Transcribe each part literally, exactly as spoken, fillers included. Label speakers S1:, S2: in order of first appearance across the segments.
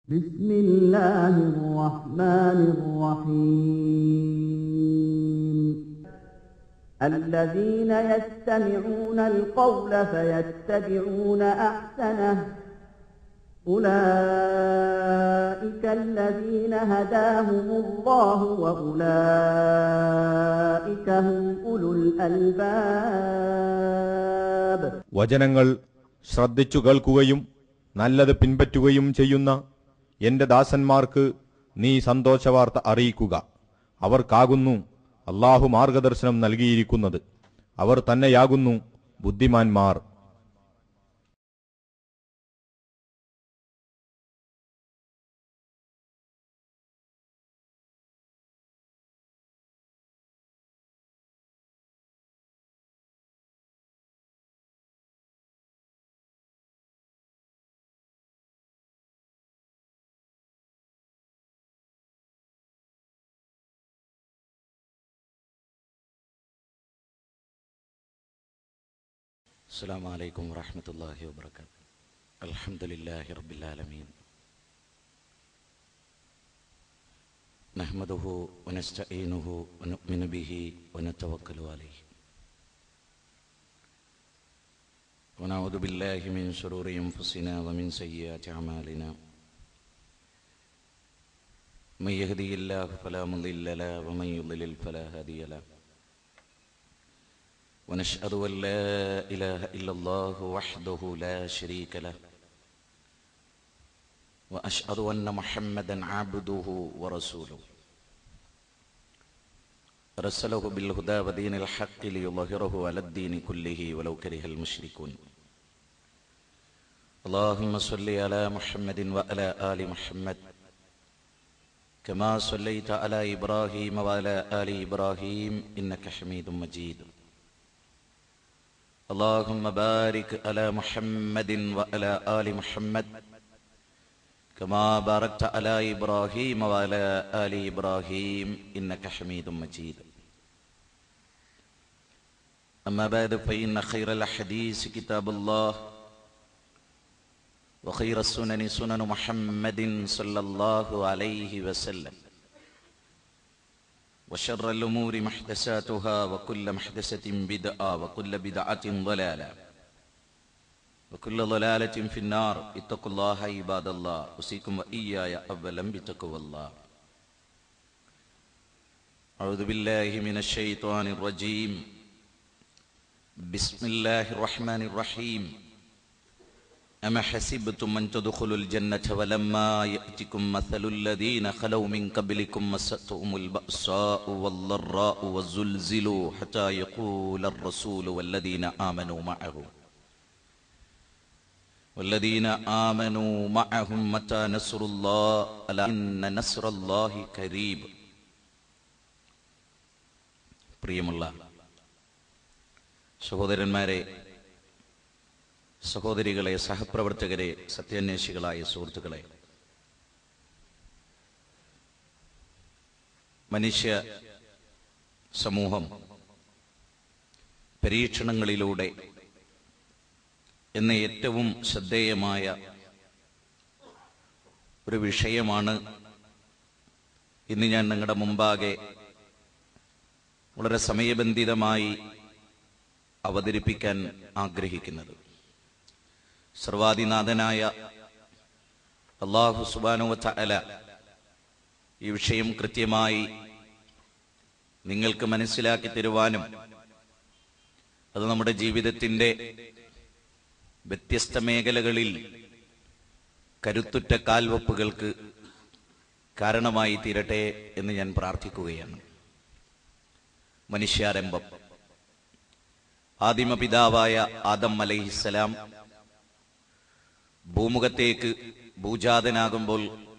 S1: بسم الله الرحمن الرحيم الذين يستمعون القول فيتبعون أحسنه أولئك الذين هداهم الله وأولئك هم أولو الألباب.
S2: വചനങ്ങൾ ശ്രദ്ധിച്ചു കേൾക്കുകയും നല്ലത് പിൻപറ്റുകയും ചെയ്യുന്ന എന്റെ ദാസന്മാർക്ക് നീ സന്തോഷവാർത്ത അറിയിക്കുക. അവർക്കാകുന്നു അല്ലാഹു മാർഗദർശനം നൽകിയിരിക്കുന്നത്. അവർ തന്നെയാകുന്നു ബുദ്ധിമാന്മാർ.
S3: السلام عليكم ورحمة الله وبركاته. الحمد لله رب العالمين نحمده ونستعينه ونؤمن به ونتوكل عليه ونعوذ بالله من شرور أنفسنا ومن سيئات أعمالنا من يهدي الله فلا مضل له ومن يضلل فلا هادي له ونشهد أن لا إله إلا الله وحده لا شريك له وأشهد أن محمدا عبده ورسوله أرسله بالهدى ودين الحق ليظهره على الدين كله ولو كره المشركون. اللهم صل على محمد وعلى آل محمد كما صليت على إبراهيم وعلى آل إبراهيم إنك حميد مجيد. اللهم بارك على محمد وعلى آل محمد كما باركت على إبراهيم وعلى آل إبراهيم إنك حميد مجيد. أما بعد فإن خير الحديث كتاب الله وخير السنن سنن محمد صلى الله عليه وسلم وشر الأمور محدثاتها وكل محدثة بدعة وكل بدعة ضلالة وكل ضلالة في النار. اتقوا الله عباد الله أوصيكم وإياي أولا بتقوى الله. أعوذ بالله من الشيطان الرجيم. بسم الله الرحمن الرحيم. أما حسبتم أن تدخلوا الجنة ولما يأتكم مثل الذين خلوا من قبلكم مستهم البأساء والضراء والزلزلوا حتى يقول الرسول والذين آمنوا معه والذين آمنوا معهم متى نصر الله ألا إن نصر الله قريب. പ്രിയമുള്ള സഹോദരന്മാരെ, സഹോദരികളെ, സഹപ്രവർത്തകരെ, സത്യാന്വേഷികളായ സുഹൃത്തുക്കളെ, മനുഷ്യ സമൂഹം പരീക്ഷണങ്ങളിലൂടെ എന്ന ഏറ്റവും ശ്രദ്ധേയമായ ഒരു വിഷയമാണ് ഇന്ന് ഞാൻ നിങ്ങളുടെ മുമ്പാകെ വളരെ സമയബന്ധിതമായി അവതരിപ്പിക്കാൻ ആഗ്രഹിക്കുന്നത്. സർവാധിനാഥനായ അല്ലാഹു സുബ്ഹാനഹു വ തആല ഈ വിഷയം കൃത്യമായി നിങ്ങൾക്ക് മനസ്സിലാക്കി തരുവാനും അത് നമ്മുടെ ജീവിതത്തിന്റെ വ്യത്യസ്ത മേഖലകളിൽ കരുത്തുറ്റ കാൽവെപ്പുകൾക്ക് കാരണമായി തീരട്ടെ എന്ന് ഞാൻ പ്രാർത്ഥിക്കുകയാണ്. മനുഷ്യാരംഭം. ആദിമപിതാവായ ആദം അലൈഹിസ്സലാം ഭൂമുഖത്തേക്ക് ഭൂജാതനാകുമ്പോൾ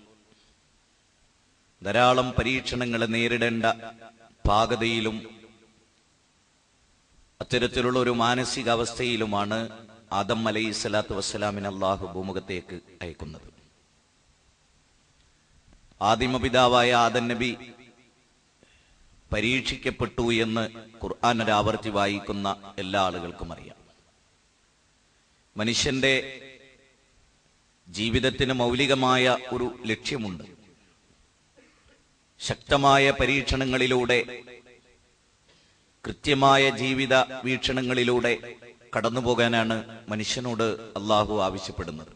S3: ധാരാളം പരീക്ഷണങ്ങളെ നേരിടേണ്ട പാകതയിലും അത്തരത്തിലുള്ള ഒരു മാനസികാവസ്ഥയിലുമാണ് ആദം അലൈഹി സ്വലാത്തു വസ്സലാമിനെ അല്ലാഹു ഭൂമുഖത്തേക്ക് അയക്കുന്നത്. ആദിമപിതാവായ ആദം നബി പരീക്ഷിക്കപ്പെട്ടു എന്ന് ഖുർആൻ ഒരു ആവർത്തി വായിക്കുന്ന എല്ലാ ആളുകൾക്കും അറിയാം. മനുഷ്യന്റെ ജീവിതത്തിന് മൗലികമായ ഒരു ലക്ഷ്യമുണ്ട്. ശക്തമായ പരീക്ഷണങ്ങളിലൂടെ, കൃത്യമായ ജീവിത വീക്ഷണങ്ങളിലൂടെ കടന്നുപോകാനാണ് മനുഷ്യനോട് അള്ളാഹു ആവശ്യപ്പെടുന്നത്.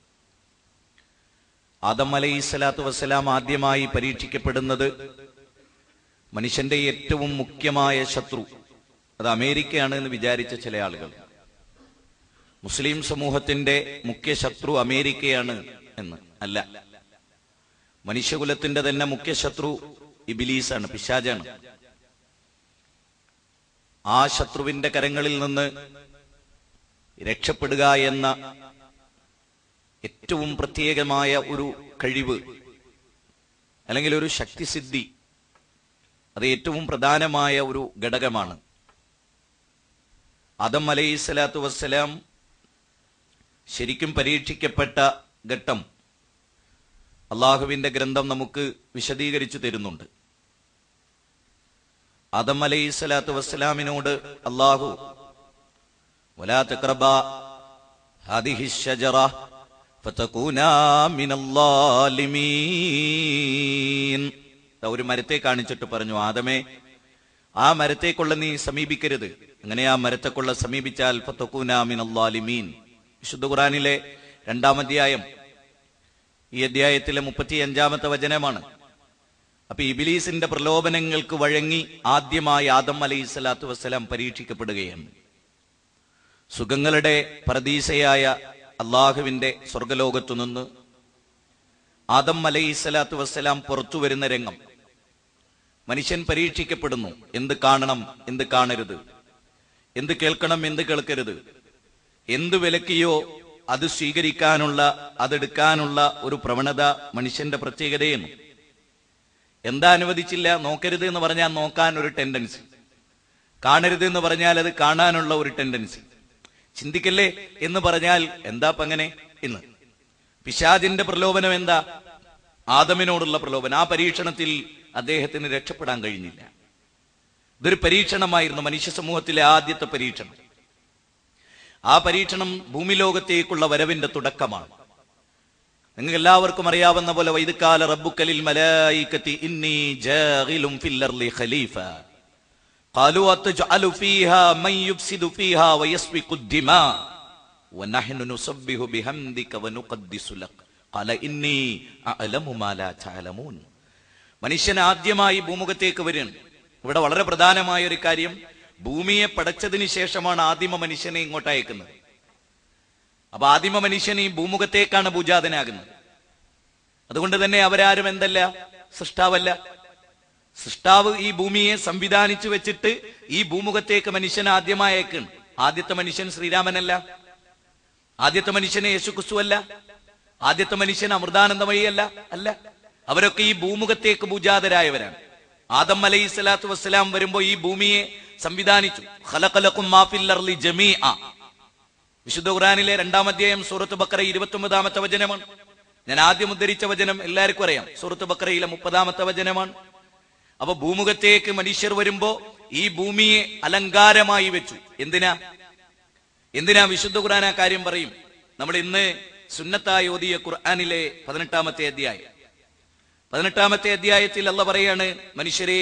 S3: ആദം അലൈഹിസ്സലാത്തു വസ്സലാം ആദ്യമായി പരീക്ഷിക്കപ്പെടുന്നത് മനുഷ്യന്റെ ഏറ്റവും മുഖ്യമായ ശത്രു അത് അമേരിക്കയാണ് എന്ന് വിചാരിച്ച ചില ആളുകൾ, മുസ്ലിം സമൂഹത്തിന്റെ മുഖ്യ ശത്രു അമേരിക്കയാണ് എന്ന്. അല്ല, മനുഷ്യകുലത്തിന്റെ തന്നെ മുഖ്യ ശത്രു ഇബ്ലീസാണ്, പിശാചാണ്. ആ ശത്രുവിന്റെ കരങ്ങളിൽ നിന്ന് രക്ഷപ്പെടുക എന്ന ഏറ്റവും പ്രത്യേകമായ ഒരു കഴിവ് അല്ലെങ്കിൽ ഒരു ശക്തിസിദ്ധി, അത് ഏറ്റവും പ്രധാനമായ ഒരു ഘടകമാണ്. ആദം അലൈഹിസ്സലാത്തു വസ്സലാം ശരിക്കും പരീക്ഷിക്കപ്പെട്ട ഘട്ടം അള്ളാഹുവിന്റെ ഗ്രന്ഥം നമുക്ക് വിശദീകരിച്ചു തരുന്നുണ്ട്. ആദം അലൈഹിസ്സലാത്തു വസ്സലാമിനോട് അള്ളാഹു വലാ തഖ്റബാ ഹാദിഹി ശജറ ഫതകൂനാ മിനൽ ളാലിമീൻ, ഒരു മരത്തെ കാണിച്ചിട്ട് പറഞ്ഞു, ആദമേ, ആ മരത്തേക്കുള്ള നീ സമീപിക്കരുത്. അങ്ങനെ ആ മരത്തെക്കുള്ള സമീപിച്ചാൽ ഫതകൂനാ മിനൽ ളാലിമീൻ. വിശുദ്ധ ഖുർആനിലെ രണ്ടാം അധ്യായം, ഈ അധ്യായത്തിലെ മുപ്പത്തി അഞ്ചാമത്തെ വചനമാണ്. അപ്പൊ ഇബ്ലീസിന്റെ പ്രലോഭനങ്ങൾക്ക് വഴങ്ങി ആദ്യമായി ആദം അലൈഹിസ്സലാത്തു വസ്സലാം പരീക്ഷിക്കപ്പെടുകയാണ്. സുഖങ്ങളുടെ പരദീസയായ അള്ളാഹുവിന്റെ സ്വർഗലോകത്തു നിന്ന് ആദം അലൈഹിസ്സലാത്തു വസ്സലാം പുറത്തു വരുന്ന രംഗം, മനുഷ്യൻ പരീക്ഷിക്കപ്പെടുന്നു. എന്ത് കാണണം, എന്ത് കാണരുത്, എന്ത് കേൾക്കണം, എന്ത് കേൾക്കരുത്, എന്ത് വിലക്കിയോ അത് സ്വീകരിക്കാനുള്ള, അതെടുക്കാനുള്ള ഒരു പ്രവണത മനുഷ്യന്റെ പ്രത്യേകതയാണ്. എന്താ അനുവദിച്ചില്ല, നോക്കരുത് എന്ന് പറഞ്ഞാൽ നോക്കാൻ ഒരു ടെൻഡൻസി, കാണരുത് എന്ന് പറഞ്ഞാൽ അത് കാണാനുള്ള ഒരു ടെൻഡൻസി, ചിന്തിക്കല്ലേ എന്ന് പറഞ്ഞാൽ എന്താ അങ്ങനെ ഇന്ന്. പിശാചിന്റെ പ്രലോഭനം എന്താ? ആദമിനോടുള്ള പ്രലോഭനം. ആ പരീക്ഷണത്തിൽ അദ്ദേഹത്തിന് രക്ഷപ്പെടാൻ കഴിഞ്ഞില്ല. ഇതൊരു പരീക്ഷണമായിരുന്നു, മനുഷ്യ സമൂഹത്തിലെ ആദ്യത്തെ പരീക്ഷണം. ആ പരീക്ഷണം ഭൂമി ലോകത്തേക്കുള്ള വരവിന്റെ തുടക്കമാണ്. നിങ്ങൾക്ക് എല്ലാവർക്കും അറിയാവുന്ന പോലെ വൈദ്കാല റബ്ബുക്കലിൽ മലായികത്തി ഇന്നി ജാഇലുൻ ഫിൽ അർളി ഖലീഫ ഖാലു അത്ജഅലു ഫീഹാ മൻ യുഫ്സിദു ഫീഹാ വയസ്ഫിഖു ദിമാ വനഹ്നു നുസബ്ബിഹു ബിഹംദിക വനുഖദ്ദിസു ലക ഖാല ഇന്നി അഅലമു മാ ലാ തഅലമൂൻ. മനുഷ്യൻ ആദ്യമായി ഭൂമുഖത്തേക്ക് വരികയാണ്. ഇവിടെ വളരെ പ്രധാനമായ ഒരു കാര്യം, ഭൂമിയെ പടച്ചതിന് ശേഷമാണ് ആദിമ മനുഷ്യനെ ഇങ്ങോട്ട് അയക്കുന്നത്. അപ്പൊ ആദിമ മനുഷ്യൻ ഈ ഭൂമുഖത്തേക്കാണ് ഭൂജാതനാകുന്നത്. അതുകൊണ്ട് തന്നെ അവരാരും എന്തല്ല, സൃഷ്ടാവല്ല. സൃഷ്ടാവ് ഈ ഭൂമിയെ സംവിധാനിച്ചു വെച്ചിട്ട് ഈ ഭൂമുഖത്തേക്ക് മനുഷ്യൻ ആദ്യമായി അയക്കണം. ആദ്യത്തെ മനുഷ്യൻ ശ്രീരാമനല്ല, ആദ്യത്തെ മനുഷ്യനെ യേശുക്രിസ്തു അല്ല, ആദ്യത്തെ മനുഷ്യൻ അമൃതാനന്ദമയിയല്ല, അല്ല. അവരൊക്കെ ഈ ഭൂമുഖത്തേക്ക് ഭൂജാതരായവരാണ്. ആദം അലൈഹിസ്സലാത്തു വസ്സലാം വരുമ്പോ ഈ ഭൂമിയെ സംവിധാനിച്ചു. ഖലഖലകും മാ ഫിൽ അർളി ജമീഅ. വിശുദ്ധ ഖുർആനിലെ രണ്ടാം അധ്യായം സൂറത്ത് ബഖറ ഇരുപത്തി ഒമ്പതാമത്തെ വചനമാണ്. ഞാൻ ആദ്യം ഉദ്ധരിച്ച വചനം എല്ലാവർക്കും അറിയാം, സൂറത്ത് ബഖറയിലെ മുപ്പതാമത്തെ വചനമാണ്. അപ്പൊ ഭൂമുഖത്തേക്ക് മനുഷ്യർ വരുമ്പോ ഈ ഭൂമിയെ അലങ്കാരമായി വെച്ചു. എന്തിനാ എന്തിനാ വിശുദ്ധ ഖുർആൻ ആ കാര്യം പറയും. നമ്മൾ ഇന്ന് സുന്നത്തായി ഓതിയ ഖുർആനിലെ പതിനെട്ടാമത്തെ അധ്യായം, പതിനെട്ടാമത്തെ അധ്യായത്തിൽ അല്ലാഹ് പറയാണ്, മനുഷ്യരെ,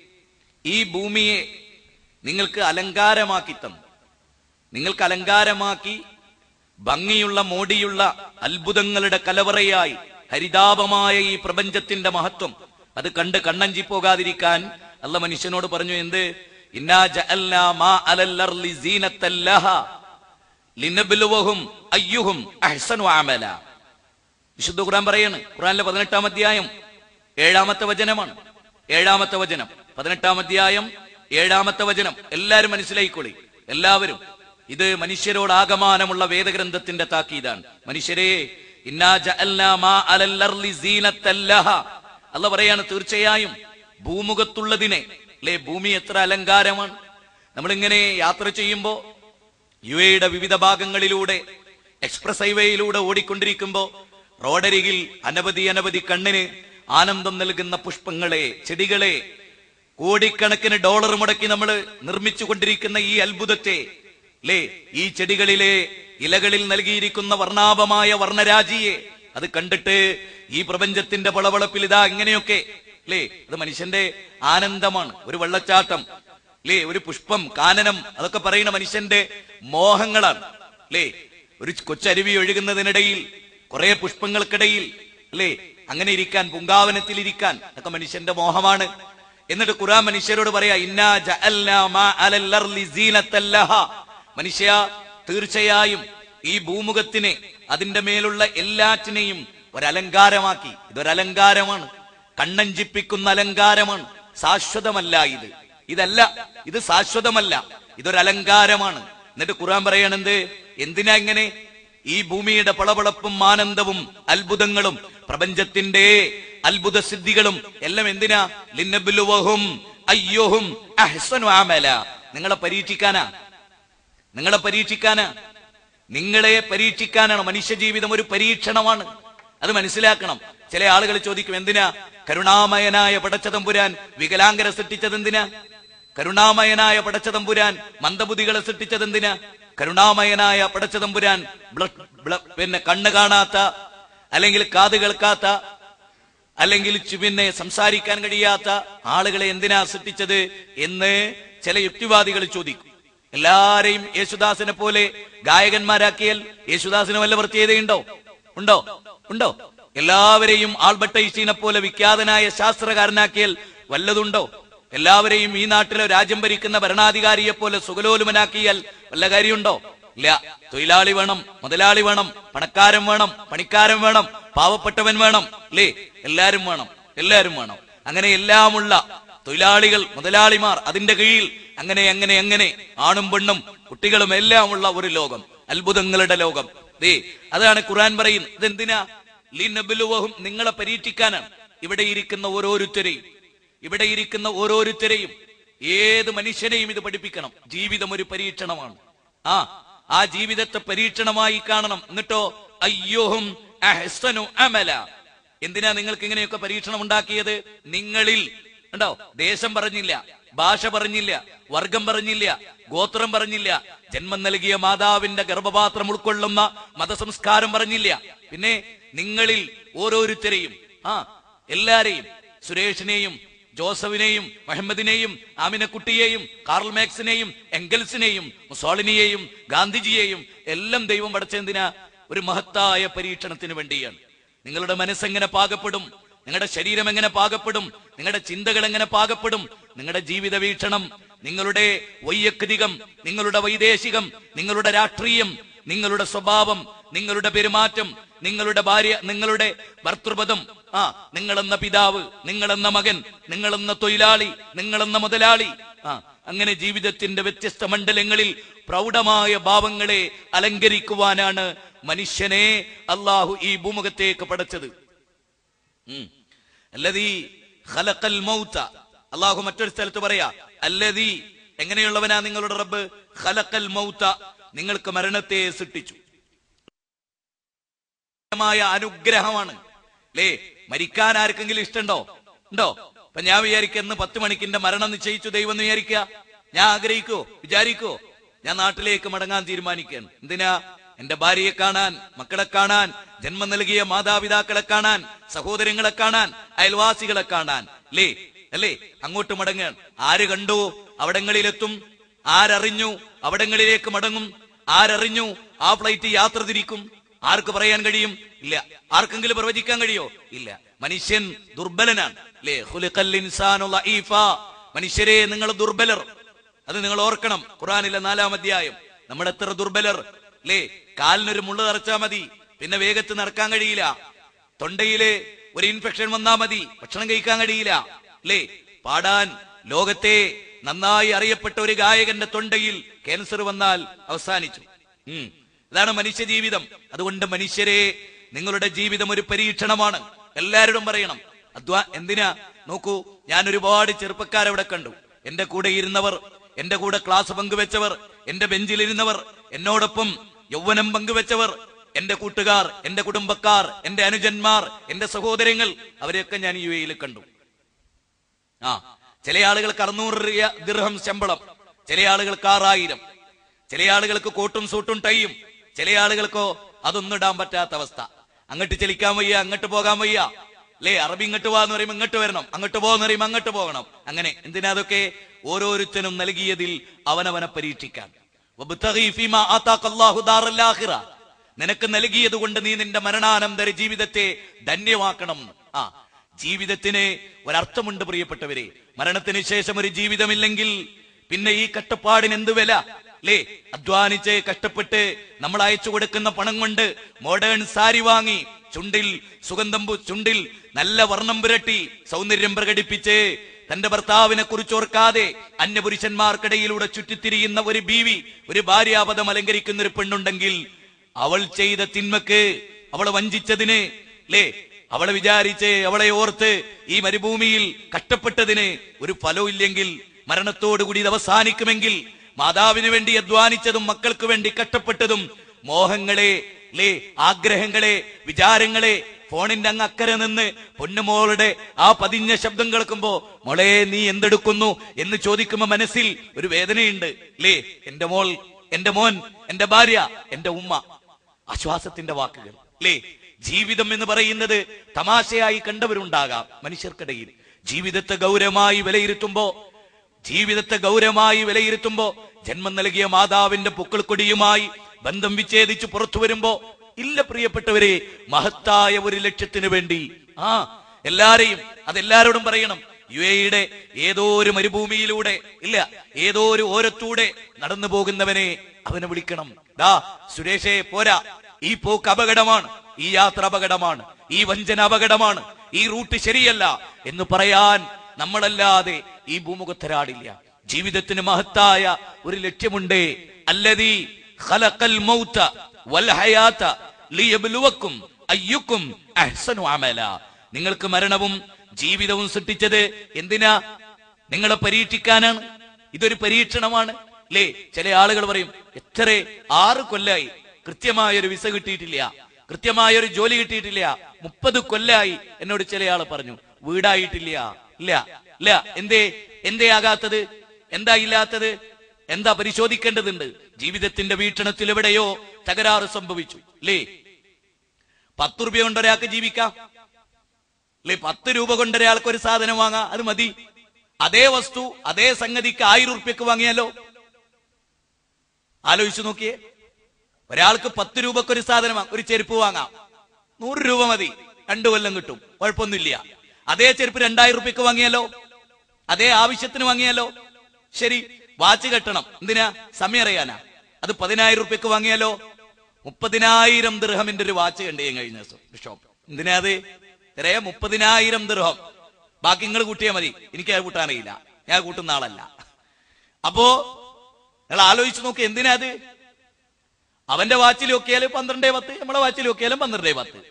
S3: ഈ ഭൂമിയെ നിങ്ങൾക്ക് അലങ്കാരമാക്കി തന്നു. നിങ്ങൾക്ക് അലങ്കാരമാക്കി ഭംഗിയുള്ള മോടിയുള്ള അത്ഭുതങ്ങളുടെ കലവറയായി ഹരിതാപമായ ഈ പ്രപഞ്ചത്തിന്റെ മഹത്വം അത് കണ്ട് കണ്ണഞ്ചി പോകാതിരിക്കാൻ അല്ലാഹ് മനുഷ്യനോട് പറഞ്ഞു, എന്ത്? ഇന്നാ ജഅൽനാ മാ അലൽ അർളി സീനത്തൻ ലഹാ ലിനബ്ലുവഹും അയ്യുഹും അഹ്സനു അമല. വിശുദ്ധ ഖുർആൻ പറയാണ്, ഖുർആനിലെ പതിനെട്ടാം അധ്യായം ഏഴാമത്തെ വചനമാണ്. ഏഴാമത്തെ വചനം, പതിനെട്ടാം അധ്യായം ഏഴാമത്തെ വചനം. എല്ലാവരും മനസ്സിലായിക്കോളി, എല്ലാവരും. ഇത് മനുഷ്യരോട് ആഗമാനമുള്ള വേദഗ്രന്ഥത്തിന്റെ താക്കീതാണ്. മനുഷ്യരെ, ഇന്നാ ജഅൽനാ മാ അലൽ അർളി സീനത്തൻ ലഹാ. അല്ലാഹ് പറയാണ്, തീർച്ചയായും ഭൂമുഖത്തുള്ളതിനെ, അല്ലെ, ഭൂമി എത്ര അലങ്കാരമാണ്. നമ്മളിങ്ങനെ യാത്ര ചെയ്യുമ്പോ യു എയുടെ വിവിധ ഭാഗങ്ങളിലൂടെ എക്സ്പ്രസ് ഹൈവേയിലൂടെ ഓടിക്കൊണ്ടിരിക്കുമ്പോ റോഡരികിൽ അനവധി അനവധി കണ്ണിന് ആനന്ദം നൽകുന്ന പുഷ്പങ്ങളെ, ചെടികളെ, കോടിക്കണക്കിന് ഡോളർ മുടക്കി നമ്മൾ നിർമ്മിച്ചു കൊണ്ടിരിക്കുന്ന ഈ അത്ഭുതത്തെ അല്ലേ? ഈ ചെടികളിലെ ഇലകളിൽ നൽകിയിരിക്കുന്ന വർണ്ണാഭമായ വർണ്ണരാജിയെ അത് കണ്ടിട്ട് ഈ പ്രപഞ്ചത്തിന്റെ പളവളപ്പിൽ ഇതാ ഇങ്ങനെയൊക്കെ അല്ലേ? അത് മനുഷ്യന്റെ ആനന്ദമാണ്. ഒരു വെള്ളച്ചാട്ടം അല്ലേ, ഒരു പുഷ്പം, കാനനം, അതൊക്കെ പറയുന്ന മനുഷ്യന്റെ മോഹങ്ങളാണ് അല്ലേ? ഒരു കൊച്ചരുവി ഒഴുകുന്നതിനിടയിൽ കുറെ പുഷ്പങ്ങൾക്കിടയിൽ അല്ലേ അങ്ങനെ ഇരിക്കാൻ, പൂങ്കാവനത്തിൽ ഇരിക്കാൻ, അതൊക്കെ മനുഷ്യന്റെ മോഹമാണ്. എന്നിട്ട് ഖുർആൻ മനുഷ്യരോട് പറയാ, ഇന്നാ ജഅൽനാ മാ അലൽ അർളി സീനത്തൻ ലഹാ, മനുഷ്യ തീർച്ചയായും ഈ ഭൂമുഖത്തിനെ അതിന്റെ മേലുള്ള എല്ലാറ്റിനെയും ഒരലങ്കാരമാക്കി. ഇതൊരലങ്കാരമാണ്, കണ്ണഞ്ചിപ്പിക്കുന്ന അലങ്കാരമാണ്, ശാശ്വതമല്ല ഇത്. ഇതല്ല, ഇത് ശാശ്വതമല്ല, ഇതൊരലങ്കാരമാണ്. എന്നിട്ട് ഖുർആൻ പറയണെന്ത്? എന്തിനാ ഇങ്ങനെ? ഈ ഭൂമിയുടെ പളപളപ്പും ആനന്ദവും അത്ഭുതങ്ങളും പ്രപഞ്ചത്തിന്റെ അത്ഭുത സിദ്ധികളും എല്ലാം എന്തിനാ? ലിന്നബ്ലുവഹും അയ്യുഹും അഹ്സനു അമല, നിങ്ങളെ പരീക്ഷിക്കാനാ, നിങ്ങളെ പരീക്ഷിക്കാനാ, നിങ്ങളെ പരീക്ഷിക്കാനാണ്. മനുഷ്യ ജീവിതം ഒരു പരീക്ഷണമാണ്, അത് മനസ്സിലാക്കണം. ചില ആളുകൾ ചോദിക്കും, എന്തിനാ കരുണാമയനായ പടച്ചതമ്പുരാൻ വികലാംഗരെ സൃഷ്ടിച്ചത്? എന്തിനാ കരുണാമയനായ പടച്ചതമ്പുരാൻ മന്ദബുദ്ധികളെ സൃഷ്ടിച്ചത്? എന്തിനാ കരുണാമയനായ പടച്ചതമ്പുരാൻ പിന്നെ കണ്ണ് കാണാത്ത, അല്ലെങ്കിൽ കാത് കേൾക്കാത്ത, അല്ലെങ്കിൽ പിന്നെ സംസാരിക്കാൻ കഴിയാത്ത ആളുകളെ എന്തിനാ സൃഷ്ടിച്ചത് എന്ന് ചില യുക്തിവാദികൾ ചോദിക്കും. എല്ലാരെയും യേശുദാസിനെ പോലെ ഗായകന്മാരാക്കിയാൽ യേശുദാസിന് വല്ല പ്രത്യേകതയുണ്ടോ? ഉണ്ടോ? ഉണ്ടോ? എല്ലാവരെയും ആൽബർട്ട് ഐൻസ്റ്റീനെ പോലെ വിഖ്യാതനായ ശാസ്ത്രകാരനാക്കിയാൽ വല്ലതുണ്ടോ? എല്ലാവരെയും ഈ നാട്ടിലെ രാജ്യം ഭരിക്കുന്ന ഭരണാധികാരിയെ പോലെ സുഖലോലുമനാക്കിയാൽ വല്ല കാര്യമുണ്ടോ? ഇല്ല. തൊഴിലാളി വേണം, മുതലാളി വേണം, പണക്കാരൻ വേണം, പണിക്കാരൻ വേണം, പാവപ്പെട്ടവൻ വേണം, അല്ലേ? എല്ലാരും വേണം, എല്ലാരും വേണം. അങ്ങനെ എല്ലാമുള്ള തൊഴിലാളികൾ, മുതലാളിമാർ, അതിന്റെ കീഴിൽ അങ്ങനെ അങ്ങനെ അങ്ങനെ ആണും പെണ്ണും കുട്ടികളും എല്ലാം ഉള്ള ഒരു ലോകം, അത്ഭുതങ്ങളുടെ ലോകം. ദേ അതാണ് ഖുർആൻ പറയുന്നത്. ഇതെന്തിനാ? ലിനബ്ലുവഹും, നിങ്ങളെ പരീക്ഷിക്കാനാണ്. ഇവിടെ ഇരിക്കുന്ന ഓരോരുത്തരെയും ഇവിടെ ഇരിക്കുന്ന ഓരോരുത്തരെയും ഏത് മനുഷ്യനെയും ഇത് പഠിപ്പിക്കണം. ജീവിതം ഒരു പരീക്ഷണമാണ്. ആ ആ ജീവിതത്തെ പരീക്ഷണമായി കാണണം. എന്നിട്ടോ അയ്യുഹും അഹ്സനു അമല, എന്തിനാ നിങ്ങൾക്ക് ഇങ്ങനെയൊക്കെ പരീക്ഷണം ഉണ്ടാക്കിയത്? നിങ്ങളിൽ ഉണ്ടോ? ദേശം പറഞ്ഞില്ല, ഭാഷ പറഞ്ഞില്ല, വർഗം പറഞ്ഞില്ല, ഗോത്രം പറഞ്ഞില്ല, ജന്മം നൽകിയ മാതാവിന്റെ ഗർഭപാത്രം ഉൾക്കൊള്ളുന്ന മതസംസ്കാരം പറഞ്ഞില്ല. പിന്നെ നിങ്ങളിൽ ഓരോരുത്തരെയും, ആ എല്ലാരെയും, സുരേഷിനെയും ജോസഫിനെയും മുഹമ്മദിനെയും ആമിനക്കുട്ടിയെയും കാർൽ മാക്സിനെയും എംഗൽസിനെയും മുസോളിനിയെയും ഗാന്ധിജിയെയും എല്ലാം ദൈവം പടച്ചെന്തിനാ? ഒരു മഹത്തായ പരീക്ഷണത്തിന് വേണ്ടിയാണ്. നിങ്ങളുടെ മനസ്സെങ്ങനെ പാകപ്പെടും, നിങ്ങളുടെ ശരീരം എങ്ങനെ പാകപ്പെടും, നിങ്ങളുടെ ചിന്തകൾ എങ്ങനെ പാകപ്പെടും, നിങ്ങളുടെ ജീവിത വീക്ഷണം, നിങ്ങളുടെ വൈയക്തികം, നിങ്ങളുടെ വൈദേശികം, നിങ്ങളുടെ രാഷ്ട്രീയം, നിങ്ങളുടെ സ്വഭാവം, നിങ്ങളുടെ പെരുമാറ്റം, നിങ്ങളുടെ ഭാര്യ, നിങ്ങളുടെ ഭർത്തൃപദം, ആ നിങ്ങളെന്ന പിതാവ്, നിങ്ങളെന്ന മകൻ, നിങ്ങളെന്ന തൊഴിലാളി, നിങ്ങളെന്ന മുതലാളി, ആ അങ്ങനെ ജീവിതത്തിന്റെ വ്യത്യസ്ത മണ്ഡലങ്ങളിൽ പ്രൗഢമായ ഭാവങ്ങളെ അലങ്കരിക്കുവാനാണ് മനുഷ്യനെ അള്ളാഹു ഈ ഭൂമുഖത്തേക്ക് പടച്ചത്. അല്ലദീ ഖലഖൽ മൗത, അള്ളാഹു മറ്റൊരു സ്ഥലത്ത് പറയാ, അല്ലദീ, എങ്ങനെയുള്ളവനാ നിങ്ങളുടെ റബ്ബ്? ഖലഖൽ മൗത, നിങ്ങൾക്ക് മരണത്തെ സൃഷ്ടിച്ചു. അനുഗ്രഹമാണ് അല്ലേ? മരിക്കാൻ ആർക്കെങ്കിലും ഇഷ്ടമുണ്ടോ? ഉണ്ടോ? അപ്പൊ ഞാൻ വിചാരിക്കുന്ന പത്ത് മണിക്കിന്റെ മരണം നിശ്ചയിച്ചു ദൈവം എന്ന് വിചാരിക്കുക. ഞാൻ ആഗ്രഹിക്കോ, വിചാരിക്കോ? ഞാൻ നാട്ടിലേക്ക് മടങ്ങാൻ തീരുമാനിക്കുകയാണ്. എന്തിനാ? എന്റെ ഭാര്യയെ കാണാൻ, മക്കളെ കാണാൻ, ജന്മം നൽകിയ മാതാപിതാക്കളെ കാണാൻ, സഹോദരങ്ങളെ കാണാൻ, അയൽവാസികളെ കാണാൻ, അല്ലേ? അല്ലേ? അങ്ങോട്ട് മടങ്ങാൻ. ആര് കണ്ടു അവിടങ്ങളിലെത്തും, ആരറിഞ്ഞു അവിടങ്ങളിലേക്ക് മടങ്ങും, ആരറിഞ്ഞു ആ ഫ്ലൈറ്റ് യാത്ര തിരിക്കും? ആർക്ക് പറയാൻ കഴിയും? ഇല്ല. ആർക്കെങ്കിലും പ്രവചിക്കാൻ കഴിയോ? ഇല്ല. മനുഷ്യൻ ദുർബലനാണ്, അല്ലേ? ഖുലിഖൽ ഇൻസാനു ലഈഫാ, മനുഷ്യരെ നിങ്ങൾ ദുർബലർ. അത് നിങ്ങൾ ഓർക്കണം. ഖുർആനിലെ നാലാം അധ്യായം. നമ്മൾ എത്ര ദുർബലർ, അല്ലേ? കാലിനൊരു മുള്ളു തറച്ചാ മതി, പിന്നെ വേഗത്തിൽ നടക്കാൻ കഴിയില്ല. തൊണ്ടയിലെ ഒരു ഇൻഫെക്ഷൻ വന്നാ മതി, ഭക്ഷണം കഴിക്കാൻ കഴിയില്ല, അല്ലേ? പാടാൻ ലോകത്തെ നന്നായി അറിയപ്പെട്ട ഒരു ഗായകന്റെ തൊണ്ടയിൽ ക്യാൻസർ വന്നാൽ അവസാനിച്ചു. ഉം ഇതാണ് മനുഷ്യ ജീവിതം. അതുകൊണ്ട് മനുഷ്യരെ, നിങ്ങളുടെ ജീവിതം ഒരു പരീക്ഷണമാണ്. എല്ലാവരോടും പറയണം. അധ്വാ എന്തിനാ? നോക്കൂ, ഞാൻ ഒരുപാട് ചെറുപ്പക്കാരവിടെ കണ്ടു. എന്റെ കൂടെ ഇരുന്നവർ, എന്റെ കൂടെ ക്ലാസ് പങ്കുവെച്ചവർ, എന്റെ ബെഞ്ചിലിരുന്നവർ, എന്നോടൊപ്പം യൗവനം പങ്കുവെച്ചവർ, എന്റെ കൂട്ടുകാർ, എന്റെ കുടുംബക്കാർ, എന്റെ അനുജന്മാർ, എന്റെ സഹോദരങ്ങൾ, അവരെയൊക്കെ ഞാൻ യു എയിൽ കണ്ടു. ആ ചില ആളുകൾക്ക് അറുന്നൂറ് ദിർഹം ശമ്പളം, ചില ആളുകൾക്ക് ആറായിരം, ചില ആളുകൾക്ക് കോട്ടും സൂട്ടും ടൈയും, ചില ആളുകൾക്കോ അതൊന്നും ഇടാൻ പറ്റാത്ത അവസ്ഥ. അങ്ങോട്ട് ചലിക്കാൻ വയ്യ, അങ്ങോട്ട് പോകാൻ വയ്യ, അല്ലേ? അറബി ഇങ്ങോട്ട് പോകാന്ന് പറയുമ്പോൾ ഇങ്ങോട്ട് വരണം, അങ്ങോട്ട് പോകാന്ന് പറയുമ്പോൾ അങ്ങോട്ട് പോകണം. അങ്ങനെ എന്തിനാ അതൊക്കെ? ഓരോരുത്തരും നൽകിയതിൽ അവനവനെ പരീക്ഷിക്കാൻ. നിനക്ക് നൽകിയത് കൊണ്ട് നീ നിന്റെ മരണാനന്തര ജീവിതത്തെ ധന്യമാക്കണം. ആ ജീവിതത്തിന് ഒരർത്ഥമുണ്ട് പ്രിയപ്പെട്ടവരെ. മരണത്തിന് ശേഷം ഒരു ജീവിതമില്ലെങ്കിൽ പിന്നെ ഈ കഷ്ടപ്പാടിന് എന്ത് വില, അല്ലേ? അധ്വാനിച്ച് കഷ്ടപ്പെട്ട് നമ്മൾ അയച്ചു കൊടുക്കുന്ന പണം കൊണ്ട് മോഡേൺ സാരി വാങ്ങി ചുണ്ടിൽ സുഗന്ധം ചുണ്ടിൽ നല്ല വർണ്ണം പുരട്ടി സൗന്ദര്യം പ്രകടിപ്പിച്ച് തന്റെ ഭർത്താവിനെ കുറിച്ച് ഓർക്കാതെ അന്യപുരുഷന്മാർക്കിടയിലൂടെ ചുറ്റിത്തിരിയുന്ന ഒരു ബീവി, ഒരു ഭാര്യാപദം അലങ്കരിക്കുന്ന ഒരു പെണ്ണുണ്ടെങ്കിൽ അവൾ ചെയ്ത തിന്മക്ക്, അവളെ വഞ്ചിച്ചതിന്, അല്ലേ, അവളെ വിചാരിച്ച് അവളെ ഓർത്ത് ഈ മരുഭൂമിയിൽ കഷ്ടപ്പെട്ടതിന് ഒരു ഫലവും ഇല്ലെങ്കിൽ, മരണത്തോടുകൂടി ഇത് അവസാനിക്കുമെങ്കിൽ മാതാവിന് വേണ്ടി അധ്വാനിച്ചതും മക്കൾക്ക് വേണ്ടി കഷ്ടപ്പെട്ടതും മോഹങ്ങളെ, അല്ലേ, ആഗ്രഹങ്ങളെ, വിചാരങ്ങളെ ഫോണിന്റെ അങ്ങ് അക്കരെ നിന്ന് പൊന്നുമോളുടെ ആ പതിഞ്ഞ ശബ്ദം കേൾക്കുമ്പോ മോളെ നീ എന്തെടുക്കുന്നു എന്ന് ചോദിക്കുമ്പോ മനസ്സിൽ ഒരു വേദനയുണ്ട്, അല്ലേ? എന്റെ മോൾ, എന്റെ മോൻ, എന്റെ ഭാര്യ, എന്റെ ഉമ്മ. ആശ്വാസത്തിന്റെ വാക്കുകൾ, അല്ലേ? ജീവിതം എന്ന് പറയുന്നത് തമാശയായി കണ്ടവരുണ്ടാകാം മനുഷ്യർക്കിടയിൽ. ജീവിതത്തെ ഗൗരവമായി വിലയിരുത്തുമ്പോ ജീവിതത്തെ ഗൗരവമായി വിലയിരുത്തുമ്പോ ജന്മം നൽകിയ മാതാവിന്റെ പൊക്കിൾക്കൊടിയുമായി ബന്ധം വിച്ഛേദിച്ച് പുറത്തു വരുമ്പോ ഇല്ല പ്രിയപ്പെട്ടവരെ, മഹത്തായ ഒരു ലക്ഷ്യത്തിന് വേണ്ടി ആ എല്ലാരെയും അതെല്ലാരോടും പറയണം. യു എയുടെ ഏതോ ഒരു മരുഭൂമിയിലൂടെ, ഇല്ല ഏതോ ഒരു ഓരത്തൂടെ നടന്നു പോകുന്നവനെ അവനെ വിളിക്കണം. ദാ സുരേഷേ പോരാ, ഈ പോക്ക് അപകടമാണ്, ഈ യാത്ര അപകടമാണ്, ഈ വഞ്ചന അപകടമാണ്, ഈ റൂട്ട് ശരിയല്ല എന്ന് പറയാൻ നമ്മളല്ലാതെ ഈ ഭൂമുഖത്തരാടില്ല. ജീവിതത്തിന് മഹത്തായ ഒരു ലക്ഷ്യമുണ്ട്. അല്ലദീ ഖലഖൽ മൗത വൽ ഹയാത ലിയബ്ലുവക്കും അയ്യുക്കും അഹ്സനു അമല. നിങ്ങൾക്ക് മരണവും ജീവിതവും സൃഷ്ടിച്ചത് എന്തിനാ? നിങ്ങളെ പരീക്ഷിക്കാനാണ്. ഇതൊരു പരീക്ഷണമാണ്, അല്ലേ? ചില ആളുകൾ പറയും, എത്ര ആറ് കൊല്ലായി കൃത്യമായൊരു വിസ കിട്ടിയിട്ടില്ല, കൃത്യമായൊരു ജോലി കിട്ടിയിട്ടില്ല, മുപ്പത് കൊല്ലായി എന്നോട് ചില ആള് പറഞ്ഞു, വീടായിട്ടില്ല. ഇല്ല ഇല്ല എന്തേ എന്തേ ആകാത്തത്? എന്താ ഇല്ലാത്തത്? എന്താ പരിശോധിക്കേണ്ടതുണ്ട്. ജീവിതത്തിന്റെ വീക്ഷണത്തിൽ എവിടെയോ തകരാറ് സംഭവിച്ചു, അല്ലേ? പത്ത് രൂപ കൊണ്ട് ഒരാൾക്ക് ജീവിക്കാം, അല്ലെ? പത്ത് രൂപ കൊണ്ട് ഒരാൾക്ക് ഒരു സാധനം വാങ്ങാം, അത് മതി. അതേ വസ്തു അതേ സംഗതിക്ക് ആയിരം ഉറുപ്പ്യക്ക് വാങ്ങിയാലോ? ആലോചിച്ചു നോക്കിയേ. ഒരാൾക്ക് പത്ത് രൂപക്ക് ഒരു സാധനം, ഒരു ചെരുപ്പ് വാങ്ങാം, നൂറ് രൂപ മതി, രണ്ടു കൊല്ലം കിട്ടും, കുഴപ്പമൊന്നുമില്ല. അതേ ചെരുപ്പ് രണ്ടായിരം ഉറുപ്പ്യക്ക് വാങ്ങിയാലോ? അതേ ആവശ്യത്തിന് വാങ്ങിയാലോ? ശരി, വാച്ച് കെട്ടണം, എന്തിനാ? സമയം അറിയാനാ. അത് പതിനായിരം ഉറുപ്പ്യക്ക് വാങ്ങിയാലോ? മുപ്പതിനായിരം ദിർഹമിന്റെ ഒരു വാച്ച് കണ്ടു ഞാൻ കഴിഞ്ഞ ദിവസം ഷോപ്പ്. എന്തിനാ അത്? ചെറിയ മുപ്പതിനായിരം ദിർഹം. ബാക്കി നിങ്ങൾ കൂട്ടിയാൽ മതി, എനിക്ക് അത് കൂട്ടാനറിയില്ല, ഞാൻ കൂട്ടുന്ന ആളല്ല. അപ്പോ നിങ്ങൾ ആലോചിച്ച് നോക്കി, എന്തിനാ അത്? അവന്റെ വാച്ചിൽ നോക്കിയാലും പന്ത്രണ്ടേ പത്ത്, നമ്മളെ വാച്ചിൽ നോക്കിയാലും പന്ത്രണ്ടേ പത്ത്,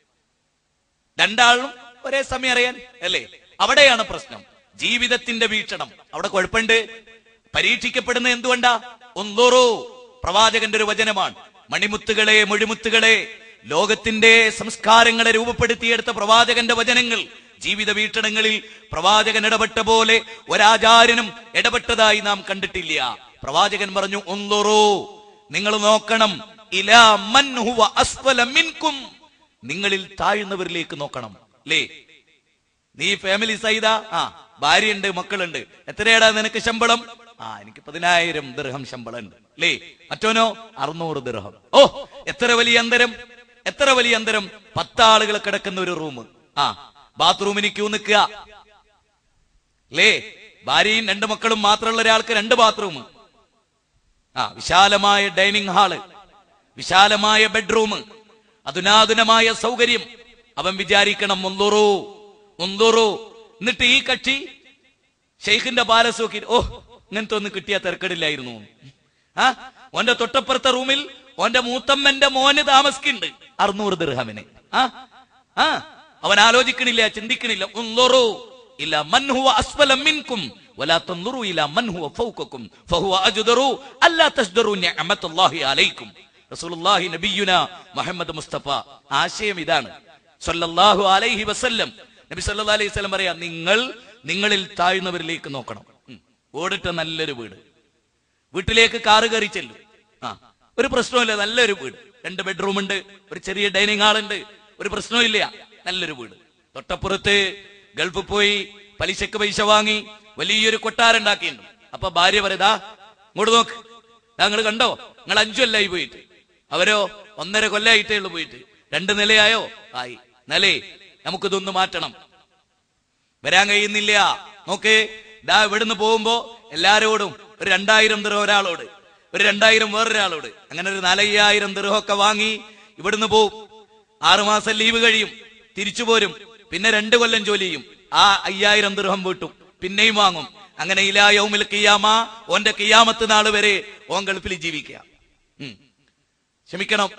S3: രണ്ടാളും ഒരേ സമയം അറിയാൻ, അല്ലേ? അവിടെയാണ് പ്രശ്നം. ജീവിതത്തിന്റെ വീക്ഷണം അവിടെ കുഴപ്പമുണ്ട്. പരീക്ഷിക്കപ്പെടുന്നത് എന്തുകൊണ്ടാ? ഒന്നോറോ പ്രവാചകന്റെ ഒരു വചനമാണ്. മണിമുത്തുകളെ, മൊഴിമുത്തുകളെ, ലോകത്തിന്റെ സംസ്കാരങ്ങളെ രൂപപ്പെടുത്തിയെടുത്ത പ്രവാചകന്റെ വചനങ്ങൾ. ജീവിത വീക്ഷണങ്ങളിൽ പ്രവാചകൻ ഇടപെട്ട പോലെ ഒരാചാര്യനും ഇടപെട്ടതായി നാം കണ്ടിട്ടില്ല. പ്രവാചകൻ പറഞ്ഞു, ഒന്നോറോ, നിങ്ങൾ നോക്കണം, ഇലാ മൻ ഹുവ അസ്ഫല മിൻകും, നിങ്ങളിൽ താഴ്ന്നവരിലേക്ക് നോക്കണം, അല്ലേ? നീ ഫാമിലി സൈദ, ആ ഭാര്യയുണ്ട്, മക്കളുണ്ട്, എത്രയാടാ നിനക്ക് ശമ്പളം? ആ എനിക്ക് പതിനായിരം ദിർഹം ശമ്പളം ഉണ്ട്, അല്ലേ? മറ്റോനോ അറുന്നൂറ് ദിർഹം. ഓ എത്ര വലിയ അന്തരം, എത്ര വലിയ അന്തരം. പത്താളുകൾ കിടക്കുന്ന ഒരു റൂം, ആ ബാത്റൂമിന് ക്യൂ നിൽക്കുക, അല്ലേ? ഭാര്യയും രണ്ട് മക്കളും മാത്രമുള്ള ഒരാൾക്ക് രണ്ട് ബാത്റൂം, ആ വിശാലമായ ഡൈനിങ് ഹാള്, വിശാലമായ ബെഡ്റൂം, അധുനാധുനമായ സൗകര്യം. അവൻ വിചാരിക്കണം, ഒന്നൂറോ ഒന്നൂറോ. എന്നിട്ട് ഈ കക്ഷി ഷെയ്ഖിന്റെ പാലസ് നോക്കി, ഓ ഇങ്ങനത്തെ ഒന്ന് കിട്ടിയാ തിരക്കടില്ലായിരുന്നു. ആ ഓന്റെ തൊട്ടപ്പുറത്തെ റൂമിൽ ഓന്റെ മൂത്തമ്മന്റെ മോന് താമസിക്കുന്നുണ്ട്, അറുന്നൂറ് ദിർഹമിന്. ആ ആ അവൻ ആലോചിക്കണില്ല, ചിന്തിക്കണില്ല. ഉൻളുറു ഇലാ മൻ ഹുവ അസ്ഫല മിൻകും വലാ തൻളുറു ഇലാ മൻ ഹുവ ഫൗകകും ഫഹുവ അജ്ദറു അല്ലാ തസ്ദറു നിഅമത്തുല്ലാഹി അലൈക്കും. റസൂലുള്ളാഹി നബിയുനാ മുഹമ്മദ് മുസ്തഫ ആശയം ഇതാണ്, സല്ലല്ലാഹു അലൈഹി വസല്ലം. നബി സല്ലല്ലാഹു അലൈഹി വസല്ലം പറയാ, നിങ്ങൾ നിങ്ങളിൽ താഴ്ന്നവരിലേക്ക് നോക്കണം. ഓടിട്ട നല്ലൊരു വീട്, വീട്ടിലേക്ക് കാറ് കയറി ചെല്ലും, ആ ഒരു പ്രശ്നമില്ല, നല്ലൊരു വീട്, രണ്ട് ബെഡ്റൂം ഉണ്ട്, ഒരു ചെറിയ ഡൈനിങ് ഹാൾ ഉണ്ട്, ഒരു പ്രശ്നമില്ല, നല്ലൊരു വീട്. തൊട്ടപ്പുറത്ത് ഗൾഫിൽ പോയി പലിശക്ക് പൈസ വാങ്ങി വലിയൊരു കൊട്ടാരം ഉണ്ടാക്കിയിട്ടുണ്ട്. അപ്പൊ ഭാര്യ പറയുതാ ഇങ്ങോട്ട് നോക്ക്, ഞങ്ങൾ കണ്ടോ, നിങ്ങൾ അഞ്ചു കൊല്ലായി പോയിട്ട്, അവരോ ഒന്നര കൊല്ലായിട്ടേ ഉള്ളു പോയിട്ട്, രണ്ട് നിലയായോ? ആയി. നിലേ നമുക്കിതൊന്ന് മാറ്റണം, വരാൻ കഴിയുന്നില്ല. നോക്ക്, ദാ ഇവിടുന്ന് പോകുമ്പോ എല്ലാരോടും ഒരു രണ്ടായിരം ദിർഹം ഒരാളോട്, ഒരു രണ്ടായിരം വേറൊരാളോട്, അങ്ങനെ ഒരു നാലയ്യായിരം ദിർഹമൊക്കെ വാങ്ങി ഇവിടുന്ന് പോവും. ആറുമാസം ലീവ് കഴിയും, തിരിച്ചു പോരും, പിന്നെ രണ്ടു കൊല്ലം ജോലി ചെയ്യും, ആ അയ്യായിരം ദിർഹം വീട്ടും, പിന്നെയും വാങ്ങും. അങ്ങനെ ഇലാ യൗമിൽ ഖിയാമ, ഓന്റെ ഖിയാമത്ത് നാൾ വരെ ഓൻ ഗൾഫിൽ ജീവിക്കുക. ക്ഷമിക്കണം,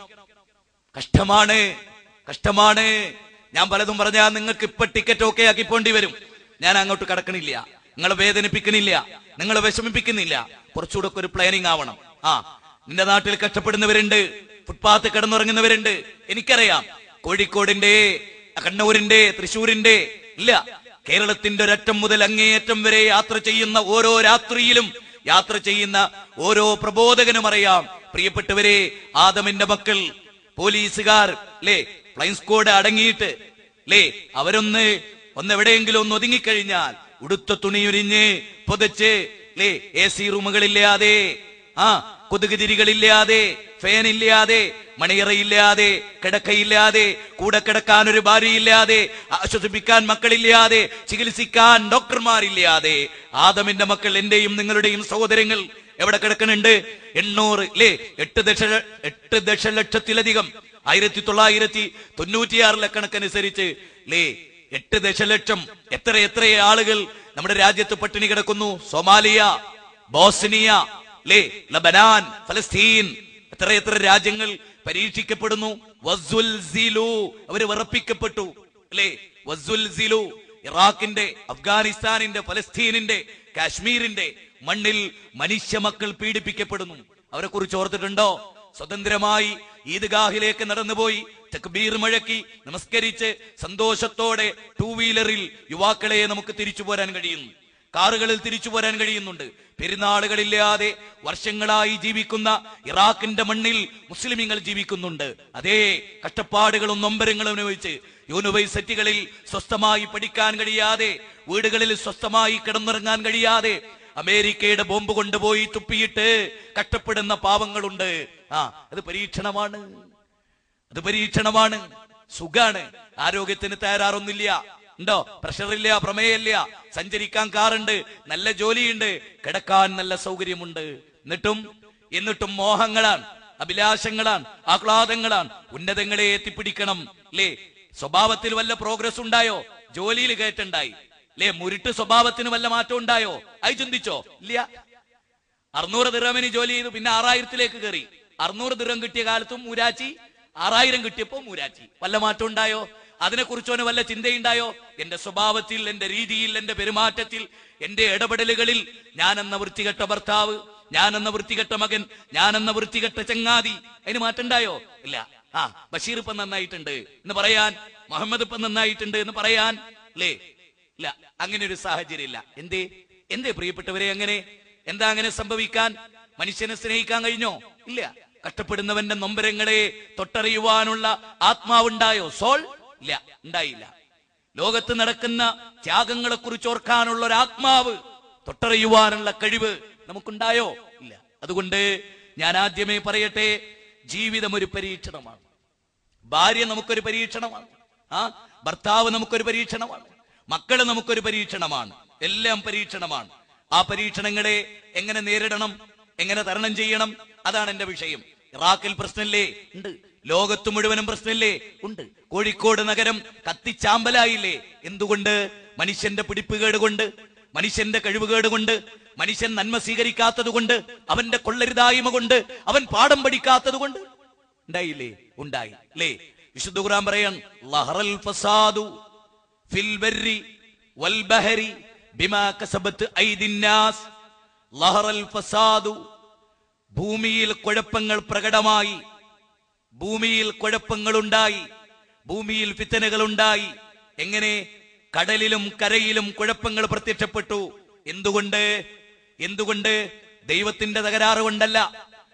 S3: കഷ്ടമാണ്, കഷ്ടമാണ്. ഞാൻ പലതും പറഞ്ഞാൽ നിങ്ങൾക്ക് ഇപ്പൊ ടിക്കറ്റ് ഓക്കെ ആക്കി പോണ്ടി വരും. ഞാൻ അങ്ങോട്ട് കടക്കണില്ല, നിങ്ങളെ വേദനിപ്പിക്കണില്ല, നിങ്ങളെ വിഷമിപ്പിക്കുന്നില്ല. കുറച്ചുകൂടെ ഒരു പ്ലാനിങ് ആവണം. ആ നിന്റെ നാട്ടിൽ കഷ്ടപ്പെടുന്നവരുണ്ട്, ഫുട്പാത്ത് കിടന്നുറങ്ങുന്നവരുണ്ട്, എനിക്കറിയാം. കോഴിക്കോടിന്റെ, കണ്ണൂരിന്റെ, തൃശ്ശൂരിന്റെ, ഇല്ല, കേരളത്തിന്റെ ഒരറ്റം മുതൽ അങ്ങേയറ്റം വരെ യാത്ര ചെയ്യുന്ന ഓരോ രാത്രിയിലും യാത്ര ചെയ്യുന്ന ഓരോ പ്രബോധകനും അറിയാം, പ്രിയപ്പെട്ടവരെ, ആദമിന്റെ മക്കൾ പോലീസുകാർ അല്ലേ, ഫ്ലൈൻ സ്ക്വാഡ് അടങ്ങിയിട്ട് അല്ലേ, അവരൊന്ന് ഒന്ന് എവിടെയെങ്കിലും ഒന്ന് ഒതുങ്ങിക്കഴിഞ്ഞാൽ ഉടുത്ത തുണിയുരിഞ്ഞ് പുതച്ച് അല്ലേ, എ സി റൂമുകളില്ലാതെ, ആ കൊതുക് തിരികളില്ലാതെ, ഫാനില്ലാതെ, മണിയറയില്ലാതെ, കിടക്കയില്ലാതെ, കൂടെ കിടക്കാൻ ഒരു ഭാര്യയില്ലാതെ, ആശ്വസിപ്പിക്കാൻ മക്കളില്ലാതെ, ചികിത്സിക്കാൻ ഡോക്ടർമാരില്ലാതെ, ആദമിന്റെ മക്കൾ, എന്റെയും നിങ്ങളുടെയും സഹോദരങ്ങൾ എവിടെ കിടക്കുന്നുണ്ട്? എണ്ണൂറ് അല്ലേ, എട്ട് ദശ എട്ട് ദശലക്ഷത്തിലധികം, ആയിരത്തി തൊള്ളായിരത്തി തൊണ്ണൂറ്റിയാറിലെ കണക്കനുസരിച്ച് അല്ലേ, എട്ട് ദശലക്ഷം, എത്ര എത്ര ആളുകൾ നമ്മുടെ രാജ്യത്ത് പട്ടിണി കിടക്കുന്നു. സൊമാലിയ, ബോസ്നിയ അല്ലേ, ലബനാൻ, ഫലസ്തീൻ, എത്ര എത്ര രാജ്യങ്ങൾ പരീക്ഷിക്കപ്പെടുന്നു. വസുൽസിലു, അവര് വിറപ്പിക്കപ്പെട്ടു അല്ലേ, വസുൽസിലു. ഇറാഖിന്റെ, അഫ്ഗാനിസ്ഥാനിന്റെ, ഫലസ്തീനിന്റെ, കാശ്മീരിന്റെ മണ്ണിൽ മനുഷ്യ മക്കൾ പീഡിപ്പിക്കപ്പെടുന്നു. അവരെ കുറിച്ച് ഓർത്തിട്ടുണ്ടോ? സ്വതന്ത്രമായി ഈദ്ഗാഹിലേക്ക് നടന്നുപോയി തക്ബീർ മുഴക്കി നമസ്കരിച്ച് സന്തോഷത്തോടെ ടൂ വീലറിൽ യുവാക്കളെ നമുക്ക് തിരിച്ചു പോരാൻ കഴിയുന്നു, കാറുകളിൽ തിരിച്ചു പോരാൻ കഴിയുന്നുണ്ട്. പെരുന്നാളുകളില്ലാതെ വർഷങ്ങളായി ജീവിക്കുന്ന ഇറാഖിന്റെ മണ്ണിൽ മുസ്ലിമീങ്ങൾ ജീവിക്കുന്നുണ്ട്. അതേ കഷ്ടപ്പാടുകളും നൊമ്പരങ്ങളും അനുഭവിച്ച് യൂണിവേഴ്സിറ്റികളിൽ സ്വസ്ഥമായി പഠിക്കാൻ കഴിയാതെ, വീടുകളിൽ സ്വസ്ഥമായി കിടന്നുറങ്ങാൻ കഴിയാതെ, അമേരിക്കയുടെ ബോംബ് കൊണ്ടുപോയി തുപ്പിയിട്ട് കഷ്ടപ്പെടുന്ന പാവങ്ങളുണ്ട്. ആ അത് പരീക്ഷണമാണ്, അത് പരീക്ഷണമാണ്. സുഖാണ്, ആരോഗ്യത്തിന് തയ്യാറൊന്നുമില്ല, ഉണ്ടോ? പ്രഷറില്ല, പ്രമേയമില്ല, സഞ്ചരിക്കാൻ കാറുണ്ട്, നല്ല ജോലിയുണ്ട്, കിടക്കാൻ നല്ല സൗകര്യമുണ്ട്. എന്നിട്ടും എന്നിട്ടും മോഹങ്ങളാണ്, അഭിലാഷങ്ങളാണ്, ആഹ്ലാദങ്ങളാണ്. ഉന്നതങ്ങളെ എത്തിപ്പിടിക്കണം അല്ലേ. സ്വഭാവത്തിൽ വല്ല പ്രോഗ്രസ് ഉണ്ടായോ? ജോലിയിൽ കയറ്റുണ്ടായി അല്ലേ. മുരുട്ട് സ്വഭാവത്തിന് വല്ല മാറ്റം ഉണ്ടായോ? അത് ചിന്തിച്ചോ? ഇല്ല. അറുന്നൂറ് ദിർഹമിന് ജോലി ചെയ്തു, പിന്നെ ആറായിരത്തിലേക്ക് കയറി. അറുന്നൂറ് ദിർഹം കിട്ടിയ കാലത്തും മൂരാച്ചി, ആറായിരം കിട്ടിയപ്പോ മൂരാച്ചി. വല്ല മാറ്റം ഉണ്ടായോ? അതിനെക്കുറിച്ചോന് വല്ല ചിന്തയുണ്ടായോ? എന്റെ സ്വഭാവത്തിൽ, എന്റെ രീതിയിൽ, എന്റെ പെരുമാറ്റത്തിൽ, എന്റെ ഇടപെടലുകളിൽ ഞാനെന്ന വൃത്തികെട്ട ഭർത്താവ്, ഞാനെന്ന വൃത്തികെട്ട മകൻ, ഞാനെന്ന വൃത്തികെട്ട ചങ്ങാതി, അതിന് മാറ്റം ഉണ്ടായോ? ഇല്ല. ആ ബഷീർ ഇപ്പം നന്നായിട്ടുണ്ട് എന്ന് പറയാൻ, മുഹമ്മദ് ഇപ്പം നന്നായിട്ടുണ്ട് എന്ന് പറയാൻ അല്ലേ? ഇല്ല, അങ്ങനെ ഒരു സാഹചര്യം ഇല്ല. എന്തേ എന്തേ പ്രിയപ്പെട്ടവരെ അങ്ങനെ? എന്താ അങ്ങനെ സംഭവിക്കാൻ? മനുഷ്യനെ സ്നേഹിക്കാൻ കഴിഞ്ഞോ? ഇല്ല. കഷ്ടപ്പെടുന്നവന്റെ നൊമ്പരങ്ങളെ തൊട്ടറിയുവാനുള്ള ആത്മാവുണ്ടായോ? സോൾ? ഇല്ല, ഉണ്ടായില്ല. ലോകത്ത് നടക്കുന്ന ത്യാഗങ്ങളെ കുറിച്ച് ഓർക്കാനുള്ള ഒരു ആത്മാവ്, തൊട്ടറിയുവാനുള്ള കഴിവ് നമുക്കുണ്ടായോ? ഇല്ല. അതുകൊണ്ട് ഞാൻ ആദ്യമേ പറയട്ടെ, ജീവിതം ഒരു പരീക്ഷണമാണ്. ഭാര്യ നമുക്കൊരു പരീക്ഷണമാണ്, ആ ഭർത്താവ് നമുക്കൊരു പരീക്ഷണമാണ്, മക്കള് നമുക്കൊരു പരീക്ഷണമാണ്, എല്ലാം പരീക്ഷണമാണ്. ആ പരീക്ഷണങ്ങളെ എങ്ങനെ നേരിടണം, എങ്ങനെ തരണം ചെയ്യണം, അതാണ് എന്റെ വിഷയം. ഇറാഖിൽ പ്രശ്നമില്ലേ? ഉണ്ട്. ലോകത്ത് മുഴുവനും പ്രശ്നമില്ലേ? ഉണ്ട്. കോഴിക്കോട് നഗരം കത്തിച്ചാമ്പലായില്ലേ? എന്തുകൊണ്ട്? മനുഷ്യന്റെ പിടിപ്പുകേട് കൊണ്ട്, മനുഷ്യന്റെ കഴിവുകേട് കൊണ്ട്, മനുഷ്യൻ നന്മ സ്വീകരിക്കാത്തത് കൊണ്ട്, അവന്റെ കൊള്ളരുതായ്മ കൊണ്ട്, അവൻ പാഠം പഠിക്കാത്തത് കൊണ്ട് ഉണ്ടായില്ലേ? ഉണ്ടായി അല്ലേ? വിശുദ്ധ ഖുർആൻ പറയാൻ, ലഹറൽ ഫസാദു ഫിൽ ബർരി വൽ ബഹരി ബിമാ കസബത് ഐദിന്നാസ്. ലഹറൽ ഫസാദു, ഭൂമിയിൽ കുഴപ്പങ്ങൾ പ്രകടമായി, ഭൂമിയിൽ കുഴപ്പങ്ങളുണ്ടായി, ഭൂമിയിൽ ഫിത്തനകൾ ഉണ്ടായി. എങ്ങനെ? കടലിലും കരയിലും കുഴപ്പങ്ങൾ പ്രത്യക്ഷപ്പെട്ടു. എന്തുകൊണ്ട്? എന്തുകൊണ്ട്? ദൈവത്തിന്റെ തകരാറ് കൊണ്ടല്ല,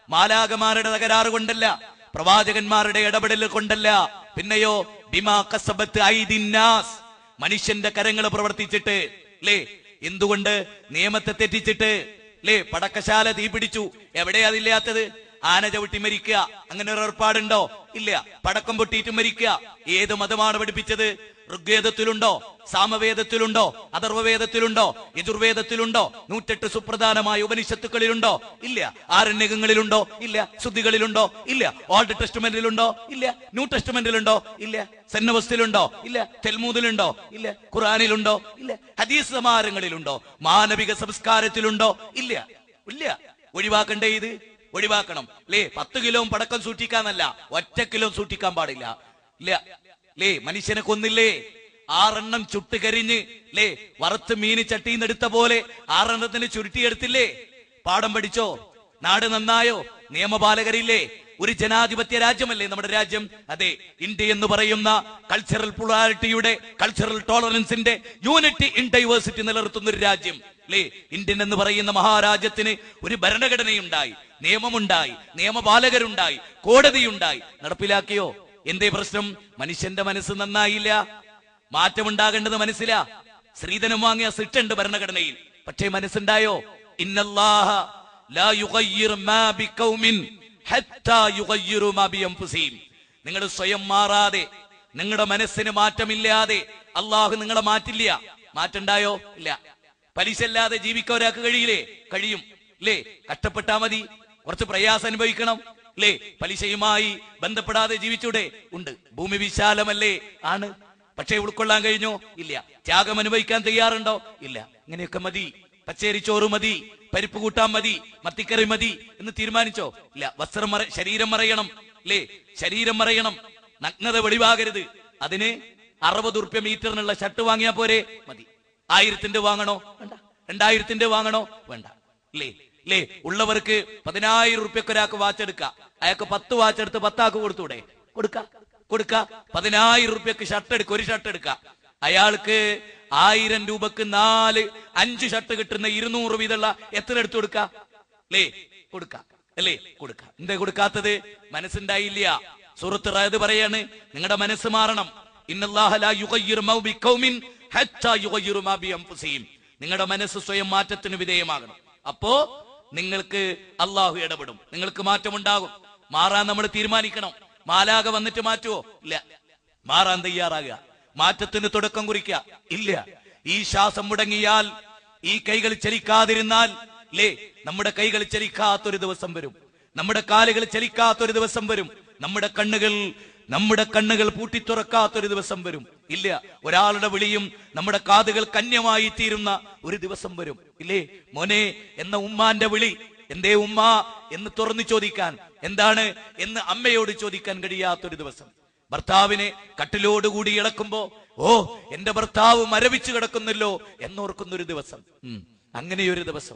S3: മാലാകമാരുടെ തകരാറ് കൊണ്ടല്ല, പ്രവാചകന്മാരുടെ ഇടപെടൽ കൊണ്ടല്ല, പിന്നെയോ ബിമാ കസബത്ത് ഐദിന്നാസ്, മനുഷ്യന്റെ കരങ്ങൾ പ്രവർത്തിച്ചിട്ട്. ലേ എന്തുകൊണ്ട്? നിയമത്തെ തെറ്റിച്ചിട്ട്. ലേ പടക്കശാല തീ പിടിച്ചു, എവിടെയാ അതില്ലാത്തത്? ആന ചവിട്ടി മരിക്കുക, അങ്ങനെ ഒരു ഏർപ്പാടുണ്ടോ? ഇല്ല. പടക്കം പൊട്ടിയിട്ട് മരിക്കുക, ഏത് മതമാണ് പഠിപ്പിച്ചത്? ഋഗ്വേദത്തിലുണ്ടോ? സാമവേദത്തിലുണ്ടോ? അഥർവവേദത്തിലുണ്ടോ? യജുർവേദത്തിലുണ്ടോ? നൂറ്റെട്ട് സുപ്രധാനമായ ഉപനിഷത്തുക്കളിലുണ്ടോ? ഇല്ല. ആരണ്യകങ്ങളിലുണ്ടോ? ഇല്ല. ശുദ്ധികളിലുണ്ടോ? ഇല്ല. ഓൾഡ് ടെസ്റ്റ്മെന്റിലുണ്ടോ? ഇല്ല. ന്യൂ ടെസ്റ്റ്മെന്റിലുണ്ടോ? ഇല്ല. സെന്നവസ്തിലുണ്ടോ? ഇല്ല. തെൽമൂദിലുണ്ടോ? ഇല്ല. ഖുർആനിലുണ്ടോ? ഇല്ല. ഹദീസ് സമാഹാരങ്ങളിലുണ്ടോ? മാനവിക സംസ്കാരത്തിലുണ്ടോ? ഇല്ല. ഇല്ല. ഒഴിവാക്കണ്ടേ ഇത്? ഒഴിവാക്കണം. ലേ പത്ത് കിലോ പടക്കം സൂക്ഷിക്കാന്നല്ല, ഒറ്റ കിലോ സൂക്ഷിക്കാൻ പാടില്ല. ഇല്ല. ലേ മനുഷ്യനെ കൊന്നില്ലേ? ആറെണ്ണം ചുട്ടുകരിഞ്ഞ് ലേ വറുത്ത് മീന് ചട്ടിന്ന് എടുത്ത പോലെ ആറെണ്ണത്തിന് ചുരുട്ടിയെടുത്തില്ലേ? പാഠം പഠിച്ചോ? നാട് നന്നായോ? നിയമപാലകരില്ലേ? ഒരു ജനാധിപത്യ രാജ്യമല്ലേ നമ്മുടെ രാജ്യം? അതെ, ഇന്ത്യ എന്ന് പറയുന്ന കൾച്ചറൽ പ്ലൂറാലിറ്റിയുടെ, കൾച്ചറൽ ടോളറൻസിന്റെ, യൂണിറ്റി ഇൻ ഡൈവേഴ്സിറ്റി നിലനിർത്തുന്ന ഒരു രാജ്യം ലേ. ഇന്ത്യൻ എന്ന് പറയുന്ന മഹാരാജ്യത്തിന് ഒരു ഭരണഘടനയുണ്ടായി, നിയമമുണ്ടായി, നിയമപാലകരുണ്ടായി, കോടതിയുണ്ടായി. നടപ്പിലാക്കിയോ? എന്തേ പ്രശ്നം? മനുഷ്യന്റെ മനസ്സ് നന്നായില്ല. മാറ്റമുണ്ടാകേണ്ടത് മനസ്സിലാ. ശ്രീധനം വാങ്ങിയ സിട്ടുണ്ട് ഭരണഘടനയിൽ, പക്ഷേ മനസ്സുണ്ടായോ? ഇന്നല്ലാഹ ലാ യുഗയ്യിറു മാ ബിഖൗമിൻ ഹത്താ യുഗയ്യിറു മാ ബിഅൻഫുസിഹിം. നിങ്ങൾ സ്വയം മാറാതെ, നിങ്ങളുടെ മനസ്സിന് മാറ്റമില്ലാതെ അള്ളാഹു നിങ്ങളെ മാറ്റില്ല. മാറ്റുണ്ടായോ? ഇല്ല. പലിശ അല്ലാതെ ജീവിക്കാൻ ഒരാൾക്ക് കഴിയില്ലേ? കഴിയും. ലേ കഷ്ടപ്പെട്ടാ മതി, കുറച്ച് പ്രയാസം അനുഭവിക്കണം. ലേ പലിശയുമായി ബന്ധപ്പെടാതെ ജീവിച്ചൂടെ? ഉണ്ട്. ഭൂമി വിശാലമല്ലേ? ആണ്. പക്ഷേ ഉൾക്കൊള്ളാൻ കഴിഞ്ഞോ? ഇല്ല. ത്യാഗം അനുഭവിക്കാൻ തയ്യാറുണ്ടോ? ഇല്ല. ഇങ്ങനെയൊക്കെ മതി, പച്ചേരിച്ചോറ് മതി, പരിപ്പ് കൂട്ടാൻ മതി, മത്തിക്കറി മതി എന്ന് തീരുമാനിച്ചോ? ഇല്ല. വസ്ത്രം മറ ശരീരം മറയണം. ലേ ശരീരം മറയണം, നഗ്നത വെളിവാകരുത്. അതിന് അറുപത് ഉറുപ്പ്യ മീറ്ററിനുള്ള ഷർട്ട് വാങ്ങിയാ പോരെ? മതി. ആയിരത്തിന്റെ വാങ്ങണോ? വേണ്ട. രണ്ടായിരത്തിന്റെ വാങ്ങണോ? വേണ്ട. ലേ ലേ ഉള്ളവർക്ക് പതിനായിരം ഉറുപ്പ്യക്ക് ഒരാൾക്ക് വാച്ച് എടുക്കാം, അയാൾക്ക് പത്ത് വാച്ച് എടുത്ത് പത്താക്ക് കൊടുത്തൂടെ? കൊടുക്ക കൊടുക്ക പതിനായിരം ഉറുപ്പ്യക്ക് ഷർട്ട് എടുക്ക, ഒരു ഷർട്ട് എടുക്ക. അയാൾക്ക് ആയിരം രൂപക്ക് നാല് അഞ്ച് ഷർട്ട് കിട്ടുന്ന ഇരുന്നൂറ് വീതമുള്ള എത്ര എടുത്തു കൊടുക്ക? ലേ കൊടുക്ക അല്ലേ? കൊടുക്ക. എന്താ കൊടുക്കാത്തത്? മനസ്സുണ്ടായില്ല. സൂറത്ത് റഅദ് പറയാണ്, നിങ്ങളുടെ മനസ്സ് മാറണം. ഇന്നല്ലാഹ ലാ യുഗയ്യിറു മാ ബിഖൗമിൻ ഹത്താ യുഗയ്യിറു മാ ബിഅൻഫുസിഹിം. നിങ്ങളുടെ മനസ്സ് സ്വയം മാറ്റത്തിന് വിധേയമാകണം. അപ്പോ നിങ്ങൾക്ക് അള്ളാഹു ഇടപെടും, നിങ്ങൾക്ക് മാറ്റമുണ്ടാകും. മാറാൻ നമ്മൾ തീരുമാനിക്കണം. മാലാക വന്നിട്ട് മാറ്റുവോ? ഇല്ല. മാറാൻ തയ്യാറാകുക, മാറ്റത്തിന് തുടക്കം കുറിക്കുക. ഇല്ല. ഈ ശ്വാസം മുടങ്ങിയാൽ, ഈ കൈകൾ ചലിക്കാതിരുന്നാൽ ലേ നമ്മുടെ കൈകൾ ചലിക്കാത്തൊരു ദിവസം വരും, നമ്മുടെ കാലുകൾ ചലിക്കാത്തൊരു ദിവസം വരും, നമ്മുടെ കണ്ണുകൾ നമ്മുടെ കണ്ണുകൾ പൂട്ടിത്തുറക്കാത്തൊരു ദിവസം വരും. ഇല്ല. ഒരാളുടെ വിളിയും നമ്മുടെ കാതുകൾ കന്യമായി തീരുന്ന ഒരു ദിവസം വരും. ഇല്ലേ? മോനെ എന്ന ഉമ്മാന്റെ വിളി, എന്തേ ഉമ്മ എന്ന് തുറന്നു ചോദിക്കാൻ, എന്താണ് എന്ന് അമ്മയോട് ചോദിക്കാൻ കഴിയാത്തൊരു ദിവസം. ഭർത്താവിനെ കട്ടിലോടുകൂടി ഇളക്കുമ്പോ ഓ എന്റെ ഭർത്താവ് മരവിച്ചു കിടക്കുന്നല്ലോ എന്നോർക്കുന്നൊരു ദിവസം. അങ്ങനെയൊരു ദിവസം.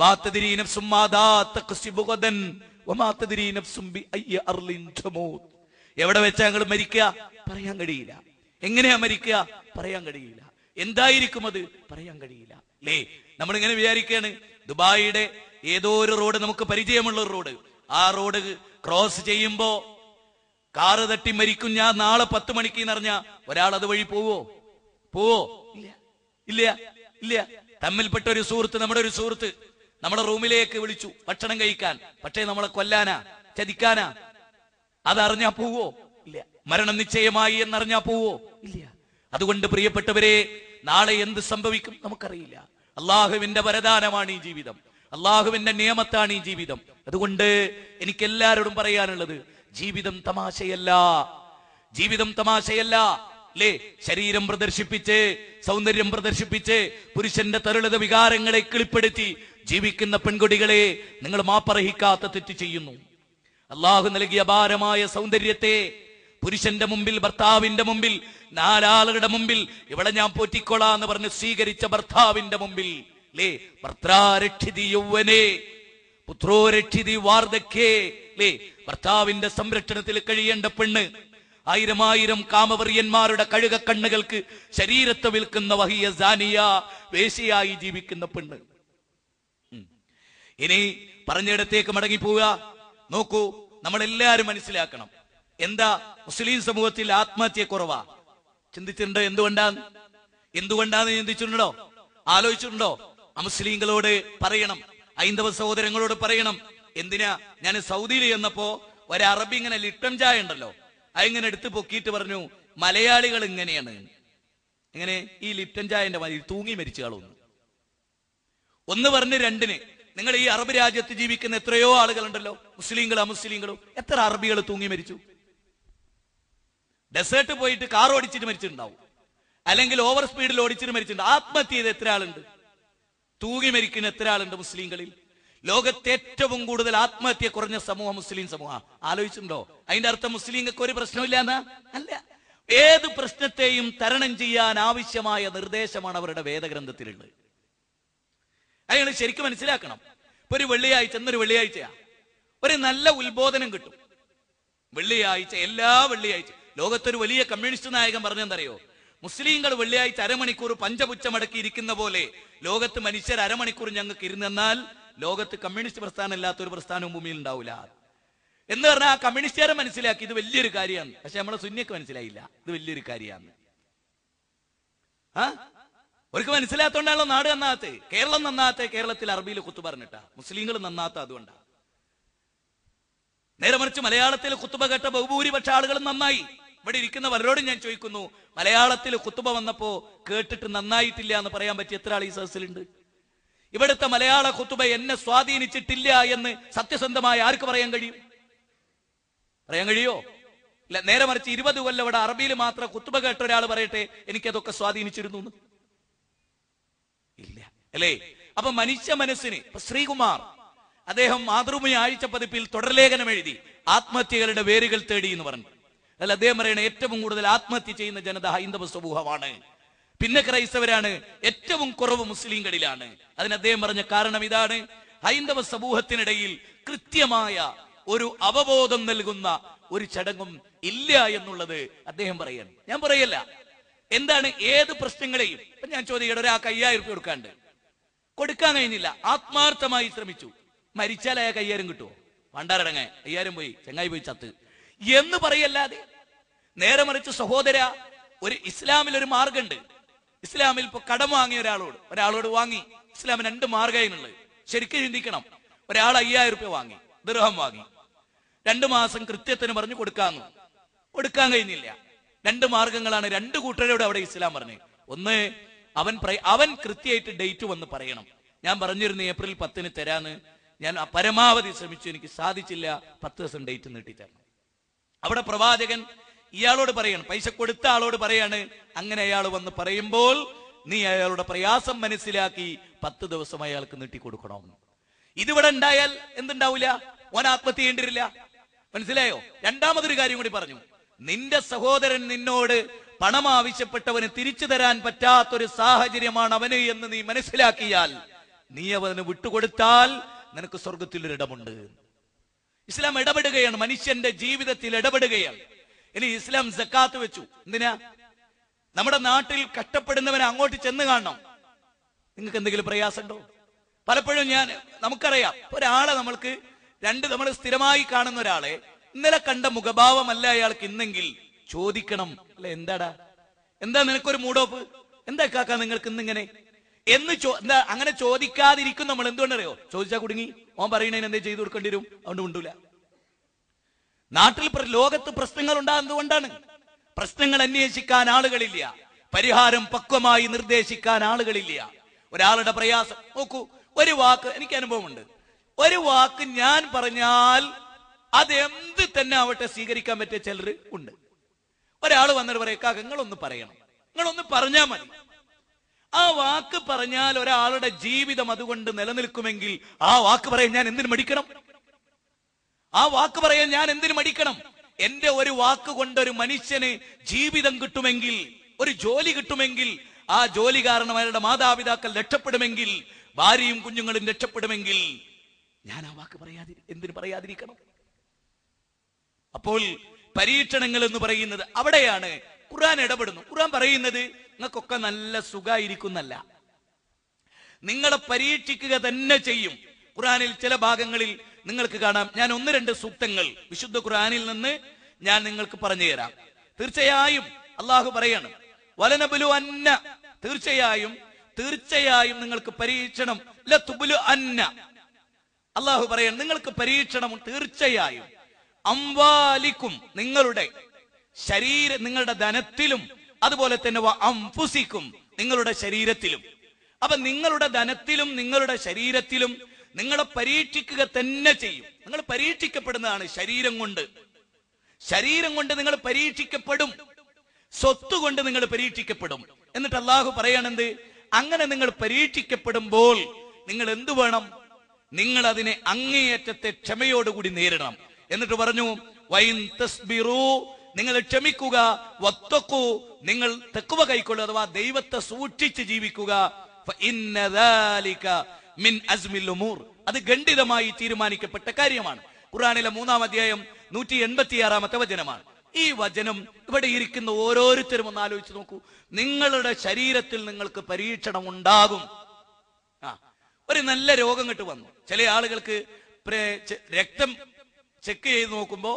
S3: എവിടെ വെച്ചാ ഞങ്ങൾ മരിക്കുക? പറയാൻ കഴിയില്ല. എങ്ങനെയാ മരിക്കുക? പറയാൻ കഴിയില്ല. എന്തായിരിക്കും അത്? പറയാൻ കഴിയില്ല. ലേ നമ്മളിങ്ങനെ വിചാരിക്കുകയാണ്, ദുബായിയുടെ ഏതോ ഒരു റോഡ്, നമുക്ക് പരിചയമുള്ള ഒരു റോഡ്, ആ റോഡ് ക്രോസ് ചെയ്യുമ്പോ കാറ് തട്ടി മരിക്കും ഞാൻ നാളെ പത്ത് മണിക്ക് എന്ന് പറഞ്ഞാ ഒരാൾ അതുവഴി പോവോ? പോവോ? ഇല്ല. ഇല്ല. ഇല്ല. തമ്മിൽപ്പെട്ട ഒരു സുഹൃത്ത്, നമ്മുടെ ഒരു സുഹൃത്ത് നമ്മുടെ റൂമിലേക്ക് വിളിച്ചു ഭക്ഷണം കഴിക്കാൻ. പക്ഷേ നമ്മളെ കൊല്ലാനാ, ചതിക്കാനാ. അതറിഞ്ഞാ പോവോ? ഇല്ല. മരണം നിശ്ചയമായി എന്നറിഞ്ഞാ പോവോ? ഇല്ല. അതുകൊണ്ട് പ്രിയപ്പെട്ടവരെ, നാളെ എന്ത് സംഭവിക്കും നമുക്കറിയില്ല. അള്ളാഹുവിന്റെ വരദാനമാണ് ഈ ജീവിതം, അള്ളാഹുവിന്റെ നിയമത്താണ് ഈ ജീവിതം. അതുകൊണ്ട് എനിക്ക് എല്ലാവരോടും പറയാനുള്ളത്, ജീവിതം തമാശയല്ല. ജീവിതം തമാശയല്ല. ലേ ശരീരം പ്രദർശിപ്പിച്ച്, സൗന്ദര്യം പ്രദർശിപ്പിച്ച്, പുരുഷന്റെ തരുളത വികാരങ്ങളെ കിളിപ്പെടുത്തി ജീവിക്കുന്ന പെൺകുട്ടികളെ നിങ്ങൾ മാപ്പർഹിക്കാത്ത തെറ്റ് ചെയ്യുന്നു. അള്ളാഹു നൽകിയ അപാരമായ സൗന്ദര്യത്തെ പുരുഷന്റെ മുമ്പിൽ, ഭർത്താവിന്റെ മുമ്പിൽ, നാലാളുകളുടെ മുമ്പിൽ ഇവിടെ ഞാൻ പോറ്റിക്കൊള്ളാന്ന് പറഞ്ഞ് സ്വീകരിച്ച ഭർത്താവിന്റെ മുമ്പിൽ ലേ ഭർത്താരക്ഷിതി യൗവനേ പുത്രോരക്ഷിതി വാർദ്ധക്യേ ലേ ഭർത്താവിന്റെ സംരക്ഷണത്തിൽ കഴിയേണ്ട പെണ്ണ് ആയിരം ആയിരം കാമവറിയന്മാരുടെ കഴുക കണ്ണുകൾക്ക് ശരീരത്തെ വിൽക്കുന്ന വഹിയ സാനിയ, വേശ്യയായി ജീവിക്കുന്ന പെണ്ണ്. ഇനി പറഞ്ഞിടത്തേക്ക് മടങ്ങിപ്പോവുക.
S4: നോക്കൂ, നമ്മളെല്ലാരും മനസ്സിലാക്കണം, എന്താ മുസ്ലിം സമൂഹത്തിൽ ആത്മഹത്യ കുറവാ? ചിന്തിച്ചിട്ടുണ്ടോ? എന്തുകൊണ്ടാന്ന് എന്തുകൊണ്ടാന്ന് ചിന്തിച്ചിട്ടുണ്ടോ? ആലോചിച്ചിട്ടുണ്ടോ? അമുസ്ലിങ്ങളോട് പറയണം, ഹൈന്ദവ സഹോദരങ്ങളോട് പറയണം. എന്തിനാ? ഞാൻ സൗദിയിൽ ചെന്നപ്പോ ഒരു അറബി ഇങ്ങനെ ലിപ്ടൺ ചായ ഉണ്ടല്ലോ, അതിങ്ങനെ എടുത്ത് പൊക്കിയിട്ട് പറഞ്ഞു, മലയാളികൾ ഇങ്ങനെയാണ്. എങ്ങനെ? ഈ ലിപ്ടൺ ചായന്റെ മതി തൂങ്ങി മരിച്ചു കളൊന്ന്. ഒന്ന് പറഞ്ഞ് രണ്ടിന്, നിങ്ങൾ ഈ അറബ് രാജ്യത്ത് ജീവിക്കുന്ന എത്രയോ ആളുകളുണ്ടല്ലോ, മുസ്ലിങ്ങളും അമുസ്ലിങ്ങളും, എത്ര അറബികൾ തൂങ്ങി മരിച്ചു? ഡെസേർട്ട് പോയിട്ട് കാർ ഓടിച്ചിട്ട് മരിച്ചിട്ടുണ്ടാവും, അല്ലെങ്കിൽ ഓവർ സ്പീഡിൽ ഓടിച്ചിട്ട് മരിച്ചിട്ടുണ്ട്. ആത്മഹത്യ ചെയ്ത് എത്ര ആളുണ്ട്? തൂങ്ങി മരിക്കുന്ന എത്ര ആളുണ്ട് മുസ്ലിങ്ങളിൽ? ലോകത്തെ ഏറ്റവും കൂടുതൽ ആത്മഹത്യ കുറഞ്ഞ സമൂഹം മുസ്ലിം സമൂഹം. ആലോചിച്ചിട്ടുണ്ടോ? അതിന്റെ അർത്ഥം മുസ്ലിങ്ങൾക്ക് ഒരു പ്രശ്നമില്ല എന്നാ? അല്ല. ഏത് പ്രശ്നത്തെയും തരണം ചെയ്യാൻ ആവശ്യമായ നിർദ്ദേശമാണ് അവരുടെ വേദഗ്രന്ഥത്തിലുള്ളത്. അയാൾ ശരിക്കും മനസ്സിലാക്കണം. ഇപ്പൊ ഒരു വെള്ളിയാഴ്ച, എന്നൊരു വെള്ളിയാഴ്ചയാ, ഒരു നല്ല ഉത്ബോധനം കിട്ടും. വെള്ളിയാഴ്ച, എല്ലാ വെള്ളിയാഴ്ച ലോകത്തൊരു വലിയ കമ്മ്യൂണിസ്റ്റ് നായകൻ പറഞ്ഞെന്തറിയോ? മുസ്ലിങ്ങൾ വെള്ളിയാഴ്ച അരമണിക്കൂർ പഞ്ചപുച്ഛമടക്കി ഇരിക്കുന്ന പോലെ ലോകത്ത് മനുഷ്യർ അരമണിക്കൂർ ഞങ്ങൾക്ക് ഇരുന്നാൽ ലോകത്ത് കമ്മ്യൂണിസ്റ്റ് പ്രസ്ഥാനം ഇല്ലാത്ത ഒരു പ്രസ്ഥാനവും ഭൂമിയിൽ ഉണ്ടാവില്ല എന്ന് പറഞ്ഞാൽ ആ കമ്മ്യൂണിസ്റ്റുകാരെ മനസ്സിലാക്കി ഇത് വലിയൊരു കാര്യമാണ്. പക്ഷെ നമ്മളെ സുന്നിക്ക് മനസ്സിലായില്ല ഇത് വലിയൊരു കാര്യമാണ്. ആ അവർക്ക് മനസ്സിലാത്തോണ്ടാണല്ലോ നാട് നന്നാത്ത, കേരളം നന്നാത്ത. കേരളത്തിൽ അറബിയിൽ കുത്തു പറഞ്ഞിട്ടാ, മുസ്ലിങ്ങൾ നന്നാത്ത അതുകൊണ്ടാ. നേരെ മറിച്ച് മലയാളത്തിൽ കുത്തുബ കേട്ട ബഹുഭൂരിപക്ഷ ആളുകളും നന്നായി. ഇവിടെ ഇരിക്കുന്ന പലരോടും ഞാൻ ചോദിക്കുന്നു, മലയാളത്തിൽ കുത്തുബ വന്നപ്പോ കേട്ടിട്ട് നന്നായിട്ടില്ല എന്ന് പറയാൻ പറ്റിയ എത്ര ആൾ ഈ സദസ്സിലുണ്ട്? ഇവിടുത്തെ മലയാള കുത്തുബ എന്നെ സ്വാധീനിച്ചിട്ടില്ല എന്ന് സത്യസന്ധമായി ആർക്ക് പറയാൻ കഴിയും? പറയാൻ കഴിയോ? ഇല്ല. നേരെ മറിച്ച് ഇരുപത് കൊല്ലം ഇവിടെ അറബിയിൽ മാത്രം കുത്തുബ കേട്ട ഒരാൾ പറയട്ടെ എനിക്കതൊക്കെ സ്വാധീനിച്ചിരുന്നു? ഇല്ല, അല്ലേ? അപ്പൊ മനുഷ്യ മനസ്സിന്, ഇപ്പൊ ശ്രീകുമാർ അദ്ദേഹം മാതൃഭൂമി ആഴ്ച പതിപ്പിൽ തുടർലേഖനം എഴുതി, ആത്മഹത്യകളുടെ വേരുകൾ തേടി എന്ന് പറഞ്ഞു. അല്ല, അദ്ദേഹം പറയണ ഏറ്റവും കൂടുതൽ ആത്മഹത്യ ചെയ്യുന്ന ജനത ഹൈന്ദവ സമൂഹമാണ്, പിന്നെ ക്രൈസ്തവരാണ്, ഏറ്റവും കുറവ് മുസ്ലിങ്ങളിലാണ്. അതിന് അദ്ദേഹം പറഞ്ഞ കാരണം ഇതാണ്: ഹൈന്ദവ സമൂഹത്തിനിടയിൽ കൃത്യമായ ഒരു അവബോധം നൽകുന്ന ഒരു ചടങ്ങും ഇല്ല എന്നുള്ളത് അദ്ദേഹം പറയാണ്. ഞാൻ പറയല്ല. എന്താണ്? ഏത് പ്രശ്നങ്ങളെയും ഇപ്പൊ ഞാൻ ചോദിക്കട്ടെ, ഒരാൾക്ക് അയ്യായിരം രൂപ കൊടുക്കാണ്ട്, കൊടുക്കാൻ കഴിഞ്ഞില്ല, ആത്മാർത്ഥമായി ശ്രമിച്ചു, മരിച്ചാൽ അയാൾക്ക് അയ്യായിരം കിട്ടുമോ? പണ്ടാരടങ്ങ അയ്യായിരം പോയി, ചെങ്ങായി പോയി ചത്ത് എന്ന് പറയല്ലാതെ. നേരെ മറിച്ച് സഹോദര, ഒരു ഇസ്ലാമിൽ ഒരു മാർഗമുണ്ട്. ഇസ്ലാമിൽ ഇപ്പൊ കടം വാങ്ങിയ ഒരാളോട് ഒരാളോട് വാങ്ങി, ഇസ്ലാമിന് രണ്ട് മാർഗമുള്ളത്. ശരിക്കും ചിന്തിക്കണം. ഒരാൾ അയ്യായിരം രൂപ വാങ്ങി, ദിർഹം വാങ്ങി, രണ്ടു മാസം കൃത്യത്തിന് പറഞ്ഞു കൊടുക്കാന്നു, കൊടുക്കാൻ കഴിഞ്ഞില്ല. രണ്ട് മാർഗങ്ങളാണ് രണ്ട് കൂട്ടരോട് അവിടെ ഇസ്ലാം പറഞ്ഞു. ഒന്ന്, അവൻ അവൻ കൃത്യമായിട്ട് ഡേറ്റ് വന്ന് പറയണം. ഞാൻ പറഞ്ഞിരുന്നു ഏപ്രിൽ പത്തിന് തരാന്ന്, ഞാൻ പരമാവധി ശ്രമിച്ചു, എനിക്ക് സാധിച്ചില്ല, പത്ത് ദിവസം ഡേറ്റ് നീട്ടിത്തരണം. അവിടെ പ്രവാചകൻ ഇയാളോട് പറയണം, പൈസ കൊടുത്ത ആളോട് പറയാണ്, അങ്ങനെ അയാൾ വന്ന് പറയുമ്പോൾ നീ അയാളുടെ പ്രയാസം മനസ്സിലാക്കി പത്ത് ദിവസം അയാൾക്ക് നീട്ടിക്കൊടുക്കണമെന്ന്. ഇതിവിടെ ഉണ്ടായാൽ എന്തുണ്ടാവില്ല? ഓൻ ആത്മഹത്യ ചെയ്യേണ്ടിരില്ല. മനസ്സിലായോ? രണ്ടാമതൊരു കാര്യം കൂടി പറഞ്ഞു, നിന്റെ സഹോദരൻ നിന്നോട് പണം ആവശ്യപ്പെട്ടവന് തിരിച്ചു തരാൻ പറ്റാത്തൊരു സാഹചര്യമാണ് അവന് എന്ന് നീ മനസ്സിലാക്കിയാൽ നീ അവന് വിട്ടുകൊടുത്താൽ നിനക്ക് സ്വർഗത്തിൽ ഒരിടമുണ്ട്. ഇസ്ലാം ഇടപെടുകയാണ്, മനുഷ്യന്റെ ജീവിതത്തിൽ ഇടപെടുകയാണ്. ഇനി ഇസ്ലാം സക്കാത്ത് വെച്ചു. എന്തിനാ? നമ്മുടെ നാട്ടിൽ കഷ്ടപ്പെടുന്നവനെ അങ്ങോട്ട് ചെന്ന് കാണണം. നിങ്ങൾക്ക് എന്തെങ്കിലും പ്രയാസമുണ്ടോ? പലപ്പോഴും ഞാൻ നമുക്കറിയാം, ഒരാളെ നമ്മൾക്ക് രണ്ട് നമ്മൾ സ്ഥിരമായി കാണുന്ന ഒരാളെ ഇന്നലെ കണ്ട മുഖഭാവമല്ല അയാൾക്ക് ഇന്നെങ്കിൽ ചോദിക്കണം, അല്ലെ എന്താടാ, എന്താ നിനക്കൊരു മൂഡോപ്പ്, എന്താ കാക്ക നിങ്ങൾക്ക് ഇന്നിങ്ങനെ എന്ന് ചോ എന്താ അങ്ങനെ ചോദിക്കാതിരിക്കും നമ്മൾ. എന്തുകൊണ്ടറിയോ? ചോദിച്ചാൽ കുടുങ്ങി, ഓൻ പറയുന്നതിന് എന്തേ ചെയ്തു കൊടുക്കേണ്ടി വരും, അതുകൊണ്ട് ഉണ്ടൂല. നാട്ടിൽ ലോകത്ത് പ്രശ്നങ്ങൾ ഉണ്ടാകുന്നതുകൊണ്ടാണ്. പ്രശ്നങ്ങൾ അന്വേഷിക്കാൻ ആളുകളില്ല, പരിഹാരം പക്വമായി നിർദ്ദേശിക്കാൻ ആളുകളില്ല. ഒരാളുടെ പ്രയാസം നോക്കൂ, ഒരു വാക്ക് എനിക്ക് അനുഭവമുണ്ട്. ഒരു വാക്ക് ഞാൻ പറഞ്ഞാൽ അതെന്ത് തന്നെ ആവട്ടെ സ്വീകരിക്കാൻ പറ്റിയ ചിലർ ഉണ്ട്. ഒരാൾ വന്നിട്ട് പറയും, കാക്ക നിങ്ങളൊന്ന് പറയണം, നിങ്ങളൊന്ന് പറഞ്ഞാൽ മതി. ആ വാക്ക് പറഞ്ഞാൽ ഒരാളുടെ ജീവിതം അതുകൊണ്ട് നിലനിൽക്കുമെങ്കിൽ ആ വാക്ക് പറയാൻ ഞാൻ എന്തിനു മടിക്കണം? ആ വാക്ക് പറയാൻ ഞാൻ എന്തിനു മടിക്കണം? എന്റെ ഒരു വാക്ക് കൊണ്ട് ഒരു മനുഷ്യന് ജീവിതം കിട്ടുമെങ്കിൽ, ഒരു ജോലി കിട്ടുമെങ്കിൽ, ആ ജോലി കാരണം അയാളുടെ മാതാപിതാക്കൾ രക്ഷപ്പെടുമെങ്കിൽ, ഭാര്യയും കുഞ്ഞുങ്ങളും രക്ഷപ്പെടുമെങ്കിൽ ഞാൻ ആ വാക്ക് പറയാതി എന്തിനു പറയാതിരിക്കണം? അപ്പോൾ പരീക്ഷണങ്ങൾ എന്ന് പറയുന്നത് അവിടെയാണ് ഖുർആൻ ഇടപെടുന്നു. ഖുർആൻ പറയുന്നത് നിങ്ങൾക്കൊക്കെ നല്ല സുഖായിരിക്കുന്നല്ല, നിങ്ങളെ പരീക്ഷിക്കുക തന്നെ ചെയ്യും. ഖുർആനിൽ ചില ഭാഗങ്ങളിൽ നിങ്ങൾക്ക് കാണാം. ഞാൻ ഒന്ന് രണ്ട് സൂക്തങ്ങൾ വിശുദ്ധ ഖുർആനിൽ നിന്ന് ഞാൻ നിങ്ങൾക്ക് പറഞ്ഞു തരാം. തീർച്ചയായും അള്ളാഹു പറയാണ്, വലനബുലു അന്ന, തീർച്ചയായും തീർച്ചയായും നിങ്ങൾക്ക് പരീക്ഷണം, ലതുബുലു അന്ന, അള്ളാഹു പറയാണ് നിങ്ങൾക്ക് പരീക്ഷണം തീർച്ചയായും, അംവാലിക്കും, നിങ്ങളുടെ ശരീര നിങ്ങളുടെ ധനത്തിലും, അതുപോലെ തന്നെ അംഫുസിക്കും, നിങ്ങളുടെ ശരീരത്തിലും. അപ്പൊ നിങ്ങളുടെ ധനത്തിലും നിങ്ങളുടെ ശരീരത്തിലും നിങ്ങളെ പരീക്ഷിക്കുക തന്നെ ചെയ്യും. നിങ്ങൾ പരീക്ഷിക്കപ്പെടുന്നതാണ് ശരീരം കൊണ്ട്. ശരീരം കൊണ്ട് നിങ്ങൾ പരീക്ഷിക്കപ്പെടും, സ്വത്ത് കൊണ്ട് നിങ്ങൾ പരീക്ഷിക്കപ്പെടും. എന്നിട്ട് അള്ളാഹു പറയണെന്ത്, അങ്ങനെ നിങ്ങൾ പരീക്ഷിക്കപ്പെടുമ്പോൾ നിങ്ങൾ എന്തു വേണം? നിങ്ങൾ അതിനെ അങ്ങേയറ്റത്തെ ക്ഷമയോടുകൂടി നേരിടണം. എന്നിട്ട് പറഞ്ഞു, വൈൻ തസ്ബിറു, നിങ്ങൾ ക്ഷമിക്കുക, വത്തഖു, നിങ്ങൾ തഖ്വ കൈക്കൊള്ളുക, അഥവാ ദൈവത്തെ സൂക്ഷിച്ച് ജീവിക്കുക, ഫഇന്ന ദാലിക മിൻ അസ്മിൽ ഉമൂർ, അത് ഖണ്ഡിതമായി തീരുമാനിക്കപ്പെട്ട കാര്യമാണ്. ഖുർആനിലെ മൂന്നാം അധ്യായം നൂറ്റി എൺപത്തിയാറാമത്തെ വചനമാണ്. ഈ വചനം ഇവിടെ ഇരിക്കുന്ന ഓരോരുത്തരും ഒന്ന് ആലോചിച്ച് നോക്കൂ. നിങ്ങളുടെ ശരീരത്തിൽ നിങ്ങൾക്ക് പരീക്ഷണം ഉണ്ടാകും. ആ ഒരു നല്ല രോഗം കിട്ടു വന്നു. ചില ആളുകൾക്ക് രക്തം ചെക്ക് ചെയ്ത് നോക്കുമ്പോ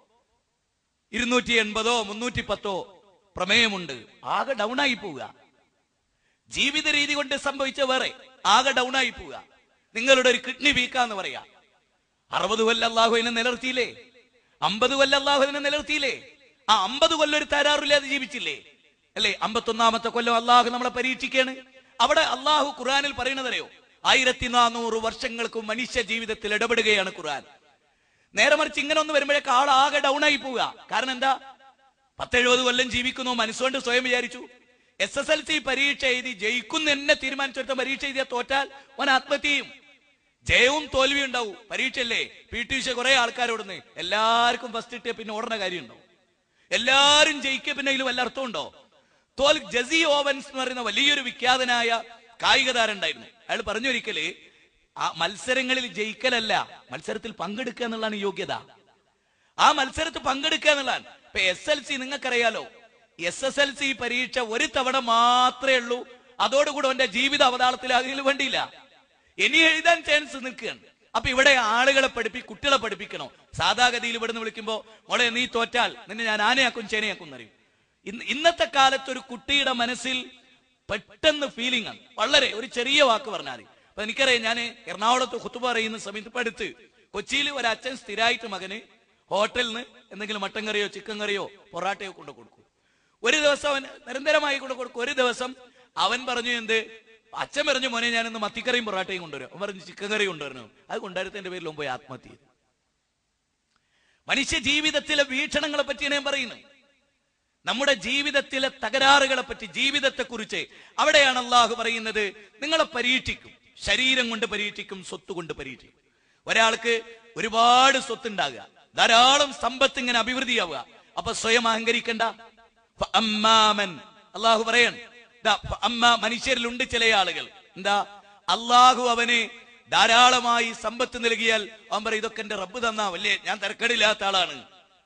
S4: ഇരുന്നൂറ്റി എൺപതോ മുന്നൂറ്റി പത്തോ പ്രമേയമുണ്ട്. ആകെ ഡൗൺ ആയി പോവുക. ജീവിത രീതി കൊണ്ട് സംഭവിച്ച വേറെ, ആകെ ഡൗൺ ആയി പോവുക. നിങ്ങളുടെ ഒരു കിഡ്നി വീക്കാന്ന് പറയാ. അറുപത് കൊല്ലം അള്ളാഹുവിനെ നിലർത്തിയില്ലേ? അമ്പത് കൊല്ലം അള്ളാഹുവിനെ നിലർത്തിയില്ലേ? ആ അമ്പത് കൊല്ലം ഒരു തരാറില്ലാതെ ജീവിച്ചില്ലേ? അല്ലേ? അമ്പത്തൊന്നാമത്തെ കൊല്ലം അള്ളാഹു നമ്മളെ പരീക്ഷിക്കാണ്. അവിടെ അള്ളാഹു ഖുർആനിൽ പറയുന്നതറിയോ? ആയിരത്തി നാനൂറ് വർഷങ്ങൾക്ക് മനുഷ്യ ജീവിതത്തിൽ ഇടപെടുകയാണ് ഖുർആൻ. നേരെ മറിച്ച് ഇങ്ങനെ ഒന്ന് വരുമ്പോഴേക്ക് ആളാകെ ഡൗൺ ആയി പോവുക. കാരണം എന്താ? പത്തെഴുപത് കൊല്ലം ജീവിക്കുന്നു മനസ്സുകൊണ്ട് സ്വയം വിചാരിച്ചു. എസ് എസ് എൽ സി പരീക്ഷ എഴുതി ജയിക്കുന്ന എന്നെ തീരുമാനിച്ചെടുത്ത പരീക്ഷ എഴുതിയാൽ തോറ്റാൽ അവൻ ആത്മഹത്യ ചെയ്യും. ജയവും തോൽവിയും ഉണ്ടാവും. പരീക്ഷയല്ലേ? പി ടി ഉഷ കുറെ ആൾക്കാരോടുന്ന് എല്ലാവർക്കും ഫസ്റ്റ് കിട്ടിയ പിന്നെ ഓടുന്ന കാര്യമുണ്ടോ? എല്ലാരും ജയിക്കുക പിന്നെ ഇതിൽ വല്ല അർത്ഥമുണ്ടോ? തോൽ ജസി ഓവൻസ് എന്ന് പറയുന്ന വലിയൊരു വിഖ്യാതനായ കായിക താരം ഉണ്ടായിരുന്നു. അയാൾ പറഞ്ഞു ഒരിക്കല്, ആ മത്സരങ്ങളിൽ ജയിക്കലല്ല, മത്സരത്തിൽ പങ്കെടുക്കുക എന്നുള്ളതാണ് യോഗ്യത. ആ മത്സരത്തിൽ പങ്കെടുക്കുക എന്നുള്ളതാണ്. ഇപ്പൊ എസ് എൽ സി നിങ്ങൾക്കറിയാലോ, എസ് എസ് എൽ സി പരീക്ഷ ഒരു തവണ മാത്രമേ ഉള്ളൂ. അതോടുകൂടെ അവന്റെ ജീവിത അവതാളത്തിൽ അതിൽ വേണ്ടിയില്ല, ഇനി എഴുതാൻ ചാൻസ് നിൽക്കുകയാണ്. അപ്പൊ ഇവിടെ ആളുകളെ പഠിപ്പി കുട്ടികളെ പഠിപ്പിക്കണോ? സാധാഗതിയിൽ ഇവിടുന്ന് വിളിക്കുമ്പോ, മോളെ നീ തോറ്റാൽ നിന്നെ ഞാൻ ആനയാക്കും ചേനയാക്കും എന്നറിയും. ഇന്ന് ഇന്നത്തെ കാലത്ത് ഒരു കുട്ടിയുടെ മനസ്സിൽ പെട്ടെന്ന് ഫീലിംഗ് ആണ്. വളരെ ഒരു ചെറിയ വാക്ക് പറഞ്ഞാൽ അപ്പൊ എനിക്കറിയാം, ഞാൻ എറണാകുളത്ത് ഖുതുബ പറയുന്ന സമയത്ത് ഇപ്പൊ അടുത്ത് കൊച്ചിയിൽ ഒരച്ഛൻ സ്ഥിരമായിട്ട് മകന് ഹോട്ടലിൽ നിന്ന് എന്തെങ്കിലും മട്ടൻ കറിയോ ചിക്കൻ കറിയോ പൊറാട്ടയോ കൊണ്ട് കൊടുക്കും. ഒരു ദിവസം അവൻ നിരന്തരമായി കൊണ്ട് കൊടുക്കും. ഒരു ദിവസം അവൻ പറഞ്ഞു, എന്ത്? അച്ഛൻ പറഞ്ഞു, മോനെ ഞാനിന്ന് മത്തിക്കറിയും പൊറാട്ടയും കൊണ്ടുവരും. അവൻ പറഞ്ഞു ചിക്കൻ കറി കൊണ്ടുവരണം. അത് കൊണ്ടുവരുന്നതിന്റെ പേരിൽ പോയി ആത്മഹത്യ ചെയ്തു. മനുഷ്യ ജീവിതത്തിലെ വീക്ഷണങ്ങളെ പറ്റിയാണ് ഞാൻ പറയുന്നത്. നമ്മുടെ ജീവിതത്തിലെ തകരാറുകളെ പറ്റി, ജീവിതത്തെ കുറിച്ച് അവിടെയാണ് അള്ളാഹു പറയുന്നത്, നിങ്ങളെ പരീക്ഷിക്കും. ശരീരം കൊണ്ട് പരീക്ഷിക്കും, സ്വത്ത് കൊണ്ട് പരീക്ഷിക്കും. ഒരാൾക്ക് ഒരുപാട് സ്വത്ത് ഉണ്ടാകുക, ധാരാളം സമ്പത്ത് ഇങ്ങനെ അഭിവൃദ്ധിയാവുക. അപ്പൊ സ്വയം അഹങ്കരിക്കണ്ട. അള്ളാഹു പറയണം, മനുഷ്യരിലുണ്ട് ചില ആളുകൾ, എന്താ? അള്ളാഹു അവന് ധാരാളമായി സമ്പത്ത് നൽകിയാൽ അവൻ പറയും, ഇതൊക്കെ എന്റെ റബ്ബ് തന്നാ വല്ലേ, ഞാൻ തരക്കേടില്ലാത്ത ആളാണ്.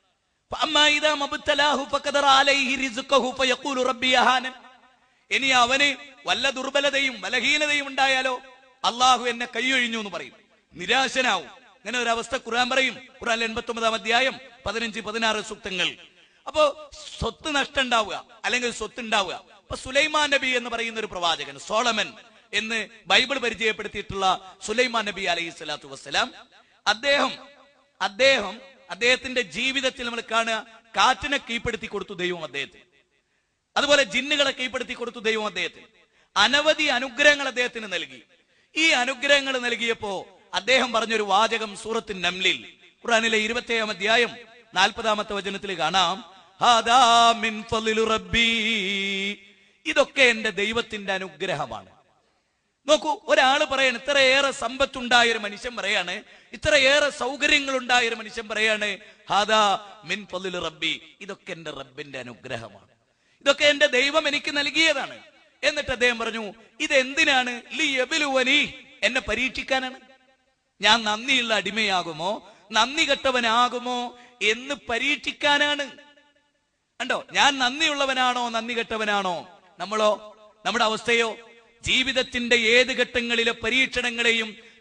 S4: ഇനി അവന് വല്ല ദുർബലതയും ബലഹീനതയും ഉണ്ടായാലോ അള്ളാഹു എന്നെ കൈയൊഴിഞ്ഞു എന്ന് പറയും, നിരാശനാവും. ഇങ്ങനെ ഒരു അവസ്ഥ ഖുർആൻ പറയും. ഖുർആൻ എൺപത്തി ഒമ്പതാം അധ്യായം പതിനഞ്ച് പതിനാറ് സൂക്തങ്ങൾ. അപ്പോ സ്വത്ത് നഷ്ടം ഉണ്ടാവുക, അല്ലെങ്കിൽ സ്വത്ത് ഉണ്ടാവുക. അപ്പൊ സുലൈമാൻ നബി എന്ന് പറയുന്ന ഒരു പ്രവാചകൻ, സോളമൻ എന്ന് ബൈബിൾ പരിചയപ്പെടുത്തിയിട്ടുള്ള സുലൈമാൻ നബി അലൈഹി സ്വലാത്തു വസ്സലാം, അദ്ദേഹം അദ്ദേഹം അദ്ദേഹത്തിന്റെ ജീവിതത്തിൽ നമ്മൾ കാണുക, കാറ്റിനെ കീഴ്പ്പെടുത്തി കൊടുത്തു ദൈവം അദ്ദേഹത്തിന്. അതുപോലെ ജിന്നുകളെ കീഴ്പ്പെടുത്തി കൊടുത്തു ദൈവം അദ്ദേഹത്തിന്. അനവധി അനുഗ്രഹങ്ങൾ അദ്ദേഹത്തിന് നൽകി. ഈ അനുഗ്രഹങ്ങൾ നൽകിയപ്പോ അദ്ദേഹം പറഞ്ഞൊരു വാചകം സൂറത്ത് നംലിൽ, ഖുർആനിലെ ഇരുപത്തേഴാം അധ്യായം നാൽപ്പതാമത്തെ വചനത്തിൽ കാണാം, ഹാദാ മിൻ ഫളിലു റബ്ബി, ഇതൊക്കെ എന്റെ ദൈവത്തിന്റെ അനുഗ്രഹമാണ്. നോക്കൂ, ഒരാള് പറയാണ്, ഇത്രയേറെ സമ്പത്തുണ്ടായ ഒരു മനുഷ്യൻ പറയാണ്, ഇത്രയേറെ സൗകര്യങ്ങൾ ഉണ്ടായ ഒരു മനുഷ്യൻ പറയാണ്, ഹാദാ മിൻ ഫളിലു റബ്ബി, ഇതൊക്കെ എന്റെ റബ്ബിന്റെ അനുഗ്രഹമാണ്, ഇതൊക്കെ എന്റെ ദൈവം എനിക്ക് നൽകിയതാണ്. എന്നിട്ട് അദ്ദേഹം പറഞ്ഞു, ഇതെന്തിനാണ്? ലിയബ്ലുവനി, എന്നെ പരീക്ഷിക്കാനാണ്. ഞാൻ നന്ദിയുള്ള അടിമയാകുമോ നന്ദി കെട്ടവനാകുമോ എന്ന് പരീക്ഷിക്കാനാണ്. കണ്ടോ, ഞാൻ നന്ദിയുള്ളവനാണോ നന്ദി കെട്ടവനാണോ? നമ്മളോ? നമ്മുടെ അവസ്ഥയോ? ജീവിതത്തിന്റെ ഏത് ഘട്ടങ്ങളിലെ പരീക്ഷണങ്ങളെയും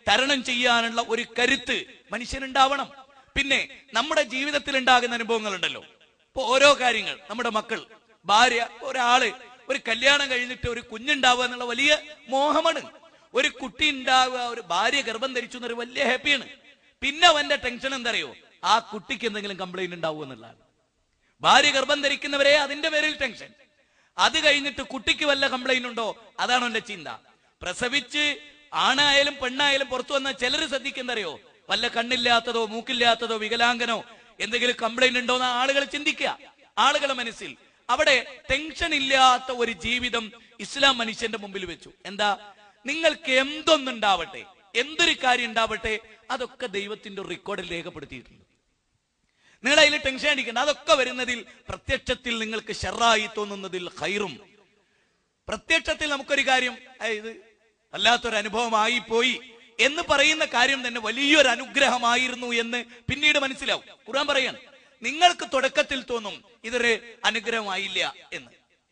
S4: തരണം ചെയ്യാനുള്ള ഒരു കരുത്ത് മനുഷ്യനുണ്ടാവണം. പിന്നെ നമ്മുടെ ജീവിതത്തിൽ ഉണ്ടാകുന്ന അനുഭവങ്ങളുണ്ടല്ലോ. ഇപ്പൊ ഓരോ കാര്യങ്ങൾ, നമ്മുടെ മക്കൾ, ഭാര്യ, ഒരാള് ഒരു കല്യാണം കഴിഞ്ഞിട്ട് ഒരു കുഞ്ഞുണ്ടാവുക എന്നുള്ള വലിയ മോഹമാണ്. ഒരു കുട്ടി ഉണ്ടാവുക, ഒരു ഭാര്യ ഗർഭം ധരിച്ചു എന്നൊരു വലിയ ഹാപ്പിയാണ്. പിന്നെ അവന്റെ ടെൻഷൻ എന്തറിയോ? ആ കുട്ടിക്ക് എന്തെങ്കിലും കംപ്ലൈന്റ് ഉണ്ടാവുക എന്നുള്ളതാണ്. ഭാര്യ ഗർഭം ധരിക്കുന്നവരെ അതിന്റെ പേരിൽ ടെൻഷൻ. അത് കഴിഞ്ഞിട്ട് കുട്ടിക്ക് വല്ല കംപ്ലൈന്റ് ഉണ്ടോ, അതാണ് അവന്റെ ചിന്ത. പ്രസവിച്ച് ആണായാലും പെണ്ണായാലും പുറത്തു വന്ന ചിലർ ശ്രദ്ധിക്കുന്നറിയോ? വല്ല കണ്ണില്ലാത്തതോ മൂക്കില്ലാത്തതോ വികലാംഗനോ എന്തെങ്കിലും കംപ്ലൈന്റ് ഉണ്ടോ എന്ന് ആളുകൾ ചിന്തിക്കുക. ആളുകളുടെ മനസ്സിൽ അവിടെ ടെൻഷൻ ഇല്ലാത്ത ഒരു ജീവിതം ഇസ്ലാം മനുഷ്യന്റെ മുമ്പിൽ വെച്ചു. എന്താ? നിങ്ങൾക്ക് എന്തൊന്നുണ്ടാവട്ടെ, എന്തൊരു കാര്യം ഉണ്ടാവട്ടെ, അതൊക്കെ ദൈവത്തിന്റെ റെക്കോർഡിൽ രേഖപ്പെടുത്തിയിട്ടുണ്ട്. നിങ്ങൾ അതിൽ ടെൻഷൻ അടിക്കേണ്ട. അതൊക്കെ വരുന്നതിൽ പ്രത്യക്ഷത്തിൽ നിങ്ങൾക്ക് ഷർറായി തോന്നുന്നതിൽ ഖൈറും. പ്രത്യക്ഷത്തിൽ നമുക്കൊരു കാര്യം ഇത് വല്ലാത്തൊരു അനുഭവമായി പോയി എന്ന് പറയുന്ന കാര്യം തന്നെ വലിയൊരു അനുഗ്രഹമായിരുന്നു എന്ന് പിന്നീട് മനസ്സിലാവും. ഖുർആൻ പറയാണ്, നിങ്ങൾക്ക് തുടക്കത്തിൽ തോന്നും ഇതൊരു അനുഗ്രഹമായില്ല എന്ന്.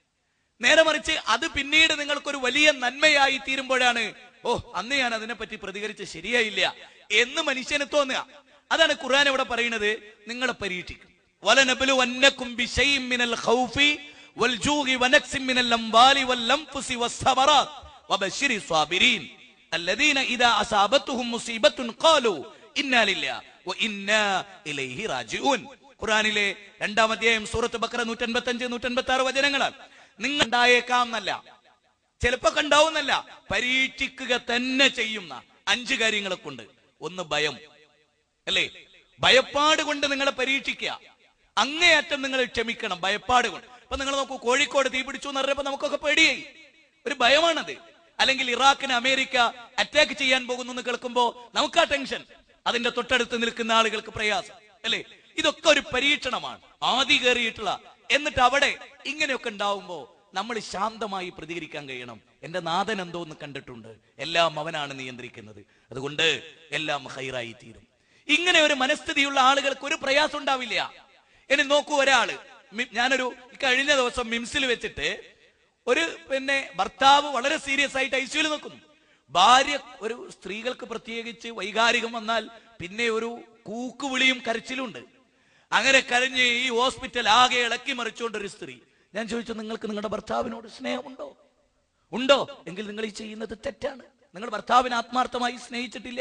S4: നേരെ മറിച്ച് അത് പിന്നീട് നിങ്ങൾക്കൊരു വലിയ നന്മയായി തീരുമ്പോഴാണ്, ഓ അന്ന് ഞാൻ അതിനെപ്പറ്റി പ്രതികരിച്ച് ശരിയായില്ല എന്ന് മനുഷ്യന് തോന്നുക. അതാണ് ഖുർആൻ ഇവിടെ പറയുന്നത്, നിങ്ങളെ പരീക്ഷിക്കും. വലനബ്ലുവന്നകും ബിശൈഇൻ മിനൽ ഖൗഫി വൽജൂഇ വനക്സിൻ മിനൽ അംവാലി വൽഅൻഫുസി വസ്സമറാത്ത് വബശ്ശിരി സ്വാബിരീൻ അല്ലദീന ഇദാ അസാബത്തുഹും മുസീബത്തുൻ ഖാലൂ ഇന്നാ ലില്ലാഹി വഇന്നാ ഇലൈഹി റാജിഊൻ. ഖുർആനിലെ രണ്ടാം അധ്യായം സൂറത്ത് ബഖറ നൂറ്റി അൻപത്തി അഞ്ച് നൂറ്റി അൻപത്തി ആറ് വചനങ്ങളാണ്. നിങ്ങൾ ഉണ്ടായേക്കാം എന്നല്ല, ചിലപ്പോ കണ്ടാവുന്നല്ല, പരീക്ഷിക്കുക തന്നെ ചെയ്യുന്ന അഞ്ച് കാര്യങ്ങളെ കൊണ്ട്. ഒന്ന് ഭയം, അല്ലേ? ഭയപ്പാട് കൊണ്ട് നിങ്ങളെ പരീക്ഷിക്കുക. അങ്ങേയറ്റം നിങ്ങൾ ക്ഷമിക്കണം ഭയപ്പാട് കൊണ്ട്. അപ്പൊ നിങ്ങൾ നോക്കൂ, കോഴിക്കോട് തീ പിടിച്ചു എന്ന് പറഞ്ഞപ്പോ നമുക്കൊക്കെ പേടിയായി, ഒരു ഭയമാണത്. അല്ലെങ്കിൽ ഇറാഖിന് അമേരിക്ക അറ്റാക്ക് ചെയ്യാൻ പോകുന്നു എന്ന് കേൾക്കുമ്പോ നമുക്ക് ആ ടെൻഷൻ, അതിന്റെ തൊട്ടടുത്ത് നിൽക്കുന്ന ആളുകൾക്ക് പ്രയാസം, അല്ലേ? ഇതൊക്കെ ഒരു പരീക്ഷണമാണ്, ആദി കയറിയിട്ടുള്ള. എന്നിട്ട് അവിടെ ഇങ്ങനെയൊക്കെ ഉണ്ടാവുമ്പോ നമ്മൾ ശാന്തമായി പ്രതികരിക്കാൻ കഴിയണം. എന്റെ നാഥൻ എന്തോ എന്ന് കണ്ടിട്ടുണ്ട്, എല്ലാം അവനാണ് നിയന്ത്രിക്കുന്നത്, അതുകൊണ്ട് എല്ലാം ഹൈറായി തീരും. ഇങ്ങനെ ഒരു മനസ്ഥിതിയുള്ള ആളുകൾക്ക് ഒരു പ്രയാസം ഉണ്ടാവില്ല. ഇനി നോക്കൂ, ഒരാള്, ഞാനൊരു കഴിഞ്ഞ ദിവസം മിംസിൽ വെച്ചിട്ട് ഒരു പിന്നെ ഭർത്താവ് വളരെ സീരിയസ് ആയിട്ട് ഐ സിയുയിൽ നിൽക്കുന്നു. ഭാര്യ, ഒരു സ്ത്രീകൾക്ക് പ്രത്യേകിച്ച് വൈകാരികം വന്നാൽ പിന്നെ ഒരു കൂക്കുവിളിയും കരച്ചിലും ഉണ്ട്. അങ്ങനെ കരഞ്ഞ് ഈ ഹോസ്പിറ്റൽ ആകെ ഇളക്കി മറിച്ചുകൊണ്ട് ഒരു സ്ത്രീ. ഞാൻ ചോദിച്ചു, നിങ്ങൾക്ക് നിങ്ങളുടെ ഭർത്താവിനോട് സ്നേഹമുണ്ടോ? ഉണ്ടോ? എങ്കിൽ നിങ്ങൾ ഈ ചെയ്യുന്നത് തെറ്റാണ്. നിങ്ങൾ ഭർത്താവിനെ ആത്മാർത്ഥമായി സ്നേഹിച്ചിട്ടില്ല.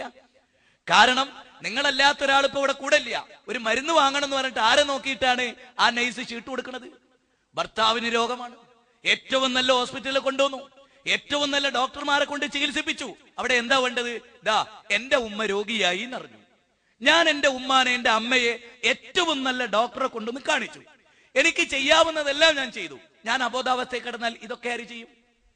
S4: കാരണം നിങ്ങളല്ലാത്ത ഒരാൾ ഇപ്പൊ ഇവിടെ കൂടെ ഇല്ല. ഒരു മരുന്ന് വാങ്ങണം എന്ന് പറഞ്ഞിട്ട് ആരെ നോക്കിയിട്ടാണ് ആ നൈസ് ഷീട്ട് കൊടുക്കുന്നത്? ഭർത്താവിന് രോഗമാണ്, ഏറ്റവും നല്ല ഹോസ്പിറ്റലിൽ കൊണ്ടുവന്നു, ഏറ്റവും നല്ല ഡോക്ടർമാരെ കൊണ്ട് ചികിത്സിപ്പിച്ചു. അവിടെ എന്താ വേണ്ടത്? ദാ എന്റെ ഉമ്മ രോഗിയായി എന്നറിഞ്ഞു, ഞാൻ എന്റെ ഉമ്മാനെ, എന്റെ അമ്മയെ ഏറ്റവും നല്ല ഡോക്ടറെ കൊണ്ടുവന്ന് കാണിച്ചു, എനിക്ക് ചെയ്യാവുന്നതെല്ലാം ഞാൻ ചെയ്തു. ഞാൻ അബോധാവസ്ഥയിൽ കിടന്നാൽ ഇതൊക്കെ ആര് ചെയ്യും?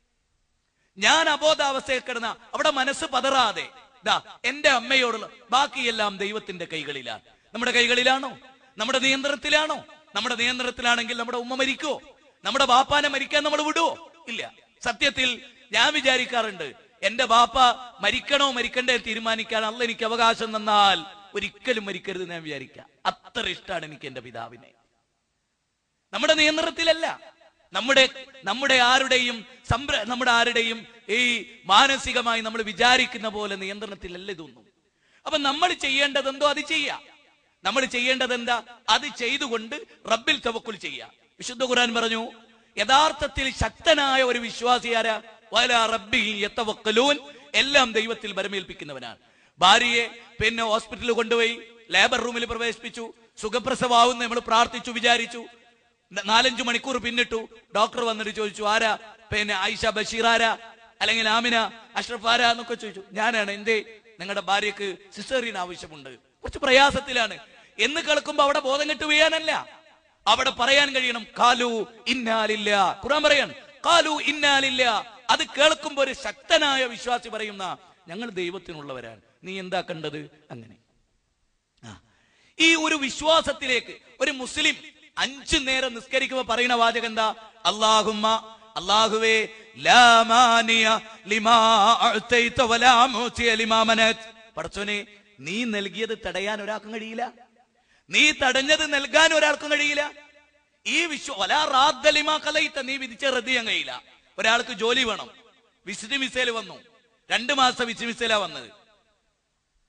S4: ഞാൻ അബോധാവസ്ഥയിൽ കിടന്ന അവിടെ മനസ്സ് പതറാതെ ദാ എന്റെ അമ്മയോടുള്ള ബാക്കിയെല്ലാം ദൈവത്തിന്റെ കൈകളിലാണ്. നമ്മുടെ കൈകളിലാണോ? നമ്മുടെ നിയന്ത്രണത്തിലാണോ? നമ്മുടെ നിയന്ത്രണത്തിലാണെങ്കിൽ നമ്മുടെ ഉമ്മ മരിക്കോ? നമ്മുടെ ബാപ്പാനെ മരിക്കാൻ നമ്മൾ വിടുവോ? ഇല്ല. സത്യത്തിൽ ഞാൻ വിചാരിക്കാറുണ്ട്, എന്റെ ബാപ്പ മരിക്കണോ മരിക്കണ്ടേ തീരുമാനിക്കാൻ അല്ല എനിക്ക് അവകാശം തന്നാൽ ഒരിക്കലും മരിക്കരുത് ഞാൻ വിചാരിക്കാം. അത്ര ഇഷ്ടമാണ് എനിക്ക് എന്റെ പിതാവിനെ. നമ്മുടെ നിയന്ത്രണത്തിലല്ല, നമ്മുടെ നമ്മുടെ ആരുടെയും സംര നമ്മുടെ ആരുടെയും ഈ മാനസികമായി നമ്മൾ വിചാരിക്കുന്ന പോലെ നിയന്ത്രണത്തിലല്ല ഇതൊന്നും. അപ്പൊ നമ്മൾ ചെയ്യേണ്ടത് എന്തോ അത് ചെയ്യാം. നമ്മൾ ചെയ്യേണ്ടത് എന്താ? അത് ചെയ്തുകൊണ്ട് റബ്ബിൽ തവക്കുൽ ചെയ്യാം. വിശുദ്ധ ഖുർആൻ പറഞ്ഞു, യഥാർത്ഥത്തിൽ ശക്തനായ ഒരു വിശ്വാസി ആരാ? വഅലാ റബ്ബിഹി യതവക്കലൂൻ, എല്ലാം ദൈവത്തിൽ ബരമേൽപ്പിക്കുന്നവനാണ്. ഭാര്യയെ പിന്നെ ഹോസ്പിറ്റലിൽ കൊണ്ടുപോയി ലേബർ റൂമിൽ പ്രവേശിപ്പിച്ചു, സുഖപ്രസവാവുന്ന നമ്മൾ പ്രാർത്ഥിച്ചു, വിചാരിച്ചു. നാലഞ്ചു മണിക്കൂർ പിന്നിട്ടു. ഡോക്ടർ വന്നിട്ട് ചോദിച്ചു, ആരാ? പിന്നെ ആയിഷ ബഷീർ ആരാ, അല്ലെങ്കിൽ ആമിന അഷ്റഫ് ആരാ എന്നൊക്കെ ചോദിച്ചു. ഞാനാണ്. എന്തേ? നിങ്ങളുടെ ഭാര്യക്ക് സിസേറിയൻ ആവശ്യമുണ്ട്, കുറച്ച് പ്രയാസത്തിലാണ് എന്ന് കേൾക്കുമ്പോ അവിടെ ബോധം കെട്ട് വീഴാനല്ല, അവിടെ പറയാൻ കഴിയണം കാലു ഇന്നാലില്ല. ഖുർആൻ പറയാൻ കാലു ഇന്നാലില്ല. അത് കേൾക്കുമ്പോ ഒരു ശക്തനായ വിശ്വാസി പറയുന്ന, ഞങ്ങൾ ദൈവത്തിനുള്ളവരാണ്, നീ എന്താ കണ്ടത്? അങ്ങനെ ഈ ഒരു വിശ്വാസത്തിലേക്ക് ഒരു മുസ്ലിം അഞ്ചു നേരം നിസ്കരിക്കുമ്പോ പറയുന്ന വാചകം എന്താ? അല്ലാഹുമ്മ, അല്ലാഹുവേ, ലാ മാനിയ ലിമാ അഅ്തൈത വലാ മുഅ്തിയ ലിമാ മനഅത്. പടച്ചോനെ, നീ നൽകിയത് തടയാൻ ഒരാൾക്കും കഴിയില്ല, നീ തടഞ്ഞത് നൽകാൻ ഒരാൾക്കും കഴിയില്ല. ഈ വിശ്വ വലാ റാദ്ദ ലിമാ ഖലൈത, നീ വിധിച്ച റദ്ദ് ചെയ്യാൻ കഴിയില്ല. ഒരാൾക്ക് ജോലി വേണം, വിസിറ്റ് വിസയിൽ വന്നു, രണ്ടു മാസം വിസിറ്റ് വിസയിലാ വന്നത്.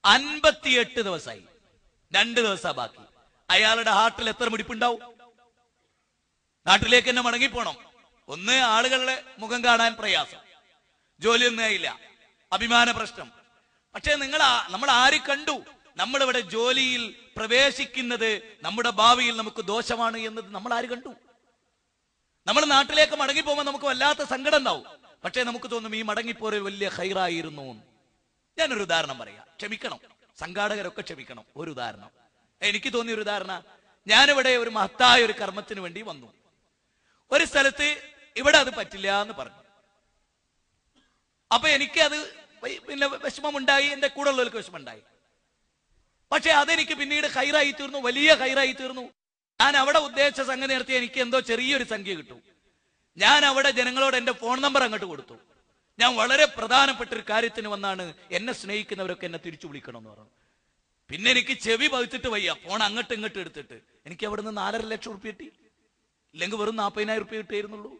S4: അൻപത്തിയെട്ട് ദിവസമായി, രണ്ട് ദിവസം ബാക്കി. അയാളുടെ ഹാർട്ടിൽ എത്ര മിടിപ്പുണ്ടാവും? നാട്ടിലേക്ക് തന്നെ മടങ്ങിപ്പോണം. ഒന്ന്, ആളുകളുടെ മുഖം കാണാൻ പ്രയാസം, ജോലിയൊന്നും ആയില്ല, അഭിമാന പ്രശ്നം. പക്ഷെ നിങ്ങൾ നമ്മൾ ആര് കണ്ടു നമ്മളിവിടെ ജോലിയിൽ പ്രവേശിക്കുന്നത് നമ്മുടെ ഭാവിയിൽ നമുക്ക് ദോഷമാണ് എന്നത് നമ്മൾ ആര് കണ്ടു? നമ്മൾ നാട്ടിലേക്ക് മടങ്ങിപ്പോകുമ്പോൾ നമുക്ക് വല്ലാത്ത സങ്കടം ഉണ്ടാവും. പക്ഷേ നമുക്ക് തോന്നും ഈ മടങ്ങിപ്പോര് വലിയ ഹൈറായിരുന്നു. ഞാനൊരു ഉദാഹരണം പറയാം, ക്ഷമിക്കണം, സംഘാടകരൊക്കെ ക്ഷമിക്കണം. ഒരു ഉദാഹരണം എനിക്ക് തോന്നിയ ഒരു ഉദാഹരണം, ഞാനിവിടെ ഒരു മഹത്തായ ഒരു കർമ്മത്തിന് വേണ്ടി വന്നു. ഒരു സ്ഥലത്ത് ഇവിടെ അത് പറ്റില്ല എന്ന് പറഞ്ഞു. അപ്പൊ എനിക്ക് അത് പിന്നെ വിഷമമുണ്ടായി, എന്റെ കൂടെ ഉള്ളവർക്ക് വിഷമമുണ്ടായി. പക്ഷെ അതെനിക്ക് പിന്നീട് ഹൈറായി തീർന്നു, വലിയ ഹൈറായി തീർന്നു. ഞാൻ അവിടെ ഉദ്ദേശിച്ച സംഗതി നടത്തി എനിക്ക് എന്തോ ചെറിയൊരു സംഖ്യ കിട്ടും. ഞാൻ അവിടെ ജനങ്ങളോട് എന്റെ ഫോൺ നമ്പർ അങ്ങോട്ട് കൊടുത്തു. ഞാൻ വളരെ പ്രധാനപ്പെട്ട ഒരു കാര്യത്തിന് വന്നാണ്, എന്നെ സ്നേഹിക്കുന്നവരൊക്കെ എന്നെ തിരിച്ചു വിളിക്കണം എന്ന് പറഞ്ഞു. പിന്നെ എനിക്ക് ചെവി പതിച്ചിട്ട് വയ്യ, ഫോൺ അങ്ങോട്ട് ഇങ്ങോട്ട് എടുത്തിട്ട് എനിക്ക് അവിടെ നിന്ന് നാലര ലക്ഷം റുപ്യ കിട്ടി. ഇല്ലെങ്കിൽ വെറും നാൽപ്പതിനായിരം റുപ്യ കിട്ടിയിരുന്നുള്ളൂ.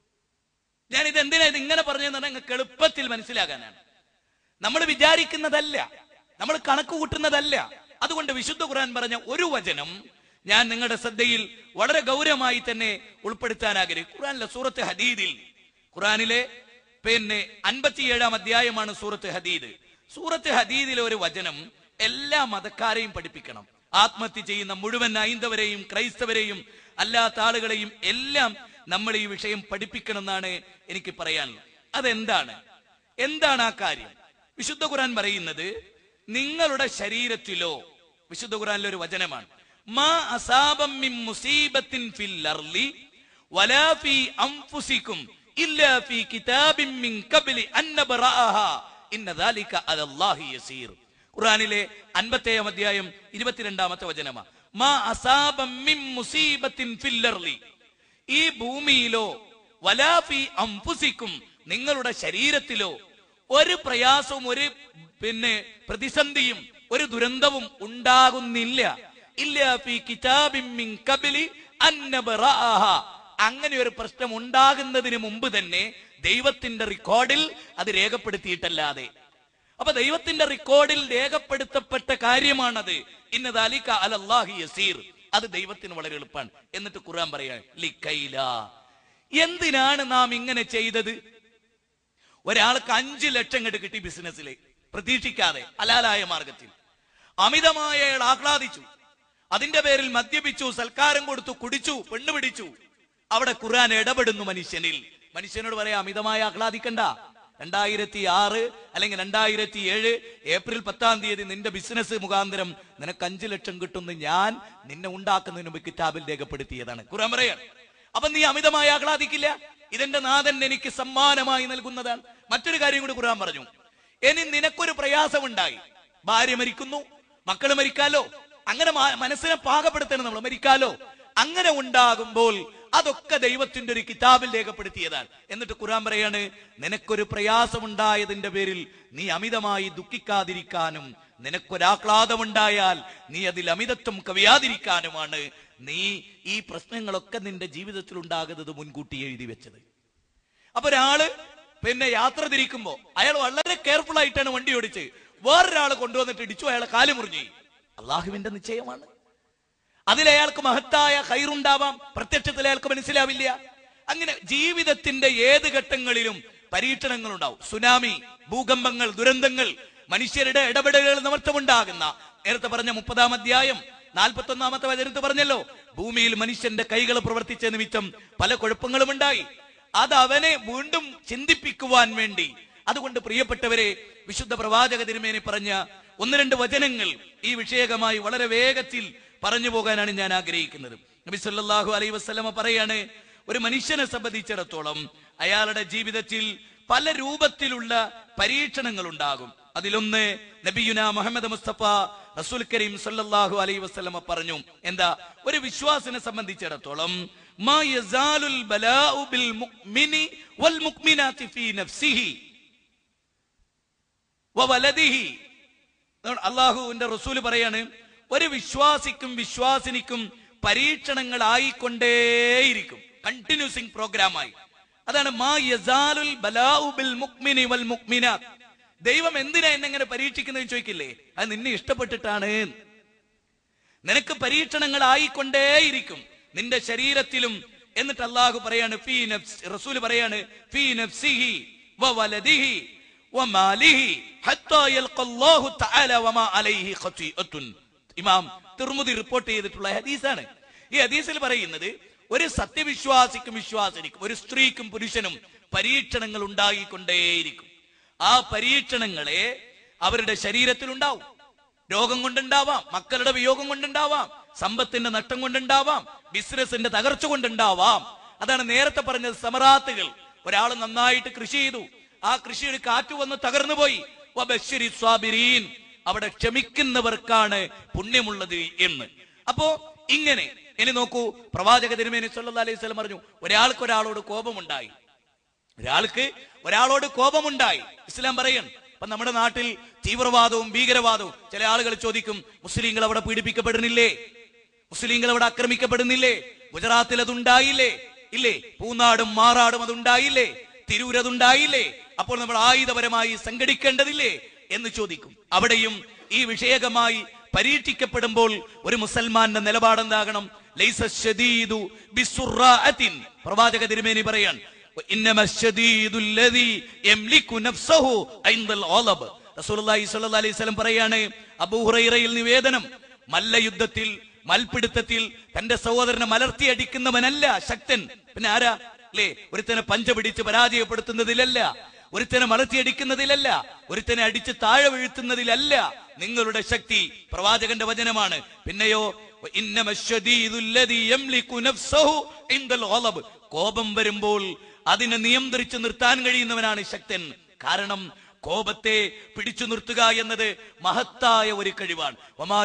S4: ഞാൻ ഇത് എന്തിനാ ഇത് ഇങ്ങനെ പറഞ്ഞതെന്ന് പറഞ്ഞാൽ നിങ്ങൾക്ക് എളുപ്പത്തിൽ മനസ്സിലാകാനാണ്. നമ്മൾ വിചാരിക്കുന്നതല്ല, നമ്മൾ കണക്ക് കൂട്ടുന്നതല്ല. അതുകൊണ്ട് വിശുദ്ധ ഖുർആൻ പറഞ്ഞ ഒരു വചനം ഞാൻ നിങ്ങളുടെ ശ്രദ്ധയിൽ വളരെ ഗൗരവമായി തന്നെ ഉൾപ്പെടുത്താൻ ആഗ്രഹിക്കും. ഖുർആനിലെ സൂറത്ത് ഹദീദിൽ, ഖുർആനിലെ പിന്നെ അൻപത്തിയേഴാം അധ്യായമാണ് സൂറത്ത് ഹദീദ്. സൂറത്ത് ഹദീദിലെ ഒരു വചനം എല്ലാ മതക്കാരെയും പഠിപ്പിക്കണം. ആത്മഹത്യ ചെയ്യുന്ന മുഴുവൻ ഹൈന്ദവരെയും ക്രൈസ്തവരെയും അല്ലാത്ത ആളുകളെയും എല്ലാം നമ്മൾ ഈ വിഷയം പഠിപ്പിക്കണം എന്നാണ് എനിക്ക് പറയാനുള്ളത്. അതെന്താണ് എന്താണ് ആ കാര്യം? വിശുദ്ധ ഖുർആൻ പറയുന്നത്, നിങ്ങളുടെ ശരീരത്തിലോ, വിശുദ്ധ ഖുർആനിലെ ഒരു വചനമാണ്, മാ അസാബം മിൻ മുസീബത്തിൻ ഫിൽ അർളി വലാ ഫീ അൻഫുസികും ഇല്ലാ ഫീ കിതാബിൻ മിൻ ഖബ്ലി അൻ നബ്റഅഹാ ഇന്ന ദാലിക അലല്ലാഹി യസീർ. ഖുർആനിലെ അൻപത്തേഴാം അധ്യായം ഇരുപത്തിരണ്ടാമത്തെ വചനമാണ്. മാ അസാബം മിൻ മുസീബത്തിൻ ഫിൽ അർളി, ഈ ഭൂമിയിലോ, വലാ ഫീ അൻഫുസികും, നിങ്ങളുടെ ശരീരത്തിലോ ഒരു പ്രയാസവും ഒരു പിന്നെ പ്രതിസന്ധിയും ഒരു ദുരന്തവും ഉണ്ടാകുന്നില്ല. ഇല്ലാ ഫീ കിതാബിൻ മിൻ ഖബ്ലി അൻ നബ്റഅഹാ, അങ്ങനെ ഒരു പ്രശ്നം ഉണ്ടാകുന്നതിന് മുമ്പ് തന്നെ ദൈവത്തിന്റെ റെക്കോർഡിൽ അത് രേഖപ്പെടുത്തിയിട്ടല്ലാതെ. അപ്പൊ ദൈവത്തിന്റെ റെക്കോർഡിൽ രേഖപ്പെടുത്തപ്പെട്ട കാര്യമാണത്. ഇന്ന ദാലിക അലല്ലാഹി യസീർ, അത് ദൈവത്തിന് വളരെ എളുപ്പമാണ്. എന്നിട്ട് ഖുർആൻ പറയാ, ലിക്കൈല, എന്തിനാണ് നാം ഇങ്ങനെ ചെയ്തത്? ഒരാൾക്ക് അഞ്ചു ലക്ഷം കണ്ട് കിട്ടി ബിസിനസ്സിൽ, പ്രതീക്ഷിക്കാതെ ഹലാലായ മാർഗത്തിൽ. അമിതമായ അയാൾ ആഹ്ലാദിച്ചു, അതിന്റെ പേരിൽ മദ്യപിച്ചു, സൽക്കാരം കൊടുത്തു, കുടിച്ചു, പെണ്ണു പിടിച്ചു. അവിടെ ഖുർആൻ ഇടപെടുന്നു മനുഷ്യനിൽ. മനുഷ്യനോട് പറയാം, അമിതമായ ആഹ്ലാദിക്കണ്ട. രണ്ടായിരത്തി ആറ് അല്ലെങ്കിൽ രണ്ടായിരത്തി ഏഴ് ഏപ്രിൽ പത്താം തീയതി നിന്റെ ബിസിനസ് മുഖാന്തരം നിനക്ക് അഞ്ചു ലക്ഷം കിട്ടുന്ന ഞാൻ നിന്നെ ഉണ്ടാക്കുന്നതിന് മുമ്പ് കിതാബിൽ രേഖപ്പെടുത്തിയതാണ്. ഖുർആൻ പറയാൻ. അപ്പൊ നീ അമിതമായി ആഹ്ലാദിക്കില്ല, ഇതെന്റെ നാഥൻ എനിക്ക് സമ്മാനമായി നൽകുന്നതാണ്. മറ്റൊരു കാര്യം കൂടി ഖുർആൻ പറഞ്ഞു, ഇനി നിനക്കൊരു പ്രയാസമുണ്ടായി, ഭാര്യ മരിക്കുന്നു, മക്കള് മരിക്കാലോ, അങ്ങനെ മനസ്സിനെ പാകപ്പെടുത്തണം, നമ്മൾ മരിക്കാലോ, അങ്ങനെ ഉണ്ടാകുമ്പോൾ അതൊക്കെ ദൈവത്തിന്റെ ഒരു കിതാബിൽ രേഖപ്പെടുത്തിയതാണ്. എന്നിട്ട് ഖുർആൻ പറയാണ്, നിനക്കൊരു പ്രയാസമുണ്ടായതിന്റെ പേരിൽ നീ അമിതമായി ദുഃഖിക്കാതിരിക്കാനും നിനക്കൊരാഹ്ലാദമുണ്ടായാൽ നീ അതിൽ അമിതത്വം കവിയാതിരിക്കാനുമാണ് നീ ഈ പ്രശ്നങ്ങളൊക്കെ നിന്റെ ജീവിതത്തിൽ ഉണ്ടാകുന്നത് മുൻകൂട്ടി എഴുതി വെച്ചത്. അപ്പൊ ഒരാള് പിന്നെ യാത്ര തിരിക്കുമ്പോ അയാൾ വളരെ കെയർഫുൾ ആയിട്ടാണ് വണ്ടി ഓടിച്ച്, വേറൊരാള് കൊണ്ടുവന്നിട്ട് ഇടിച്ചു, അയാളെ കാല് മുറിഞ്ഞു. അള്ളാഹുവിന്റെ നിശ്ചയമാണ്. അതിലയാൾക്ക് മഹത്തായ ഖൈറുണ്ടാവാം, പ്രത്യക്ഷത്തിൽ അയാൾക്ക് മനസ്സിലാവില്ല. അങ്ങനെ ജീവിതത്തിന്റെ ഏത് ഘട്ടങ്ങളിലും പരീക്ഷണങ്ങൾ ഉണ്ടാവും. സുനാമി, ഭൂകമ്പങ്ങൾ, ദുരന്തങ്ങൾ, മനുഷ്യരുടെ ഇടപെടലുകൾ നിമിത്തമുണ്ടാകുന്ന, നേരത്തെ പറഞ്ഞ മുപ്പതാം അധ്യായം നാൽപ്പത്തി ഒന്നാമത്തെ വചനത്ത് പറഞ്ഞല്ലോ, ഭൂമിയിൽ മനുഷ്യന്റെ കൈകൾ പ്രവർത്തിച്ച നിമിത്തം പല കുഴപ്പങ്ങളും ഉണ്ടായി. അത് അവനെ വീണ്ടും ചിന്തിപ്പിക്കുവാൻ വേണ്ടി. അതുകൊണ്ട് പ്രിയപ്പെട്ടവരെ, വിശുദ്ധ പ്രവാചക തിരുമേനി പറഞ്ഞ ഒന്ന് രണ്ട് വചനങ്ങൾ ഈ വിഷയകമായി വളരെ വേഗത്തിൽ പറഞ്ഞു പോകാനാണ് ഞാൻ ആഗ്രഹിക്കുന്നത്. നബി സല്ലല്ലാഹു അലൈഹി വസല്ലമ പറയാണ്, ഒരു മനുഷ്യനെ സംബന്ധിച്ചിടത്തോളം അയാളുടെ ജീവിതത്തിൽ പല രൂപത്തിലുള്ള പരീക്ഷണങ്ങൾ ഉണ്ടാകും. അതിലൊന്ന് നബിയുനാ മുഹമ്മദ് മുസ്തഫ റസൂൽ കരീം സല്ലല്ലാഹു അലൈഹി വസല്ലമ പറഞ്ഞു. എന്താ? ഒരു വിശ്വാസിനെ സംബന്ധിച്ചിടത്തോളം മാ യസാലുൽ ബലാഉ ബിൽ മുഅ്മിനി വൽ മുഅ്മിനാതി ഫീ നഫ്സിഹി വവലദിഹി. അല്ലാഹുവിന്റെ റസൂൽ പറയാണ്, ഒരു വിശ്വാസിക്കും വിശ്വാസിനിക്കും പരീക്ഷണങ്ങൾ ആയിക്കൊണ്ടേയിരിക്കും, കണ്ടിന്യൂസിംഗ് പ്രോഗ്രാമായി. അതാണ് മാ യസാലുൽ ബലാഉ ബിൽ മുഅ്മിനി വൽ മുഅ്മിനാത്ത്. ദൈവം എന്തിനാ എന്നെങ്ങനെ പരീക്ഷിക്കുന്നതെന്ന് ചോദിക്കില്ലേ? അത് നിന്നെ ഇഷ്ടപ്പെട്ടിട്ടാണ്. നിനക്ക് പരീക്ഷണങ്ങൾ ആയിക്കൊണ്ടേയിരിക്കും നിന്റെ ശരീരത്തിലും. എന്നിട്ട് അള്ളാഹു പറയാണ്, ഫീ നഫ്സ്, റസൂൽ പറയാണ്, ഫീ നഫ്സിഹി വവലദിഹി വമാലിഹി ഹത്താ യൽഖല്ലാഹു തആല വമാ അലൈഹി ഖതീഅത്തുൻ. ഇമാം തിർമുദി റിപ്പോർട്ട് ചെയ്തിട്ടുള്ള ഹദീസാണ്. ഈ ഹദീസിൽ പറയുന്നത് ഒരു സത്യവിശ്വാസിക്കും വിശ്വാസിനിക്കും, ഒരു സ്ത്രീക്കും പുരുഷനും പരീക്ഷണങ്ങൾ ഉണ്ടായിക്കൊണ്ടേയിരിക്കും. ആ പരീക്ഷണങ്ങളെ അവരുടെ ശരീരത്തിൽ ഉണ്ടാവും. രോഗം കൊണ്ടുണ്ടാവാം, മക്കളുടെ വിയോഗം കൊണ്ടുണ്ടാവാം, സമ്പത്തിന്റെ നഷ്ടം കൊണ്ടുണ്ടാവാം, ബിസിനസിന്റെ തകർച്ച കൊണ്ടുണ്ടാവാം. അതാണ് നേരത്തെ പറഞ്ഞത് സമറാത്തുകൾ. ഒരാൾ നന്നായിട്ട് കൃഷി ചെയ്തു, ആ കൃഷിയുടെ കാറ്റ് വന്ന് തകർന്നു പോയി. വബശ്ശിരി സ്വാബിരീൻ, അവിടെ ക്ഷമിക്കുന്നവർക്കാണ് പുണ്യമുള്ളത് എന്ന്. അപ്പോ ഇങ്ങനെ ഇനി നോക്കൂ, പ്രവാചക തിരുമേനി സല്ലല്ലാഹു അലൈഹി വസല്ലം പറഞ്ഞു, ഒരാൾക്ക് ഒരാളോട് കോപമുണ്ടായി, ഒരാൾക്ക് ഒരാളോട് കോപമുണ്ടായി. ഇസ്ലാം പറയണം. അപ്പൊ നമ്മുടെ നാട്ടിൽ തീവ്രവാദവും ഭീകരവാദവും, ചില ആളുകൾ ചോദിക്കും, മുസ്ലിങ്ങൾ അവിടെ പീഡിപ്പിക്കപ്പെടുന്നില്ലേ? മുസ്ലിങ്ങൾ അവിടെ ആക്രമിക്കപ്പെടുന്നില്ലേ? ഗുജറാത്തിൽ അതുണ്ടായില്ലേ? ഇല്ലേ? പൂനാടും മാറാടും അതുണ്ടായില്ലേ? തിരൂർ അതുണ്ടായില്ലേ? അപ്പോൾ നമ്മൾ ആയുധപരമായി സംഘടിക്കേണ്ടതില്ലേ എന്ന് ചോദിക്കും. അവിടെയും ഈ വിഷയകമായി പരീക്ഷിക്കപ്പെടുമ്പോൾ ഒരു മുസൽമാന്റെ നിലപാടെന്താകണം? ലൈസ ശദീദു ബിസുറാഅത്തിൻ. പ്രവാചക തിരുമേനി പറയാൻ, റസൂലുള്ളാഹി സ്വല്ലല്ലാഹു അലൈഹി വസല്ലം പറയാണ്, അബൂ ഹുറൈറയിൽ നിവേദനം, മല്ലയുദ്ധത്തിൽ മൽപിടുത്തത്തിൽ തന്റെ സഹോദരനെ മലർത്തിയടിക്കുന്നവനല്ല ശക്തൻ. പിന്നെ ആരാ? അല്ലേ? ഒരുത്തനെ പഞ്ച പിടിച്ച് പരാജയപ്പെടുത്തുന്നതിലല്ല, ഒരുത്തനെ മലർത്തിയടിക്കുന്നതിലല്ല, ഒരുത്തനെ അടിച്ച് താഴെ വീഴ്ത്തുന്നതിലല്ല നിങ്ങളുടെ ശക്തി. പ്രവാചകന്റെ വചനമാണ്. പിന്നെയോ കോപം വരുമ്പോൾ അതിനെ നിയന്ത്രിച്ചു നിർത്താൻ കഴിയുന്നവനാണ് ശക്തൻ. കാരണം കോപത്തെ പിടിച്ചു നിർത്തുക എന്നത് മഹത്തായ ഒരു കഴിവാണ്.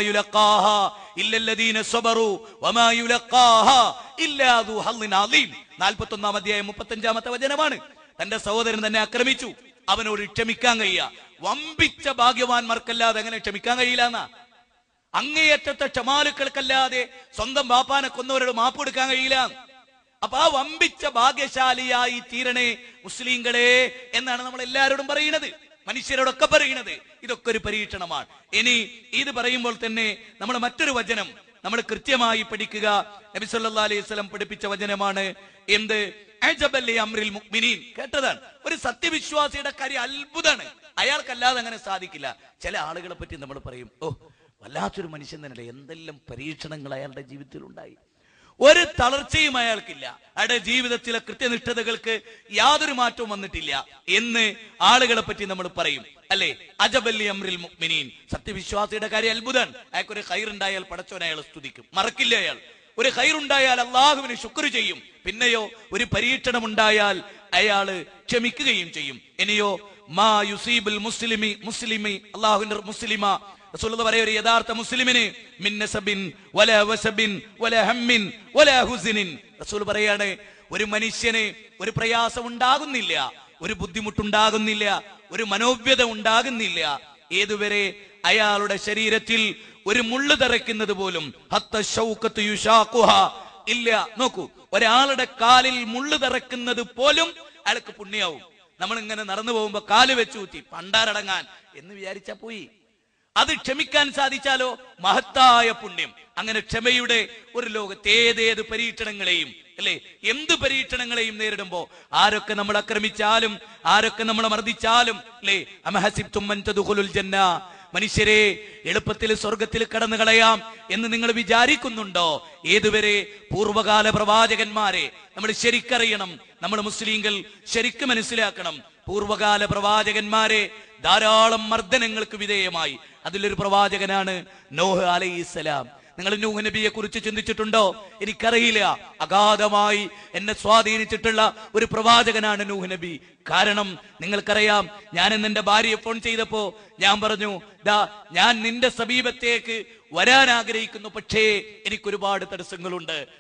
S4: നാൽപ്പത്തി ഒന്നാം അധ്യായം മുപ്പത്തഞ്ചാമത്തെ വചനമാണ്. തന്റെ സഹോദരൻ തന്നെ ആക്രമിച്ചു, അവനോട് ക്ഷമിക്കാൻ കഴിയുക. വമ്പിച്ച ഭാഗ്യവാന്മാർക്കല്ലാതെ എങ്ങനെ ക്ഷമിക്കാൻ കഴിയില്ല എന്നാ? അങ്ങേയറ്റത്തെ ക്ഷമാലുക്കൾക്കല്ലാതെ സ്വന്തം ബാപ്പാനെ കൊന്നവരോട് മാപ്പ് കൊടുക്കാൻ കഴിയില്ല. അപ്പൊ ആ വമ്പിച്ച ഭാഗ്യശാലിയായി തീരണേ മുസ്ലിങ്ങളെ എന്നാണ് നമ്മൾ എല്ലാവരോടും പറയുന്നത്, മനുഷ്യരോടൊക്കെ പറയുന്നത്. ഇതൊക്കെ ഒരു പരീക്ഷണമാണ്. ഇനി ഇത് പറയുമ്പോൾ തന്നെ നമ്മൾ മറ്റൊരു വചനം നമ്മൾ കൃത്യമായി പഠിക്കുക. നബി സല്ലല്ലാഹു അലൈഹി വസല്ലം പഠിപ്പിച്ച വചനമാണ്. എന്ത്? അജബല്ലി അംറിൽ മുഅ്മിനീൻ. കേട്ടതാണ്. ഒരു സത്യവിശ്വാസിയുടെ കാര്യം അത്ഭുതമാണ്. അയാൾക്കല്ലാതെ അങ്ങനെ സാധിക്കില്ല. ചില ആളുകളെ പറ്റി നമ്മൾ പറയും, ഓ വല്ലാത്തൊരു മനുഷ്യൻ തന്നെയല്ലേ, എന്തെല്ലാം പരീക്ഷണങ്ങൾ അയാളുടെ ജീവിതത്തിൽ ഉണ്ടായി, ഒരു തളർച്ചയും അയാൾക്കില്ല, അയാളുടെ ജീവിതത്തിലെ കൃത്യനിഷ്ഠതകൾക്ക് യാതൊരു മാറ്റവും വന്നിട്ടില്ല എന്ന് ആളുകളെ പറ്റി നമ്മൾ പറയും, അല്ലെ? അജബല്ലി അംറിൽ മുഅ്മിനീൻ. സത്യവിശ്വാസിയുടെ കാര്യം അത്ഭുതമാണ്. അയാൾക്കൊരു ഖൈറുണ്ടായാൽ പടച്ചോൻ അയാളെ സ്തുതിക്കും, മറക്കില്ല അയാൾ. ഒരു ഖൈറുണ്ടായാൽ അള്ളാഹുവിന് ശുക്ർ ചെയ്യും. പിന്നെയോ ഒരു പരീക്ഷണം ഉണ്ടായാൽ അയാള് ക്ഷമിക്കുകയും ചെയ്യും. ഇനിയോ മാ യുസീബുൽ മുസ്ലിമി മുസ്ലിമി അള്ളാഹുവിന്റെ മുസ്ലിമ റസൂലുള്ളാഹി പറയ, ഒരു യഥാർത്ഥ മുസ്ലിമിന് മിൻ നസബിൻ വലാ വസബിൻ വലാ ഹമ്മിൻ വലാ ഹുസ്നിൻ. റസൂൽ പറയാണ്, ഒരു മനുഷ്യന് ഒരു പ്രയാസം ഉണ്ടാകുന്നില്ല, ഒരു ബുദ്ധിമുട്ടുണ്ടാകുന്നില്ല, ഒരു മനോവ്യത ഉണ്ടാകുന്നില്ല, ഏതുവരെ അയാളുടെ ശരീരത്തിൽ ഒരു മുള്ളു തറയ്ക്കുന്നത് പോലും ഹത്ത ശൗഖത്തു യുശാഖുഹാ ഇല്ല. നോക്കൂ, ഒരാളുടെ കാലിൽ മുള്ളു തറയ്ക്കുന്നത് പോലും അയാൾക്ക് പുണ്യാവും. നമ്മൾ ഇങ്ങനെ നടന്നു പോകുമ്പോ കാല് വെച്ച് ഊറ്റി പണ്ടാരടങ്ങാൻ എന്ന് വിചാരിച്ചാ പോയി. അത് ക്ഷമിക്കാൻ സാധിച്ചാലോ മഹത്തായ പുണ്യം. അങ്ങനെ ക്ഷമയുടെ ഒരു ലോകത്ത് ഏതേത് പരീക്ഷണങ്ങളെയും, അല്ലെ, എന്ത് പരീക്ഷണങ്ങളെയും നേരിടുമ്പോ ആരൊക്കെ നമ്മൾ ആക്രമിച്ചാലും ആരൊക്കെ നമ്മളെ മർദ്ദിച്ചാലും, അല്ലെ, അമഹസിബ്തും അൻ തദ്ഖുലുൽ ജന്ന, മനുഷ്യരെ എളുപ്പത്തിൽ സ്വർഗത്തിൽ കടന്നു കളയാം എന്ന് നിങ്ങൾ വിചാരിക്കുന്നുണ്ടോ? ഏതുവരെ പൂർവകാല പ്രവാചകന്മാരെ നമ്മൾ ശരിക്കറിയണം. നമ്മൾ മുസ്ലിങ്ങൾ ശരിക്ക് മനസ്സിലാക്കണം. പൂർവകാല പ്രവാചകന്മാരെ ധാരാളം മർദ്ദനങ്ങൾക്ക് വിധേയമായി. അതിലൊരു പ്രവാചകനാണ് നോഹ് അലൈഹിസ്സലാം. നിങ്ങൾ നൂഹ് നബിയെ കുറിച്ച് ചിന്തിച്ചിട്ടുണ്ടോ? എനിക്കറിയില്ല. അഗാധമായി എന്നെ സ്വാധീനിച്ചിട്ടുള്ള ഒരു പ്രവാചകനാണ് നൂഹ് നബി. കാരണം നിങ്ങൾക്കറിയാം, ഞാൻ ഇന്ന് എന്റെ ഭാര്യയെ ഫോൺ ചെയ്തപ്പോ ഞാൻ പറഞ്ഞു, ദാ ഞാൻ നിന്റെ സമീപത്തേക്ക് വരാൻ ആഗ്രഹിക്കുന്നു, പക്ഷേ എനിക്കൊരുപാട് തടസ്സങ്ങളുണ്ട്.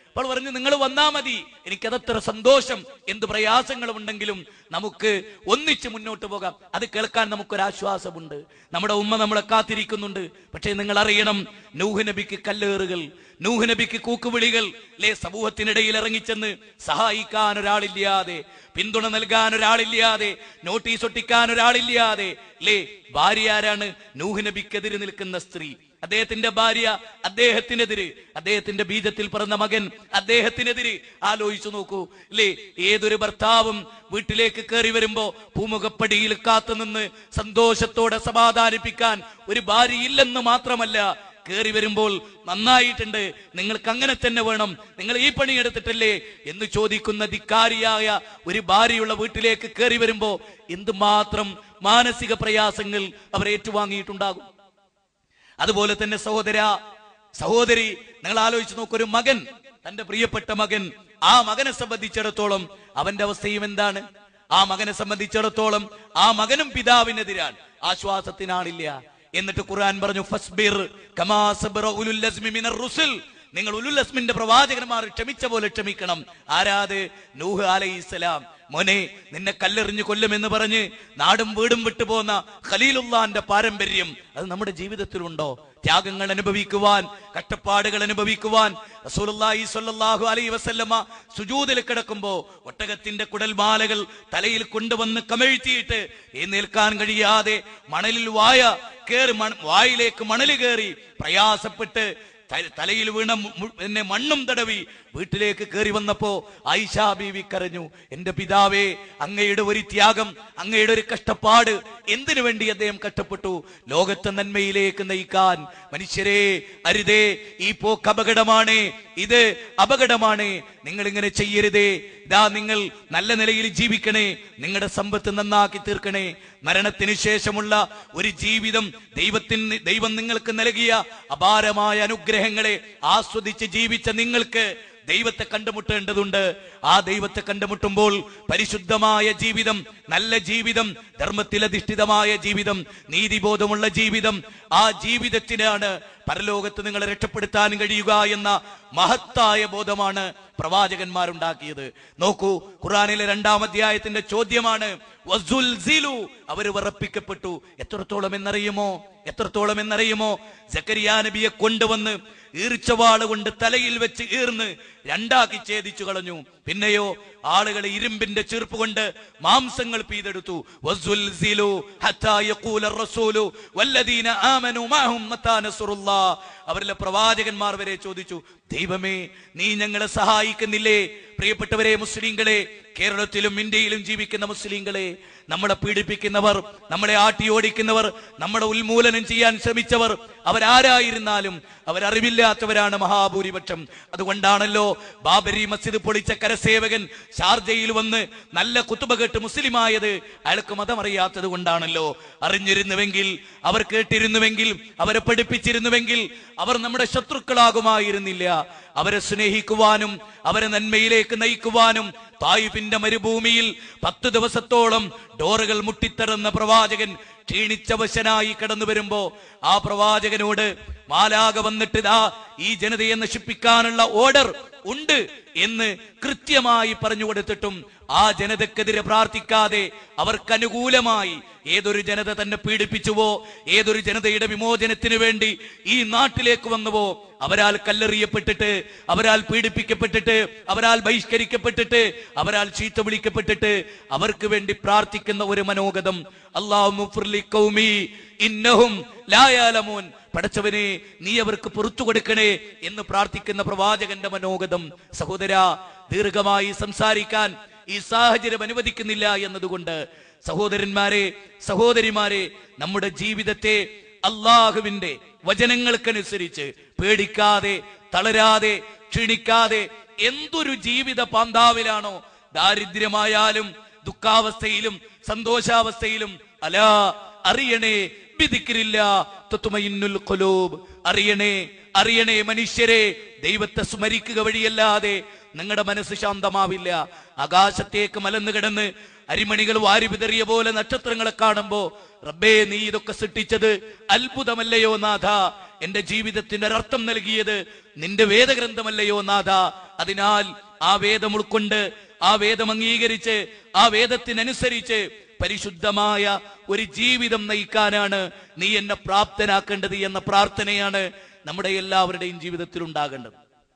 S4: അപ്പോൾ പറഞ്ഞു നിങ്ങൾ വന്നാ മതി, എനിക്കതത്ര സന്തോഷം. എന്ത് പ്രയാസങ്ങളുമുണ്ടെങ്കിലും നമുക്ക് ഒന്നിച്ച് മുന്നോട്ട് പോകാം. അത് കേൾക്കാൻ നമുക്കൊരാശ്വാസമുണ്ട്. നമ്മുടെ ഉമ്മ നമ്മളെ കാത്തിരിക്കുന്നുണ്ട്. പക്ഷേ നിങ്ങൾ അറിയണം, നൂഹ് നബിക്ക് കല്ലേറുകൾ, നൂഹ് നബിക്ക് കൂക്കുവിളികൾ, ലേ സമൂഹത്തിനിടയിൽ ഇറങ്ങിച്ചെന്ന് സഹായിക്കാൻ ഒരാളില്ലാതെ, പിന്തുണ നൽകാൻ ഒരാളില്ലാതെ, നോട്ടീസ് ഒട്ടിക്കാൻ ഒരാളില്ലാതെ, ലേ ഭാര്യ ആരാണ്? നൂഹ് നബിക്കെതിരെ നിൽക്കുന്ന സ്ത്രീ, അദ്ദേഹത്തിന്റെ ഭാര്യ അദ്ദേഹത്തിനെതിരെ, അദ്ദേഹത്തിന്റെ ബീജത്തിൽ പിറന്ന മകൻ അദ്ദേഹത്തിനെതിരെ. ആലോചിച്ചു നോക്കൂ അല്ലേ? ഏതൊരു ഭർത്താവും വീട്ടിലേക്ക് കയറി വരുമ്പോ പൂമുഖപ്പടിയിൽ കാത്തുനിന്ന് സന്തോഷത്തോടെ സമാധാനിപ്പിക്കാൻ ഒരു ഭാര്യ ഇല്ലെന്ന് മാത്രമല്ല, കയറി വരുമ്പോൾ നന്നായിട്ടുണ്ട്, നിങ്ങൾക്ക് അങ്ങനെ തന്നെ വേണം, നിങ്ങൾ ഈ പണിയെടുത്തിട്ടല്ലേ എന്ന് ചോദിക്കുന്ന ധിക്കാരിയായ ഒരു ഭാര്യയുള്ള വീട്ടിലേക്ക് കയറി വരുമ്പോ എന്തുമാത്രം മാനസിക പ്രയാസങ്ങൾ അവർ ഏറ്റുവാങ്ങിയിട്ടുണ്ടാകും. അതുപോലെ തന്നെ സഹോദര സഹോദരി, നിങ്ങൾ ആലോചിച്ച് നോക്കൂ, ഒരു മകൻ, തന്റെ പ്രിയപ്പെട്ട മകൻ, ആ മകനെ സംബന്ധിച്ചിടത്തോളം അവന്റെ അവസ്ഥയും എന്താണ്? ആ മകനെ സംബന്ധിച്ചിടത്തോളം ആ മകനും പിതാവിനെതിരാണ്, ആശ്വാസത്തിനാളില്ല. എന്നിട്ട് ഖുർആൻ പറഞ്ഞു, ഫസ്ബിർ കമാ സബറ ഉലുൽ അസ്മി മിനർ റുസുൽ, നിങ്ങൾ ഉലുൽ അസ്മിന്റെ പ്രവാചകന്മാർ ക്ഷമിച്ച പോലെ ക്ഷമിക്കണം. ആരാത്? നൂഹ് അലൈഹിസ്സലാം. മോനെ, നിന്നെ കല്ലെറിഞ്ഞു കൊല്ലുമെന്ന് പറഞ്ഞ് നാടും വീടും വിട്ടുപോന്ന ഖലീലുള്ളാന്റെ പാരമ്പര്യം അത് നമ്മുടെ ജീവിതത്തിലുണ്ടോ? ത്യാഗങ്ങൾ അനുഭവിക്കുവാൻ, കഷ്ടപ്പാടുകൾ അനുഭവിക്കുവാൻ റസൂലുള്ളാഹി സ്വല്ലല്ലാഹു അലൈഹി വസല്ലമ സുജൂദിൽ കിടക്കുമ്പോ ഒട്ടകത്തിന്റെ കുടൽമാലകൾ തലയിൽ കൊണ്ടുവന്ന് കമഴ്ത്തിയിട്ട് എഴുന്നേൽക്കാൻ കഴിയാതെ മണലിൽ വായ കേറി വായിലേക്ക് മണല് കയറി പ്രയാസപ്പെട്ട് തലയിൽ വീണ എന്നെ മണ്ണും തടവി വീട്ടിലേക്ക് കയറി വന്നപ്പോ ആയിഷാ ബീവി കരഞ്ഞു, എന്റെ പിതാവേ, അങ്ങയുടെ ഒരു ത്യാഗം, അങ്ങയുടെ ഒരു കഷ്ടപ്പാട്, എന്തിനു വേണ്ടി അദ്ദേഹം കഷ്ടപ്പെട്ടു? ലോകത്തെ നന്മയിലേക്ക് നയിക്കാൻ. മനുഷ്യരെ, അരുതേ, ഈ പോക്ക് അപകടമാണ്, ഇത് അപകടമാണ്, നിങ്ങൾ ഇങ്ങനെ ചെയ്യരുതേ. ഇതാ, നിങ്ങൾ നല്ല നിലയിൽ ജീവിക്കണേ, നിങ്ങളുടെ സമ്പത്ത് നന്നാക്കി തീർക്കണേ. മരണത്തിന് ശേഷമുള്ള ഒരു ജീവിതം ദൈവത്തിന് ദൈവം നിങ്ങൾക്ക് നൽകിയ അപാരമായ അനുഗ്രഹങ്ങളെ ആസ്വദിച്ച് ജീവിച്ച നിങ്ങൾക്ക് ദൈവത്തെ കണ്ടുമുട്ടേണ്ടതുണ്ട്. ആ ദൈവത്തെ കണ്ടുമുട്ടുമ്പോൾ പരിശുദ്ധമായ ജീവിതം, നല്ല ജീവിതം, ധർമ്മത്തിലധിഷ്ഠിതമായ ജീവിതം, നീതിബോധമുള്ള ജീവിതം, ആ ജീവിതത്തിനാണ് പരലോകത്ത് നിങ്ങളെ രക്ഷപ്പെടുത്താൻ കഴിയുക എന്ന മഹത്തായ ബോധമാണ് പ്രവാചകന്മാരുണ്ടാക്കിയത്. നോക്കൂ, ഖുർആനിലെ രണ്ടാം അധ്യായത്തിന്റെ ചോദ്യമാണ്, വസുൽസിലു, അവര് വിറപ്പിക്കപ്പെട്ടു. എത്രത്തോളം എന്നറിയുമോ? എത്രത്തോളം എന്നറിയുമോ? സക്കരിയാ നബിയെ കൊണ്ടുവന്ന് ഈർച്ചവാള് കൊണ്ട് തലയിൽ വെച്ച് ഈർന്ന് രണ്ടാക്കി ഛേദിച്ചു കളഞ്ഞു. പിന്നെയോ ആളുകൾ ഇരുമ്പിന്റെ ചീർപ്പ് കൊണ്ട് മാംസങ്ങൾ പീതെടുത്തു. വസുൽസിലു ഹത്താ യഖൂല റസൂലു വല്ലദീന ആമനു മഅഹും മതാ നസ്റുല്ലാഹ്, അവരിലെ പ്രവാചകന്മാർ വരെ ചോദിച്ചു, ദൈവമേ, നീ ഞങ്ങളെ സഹായിക്കുന്നില്ലേ? പ്രിയപ്പെട്ടവരെ, മുസ്ലിങ്ങളെ, കേരളത്തിലും ഇന്ത്യയിലും ജീവിക്കുന്ന മുസ്ലിങ്ങളെ, നമ്മളെ പീഡിപ്പിക്കുന്നവർ, നമ്മളെ ആട്ടിയോടിക്കുന്നവർ, നമ്മളെ ഉന്മൂലനം ചെയ്യാൻ ശ്രമിച്ചവർ, അവരാരായിരുന്നാലും അവരറിവില്ലാത്തവരാണ് മഹാഭൂരിപക്ഷം. അതുകൊണ്ടാണല്ലോ ബാബരി മസ്ജിദ് പൊളിച്ച കരസേവകൻ ഷാർജയിൽ വന്ന് നല്ല കുത്തുബ കേട്ട് മുസ്ലിമായത്. അയാൾക്ക് മതമറിയാത്തത് കൊണ്ടാണല്ലോ. അറിഞ്ഞിരുന്നുവെങ്കിൽ, അവർ കേട്ടിരുന്നുവെങ്കിൽ, അവരെ പഠിപ്പിച്ചിരുന്നുവെങ്കിൽ അവർ നമ്മുടെ ശത്രുക്കളാകുമായിരുന്നില്ല. അവരെ സ്നേഹിക്കുവാനും അവരെ നന്മയിലേക്ക് നയിക്കുവാനും തായിഫിന്റെ മരുഭൂമിയിൽ പത്ത് ദിവസത്തോളം ഡോറുകൾ മുട്ടിത്തടന്ന പ്രവാചകൻ ക്ഷീണിച്ചവശനായി കടന്നു വരുമ്പോ ആ പ്രവാചകനോട് മാലാക വന്നിട്ട് ദാ ഈ ജനതയെ നശിപ്പിക്കാനുള്ള ഓർഡർ ഉണ്ട് എന്ന് കൃത്യമായി പറഞ്ഞു കൊടുത്തിട്ടും ആ ജനതക്കെതിരെ പ്രാർത്ഥിക്കാതെ അവർക്കനുകൂലമായി ഏതൊരു ജനത തന്നെ പീഡിപ്പിച്ചുവോ, ഏതൊരു ജനതയുടെ വിമോചനത്തിന് വേണ്ടി ഈ നാട്ടിലേക്ക് വന്നുവോ, അവരാൽ കല്ലെറിയപ്പെട്ടിട്ട്, അവരാൽ പീഡിപ്പിക്കപ്പെട്ടിട്ട്, അവരാൽ ബഹിഷ്കരിക്കപ്പെട്ടിട്ട്, അവരാൽ ചീത്ത വിളിക്കപ്പെട്ടിട്ട് അവർക്ക് വേണ്ടി പ്രാർത്ഥിക്കുന്ന ഒരു മനോഗതം, അല്ലാഹുമ്മ ഗ്ഫിർലി ഖൗമി ഇന്നഹും ലാ യഅലമൂൻ, പടച്ചവനെ നീ അവർക്ക് പുറത്തു കൊടുക്കണേ എന്ന് പ്രാർത്ഥിക്കുന്ന പ്രവാചകന്റെ മനോഗതം. സഹോദരാ, ദീർഘമായി സംസാരിക്കാൻ ഈ സാഹചര്യം അനുവദിക്കുന്നില്ല എന്നതുകൊണ്ട് സഹോദരന്മാരെ, സഹോദരിമാരെ, നമ്മുടെ ജീവിതത്തെ അള്ളാഹുവിന്റെ വചനങ്ങൾക്കനുസരിച്ച് പേടിക്കാതെ, തളരാതെ, ക്ഷീണിക്കാതെ, എന്തൊരു ജീവിത പാന്താവിലാണോ, ദാരിദ്ര്യമായാലും ദുഃഖാവസ്ഥയിലും സന്തോഷാവസ്ഥയിലും, അലാ അറിയണേ, ബിദിക്രില്ലാഹ് തത്മഇന്നുൽ ഖുലൂബ്, അറിയണേ, അറിയണേ മനുഷ്യരെ, ദൈവത്തെ സ്മരിക്കുക വഴിയല്ലാതെ നിങ്ങളുടെ മനസ്സ് ശാന്തമാവില്ല. ആകാശത്തേക്ക് മലന്നു കിടന്ന് അരിമണികൾ വാരി വിതറിയ പോലെ നക്ഷത്രങ്ങളെ കാണുമ്പോ, റബ്ബേ, നീ ഇതൊക്കെ സൃഷ്ടിച്ചത് അത്ഭുതമല്ലയോ നാഥ, എന്റെ ജീവിതത്തിന്റെ ഒരർത്ഥം നൽകിയത് നിന്റെ വേദഗ്രന്ഥമല്ലയോ നാഥ, അതിനാൽ ആ വേദം ഉൾക്കൊണ്ട്, ആ വേദം അംഗീകരിച്ച്, ആ വേദത്തിനനുസരിച്ച് പരിശുദ്ധമായ ഒരു ജീവിതം നയിക്കാനാണ് നീ എന്നെ പ്രാപ്തനാക്കേണ്ടത് എന്ന പ്രാർത്ഥനയാണ് നമ്മുടെ എല്ലാവരുടെയും ജീവിതത്തിൽ ഉണ്ടാകേണ്ടത്.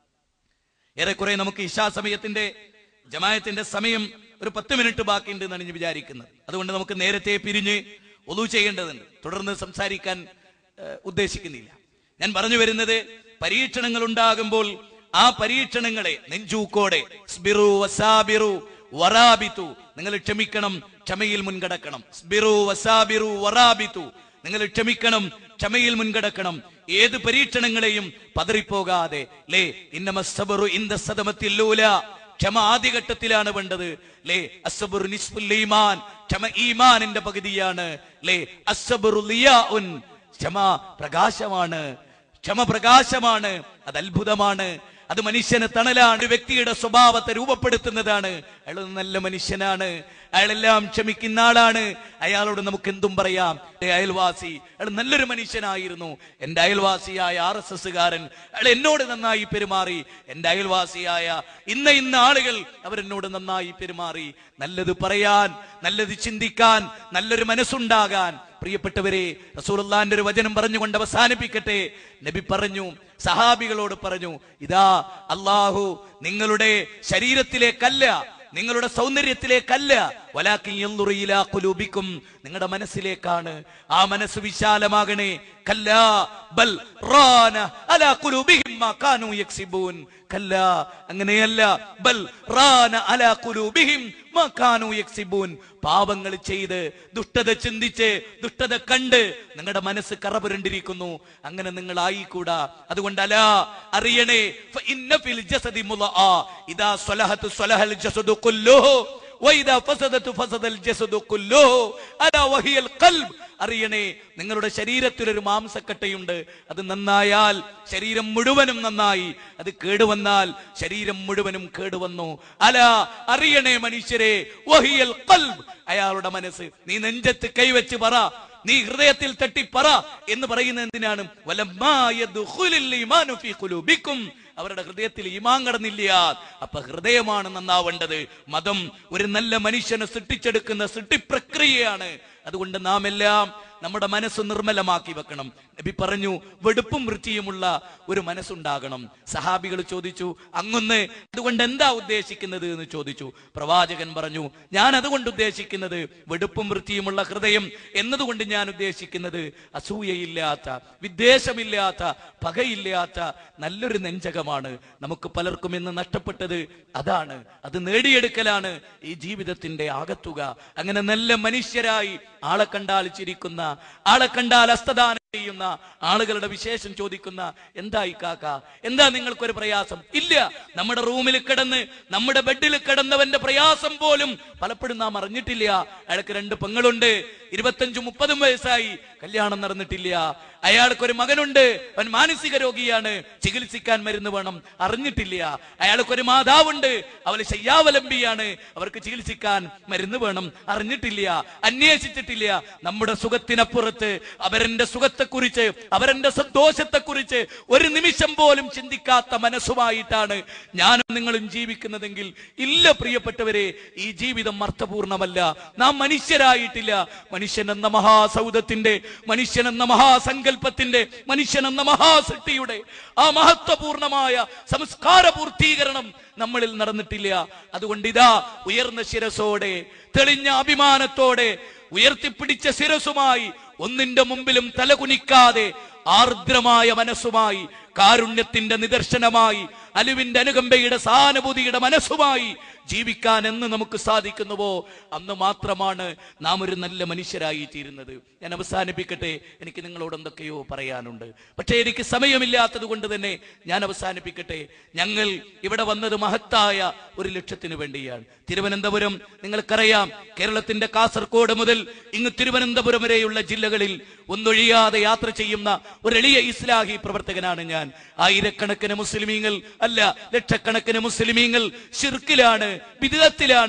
S4: ഏറെക്കുറെ നമുക്ക് ഇശാ സമയത്തിന്റെ ജമാഅത്തിന്റെ സമയം ഒരു പത്ത് മിനിറ്റ് ബാക്കിയുണ്ട് എന്നാണ് ഞാൻ വിചാരിക്കുന്നത്. അതുകൊണ്ട് നമുക്ക് നേരത്തെ പിരിഞ്ഞ് ഒളു ചെയ്യേണ്ടതുണ്ട്. തുടർന്ന് സംസാരിക്കാൻ ഉദ്ദേശിക്കുന്നില്ല. ഞാൻ പറഞ്ഞു വരുന്നത്, പരീക്ഷണങ്ങൾ ഉണ്ടാകുമ്പോൾ ആ പരീക്ഷണങ്ങളെ നെഞ്ചൂക്കോടെ സ്ബിറു വസാബിറു വറാബിതു, നിങ്ങൾ ക്ഷമിക്കണം, ക്ഷമയിൽ മുൻകടക്കണം. സ്ബിറു വസാബിറു വറാബിതു, നിങ്ങൾ ക്ഷമിക്കണം, ക്ഷമയിൽ മുൻകടക്കണം. ഏത് പരീക്ഷണങ്ങളെയും പതറിപ്പോകാതെ. ലേ ഇന്നമസ്സബറു ഇൻദ സദമത്തില്ലൂല, ക്ഷമ ആദ്യഘട്ടത്തിലാണ് വേണ്ടത്. ലേ അസ്സബറു നിസ്ഫുൽ ഈമാൻ, ക്ഷമ ഈമാനിന്റെ പകുതിയാണ്. ലേ അസ്സബറു ലിയാഉൻ, ക്ഷമ പ്രകാശമാണ്. ക്ഷമ പ്രകാശമാണ്, അത് അത്ഭുതമാണ്, അത് മനുഷ്യന് തണലാണ്, ഒരു വ്യക്തിയുടെ സ്വഭാവത്തെ രൂപപ്പെടുത്തുന്നതാണ്. അയാൾ നല്ല മനുഷ്യനാണ്, അയാളെല്ലാം ക്ഷമിക്കുന്ന ആളാണ്, അയാളോട് നമുക്ക് എന്തും പറയാം. അയൽവാസി അയാൾ നല്ലൊരു മനുഷ്യനായിരുന്നു, എന്റെ അയൽവാസിയായ ആർ എസ് എസ്സുകാരൻ അയാൾ എന്നോട് നന്നായി പെരുമാറി, എന്റെ അയൽവാസിയായ ഇന്ന ഇന്ന ആളുകൾ അവരെന്നോട് നന്നായി പെരുമാറി. നല്ലത് പറയാൻ, നല്ലത് ചിന്തിക്കാൻ, നല്ലൊരു മനസ്സുണ്ടാകാൻ. പ്രിയപ്പെട്ടവരെ, റസൂലുള്ളാഹിന്റെ ഒരു വചനം പറഞ്ഞുകൊണ്ട് അവസാനിപ്പിക്കട്ടെ. നബി പറഞ്ഞു, സഹാബികളോട് പറഞ്ഞു, ഇതാ അല്ലാഹു നിങ്ങളുടെ ശരീരത്തിലേക്കല്ല, നിങ്ങളുടെ സൗന്ദര്യത്തിലേക്കല്ല, വലാകിൻ യൻദുറു ഇലാ ഖുലൂബിക്കും, നിങ്ങളുടെ മനസ്സിലേക്കാണ്. ആ മനസ്സ് വിശാലമാകണേ. കല്ലാ ബൽ റാന അലാ ഖുലൂബിഹിം മാ കാനൂ യക്സിബൂൻ, കല്ലാ അങ്ങനെയല്ല, ബൽ റാന അലാ ഖുലൂബിഹിം മാ കാനൂ യക്സിബൂൻ, പാപങ്ങൾ ചെയ്ത്, ദുഷ്ടത ചിന്തിച്ച്, ദുഷ്ടത കണ്ട് നിങ്ങളുടെ മനസ്സ് കറപുരണ്ടിരിക്കുന്നു. അങ്ങനെ നിങ്ങൾ ആയിക്കൂടാ. അതുകൊണ്ട് അലാ അറിയണേ, ഫഇന്ന ഫിൽ ജസദി മുളആ ഇദാ സ്വലഹതു സ്വലഹൽ ജസദു കുല്ലുഹു വഇദാ ഫസദതു ഫസദൽ ജസദു കുല്ലുഹു അലാ വഹിയൽ ഖൽബ്, അറിയണേ നിങ്ങളുടെ ശരീരത്തിൽ ഒരു മാംസക്കട്ടയുണ്ട്, അത് നന്നായാൽ ശരീരം മുഴുവനും നന്നായി, അത് കേടുവന്നാൽ ശരീരം മുഴുവനും കേടുവന്നു. അലാ അറിയണേ മനുഷ്യരെ, വഹിയൽ ഖൽബ്, അയാളുടെ മനസ്സ്. നീ നെഞ്ചത്ത് കൈവച്ച് പറ, നീ ഹൃദയത്തിൽ തട്ടി പറ എന്ന് പറയുന്നത് എന്തിനാണ്? വലമ്മാ യദ്ഖുലുൽ ഈമാനു ഫീ ഖുലൂബിക്കും, അവരുടെ ഹൃദയത്തിൽ ഈമാൻ കടന്നില്ല. അപ്പൊ ഹൃദയമാണ് നന്നാവേണ്ടത്. മതം ഒരു നല്ല മനുഷ്യനെ സൃഷ്ടിച്ചെടുക്കുന്ന സൃഷ്ടിപ്രക്രിയയാണ്. അതുകൊണ്ട് നാം എല്ലാം നമ്മുടെ മനസ്സ് നിർമ്മലമാക്കി വെക്കണം. നബി പറഞ്ഞു, വെടുപ്പും വൃത്തിയുമുള്ള ഒരു മനസ്സുണ്ടാകണം. സഹാബികൾ ചോദിച്ചു, അങ്ങൊന്ന് അതുകൊണ്ട് എന്താ ഉദ്ദേശിക്കുന്നത് എന്ന് ചോദിച്ചു. പ്രവാചകൻ പറഞ്ഞു, ഞാൻ അതുകൊണ്ട് ഉദ്ദേശിക്കുന്നത് വെടുപ്പും വൃത്തിയുമുള്ള ഹൃദയം എന്നതുകൊണ്ട് ഞാൻ ഉദ്ദേശിക്കുന്നത് അസൂയയില്ലാത്ത, വിദ്വേഷമില്ലാത്ത, പകയില്ലാത്ത നല്ലൊരു നെഞ്ചകമാണ്. നമുക്ക് പലർക്കും ഇന്ന് നഷ്ടപ്പെട്ടത് അതാണ്. അത് നേടിയെടുക്കലാണ് ഈ ജീവിതത്തിന്റെ ആകത്തുക. അങ്ങനെ നല്ല മനുഷ്യരായി, ആളെ കണ്ടാൽ ചിരിക്കുന്ന, ആളെ കണ്ടാൽ ഹസ്തദാനം ചെയ്യുന്ന, ആളുകളുടെ വിശേഷം ചോദിക്കുന്ന, എന്തായി കാക്ക, എന്താ നിങ്ങൾക്കൊരു പ്രയാസം? ഇല്ല. നമ്മുടെ റൂമിൽ കിടന്ന്, നമ്മുടെ ബെഡിൽ കിടന്നവന്റെ പ്രയാസം പോലും പലപ്പോഴും നാം അറിഞ്ഞിട്ടില്ല. അയാൾക്ക് രണ്ട് പെങ്ങളുണ്ട്, ഇരുപത്തഞ്ചും മുപ്പതും വയസ്സായി, കല്യാണം നടന്നിട്ടില്ല. അയാൾക്കൊരു മകനുണ്ട്, അവൻ മാനസിക രോഗിയാണ്, ചികിത്സിക്കാൻ മരുന്ന് വേണം, അറിഞ്ഞിട്ടില്ല. അയാൾക്കൊരു മാതാവുണ്ട്, അവൾ ശയ്യാവലംബിയാണ്, അവർക്ക് ചികിത്സിക്കാൻ മരുന്ന് വേണം, അറിഞ്ഞിട്ടില്ല, അന്വേഷിച്ചിട്ടില്ല. നമ്മുടെ സുഖത്തിനപ്പുറത്ത് അവരന്റെ സുഖത്തെക്കുറിച്ച്, അവരന്റെ സന്തോഷത്തെക്കുറിച്ച് ഒരു നിമിഷം പോലും ചിന്തിക്കാത്ത മനസ്സുമായിട്ടാണ് ഞാനും നിങ്ങളും ജീവിക്കുന്നതെങ്കിൽ, ഇല്ല പ്രിയപ്പെട്ടവരെ, ഈ ജീവിതം അർത്ഥപൂർണമല്ല. നാം മനുഷ്യരായിട്ടില്ല. മനുഷ്യൻ എന്ന മഹാസൗധത്തിന്റെ, മനുഷ്യൻ എന്ന മഹാസങ്കല്പത്തിന്റെ, മനുഷ്യൻ എന്ന മഹാസൃഷ്ടിയുടെ ആ മഹത്വപൂർണമായ സംസ്കാര പൂർത്തീകരണം നമ്മളിൽ നടന്നിട്ടില്ല. അതുകൊണ്ട് ഇതാ ഉയർന്ന ശിരസോടെ, തെളിഞ്ഞ അഭിമാനത്തോടെ, ഉയർത്തിപ്പിടിച്ച ശിരസുമായി, ഒന്നിന്റെ മുമ്പിലും തലകുനിക്കാതെ, ആർദ്രമായ മനസ്സുമായി, കാരുണ്യത്തിന്റെ നിദർശനമായി, അലിവിന്റെ അനുകമ്പയുടെ സഹാനുഭൂതിയുടെ മനസ്സുമായി ജീവിക്കാൻ എന്ന് നമുക്ക് സാധിക്കുന്നുവോ അന്ന് മാത്രമാണ് നാം ഒരു നല്ല മനുഷ്യരായി തീരുന്നത്. ഞാൻ അവസാനിപ്പിക്കട്ടെ. എനിക്ക് നിങ്ങളോട് എന്തൊക്കെയോ പറയാനുണ്ട്, പക്ഷേ എനിക്ക് സമയമില്ലാത്തത് കൊണ്ട് തന്നെ ഞാൻ അവസാനിപ്പിക്കട്ടെ. ഞങ്ങൾ ഇവിടെ വന്നത് മഹത്തായ ഒരു ലക്ഷ്യത്തിന് വേണ്ടിയാണ്. തിരുവനന്തപുരം നിങ്ങൾക്കറിയാം, കേരളത്തിന്റെ കാസർഗോഡ് മുതൽ ഇങ്ങ് തിരുവനന്തപുരം വരെയുള്ള ജില്ലകളിൽ ഒന്നൊഴിയാതെ യാത്ര ചെയ്യുന്ന ഒരു എളിയ ഇസ്ലാഹി പ്രവർത്തകനാണ് ഞാൻ. ആയിരക്കണക്കിന് മുസ്ലിമീങ്ങൾ, അല്ല ലക്ഷക്കണക്കിന് മുസ്ലിമീങ്ങൾ ശിർക്കിലാണ്, ബിദ്അത്തിലാണ്,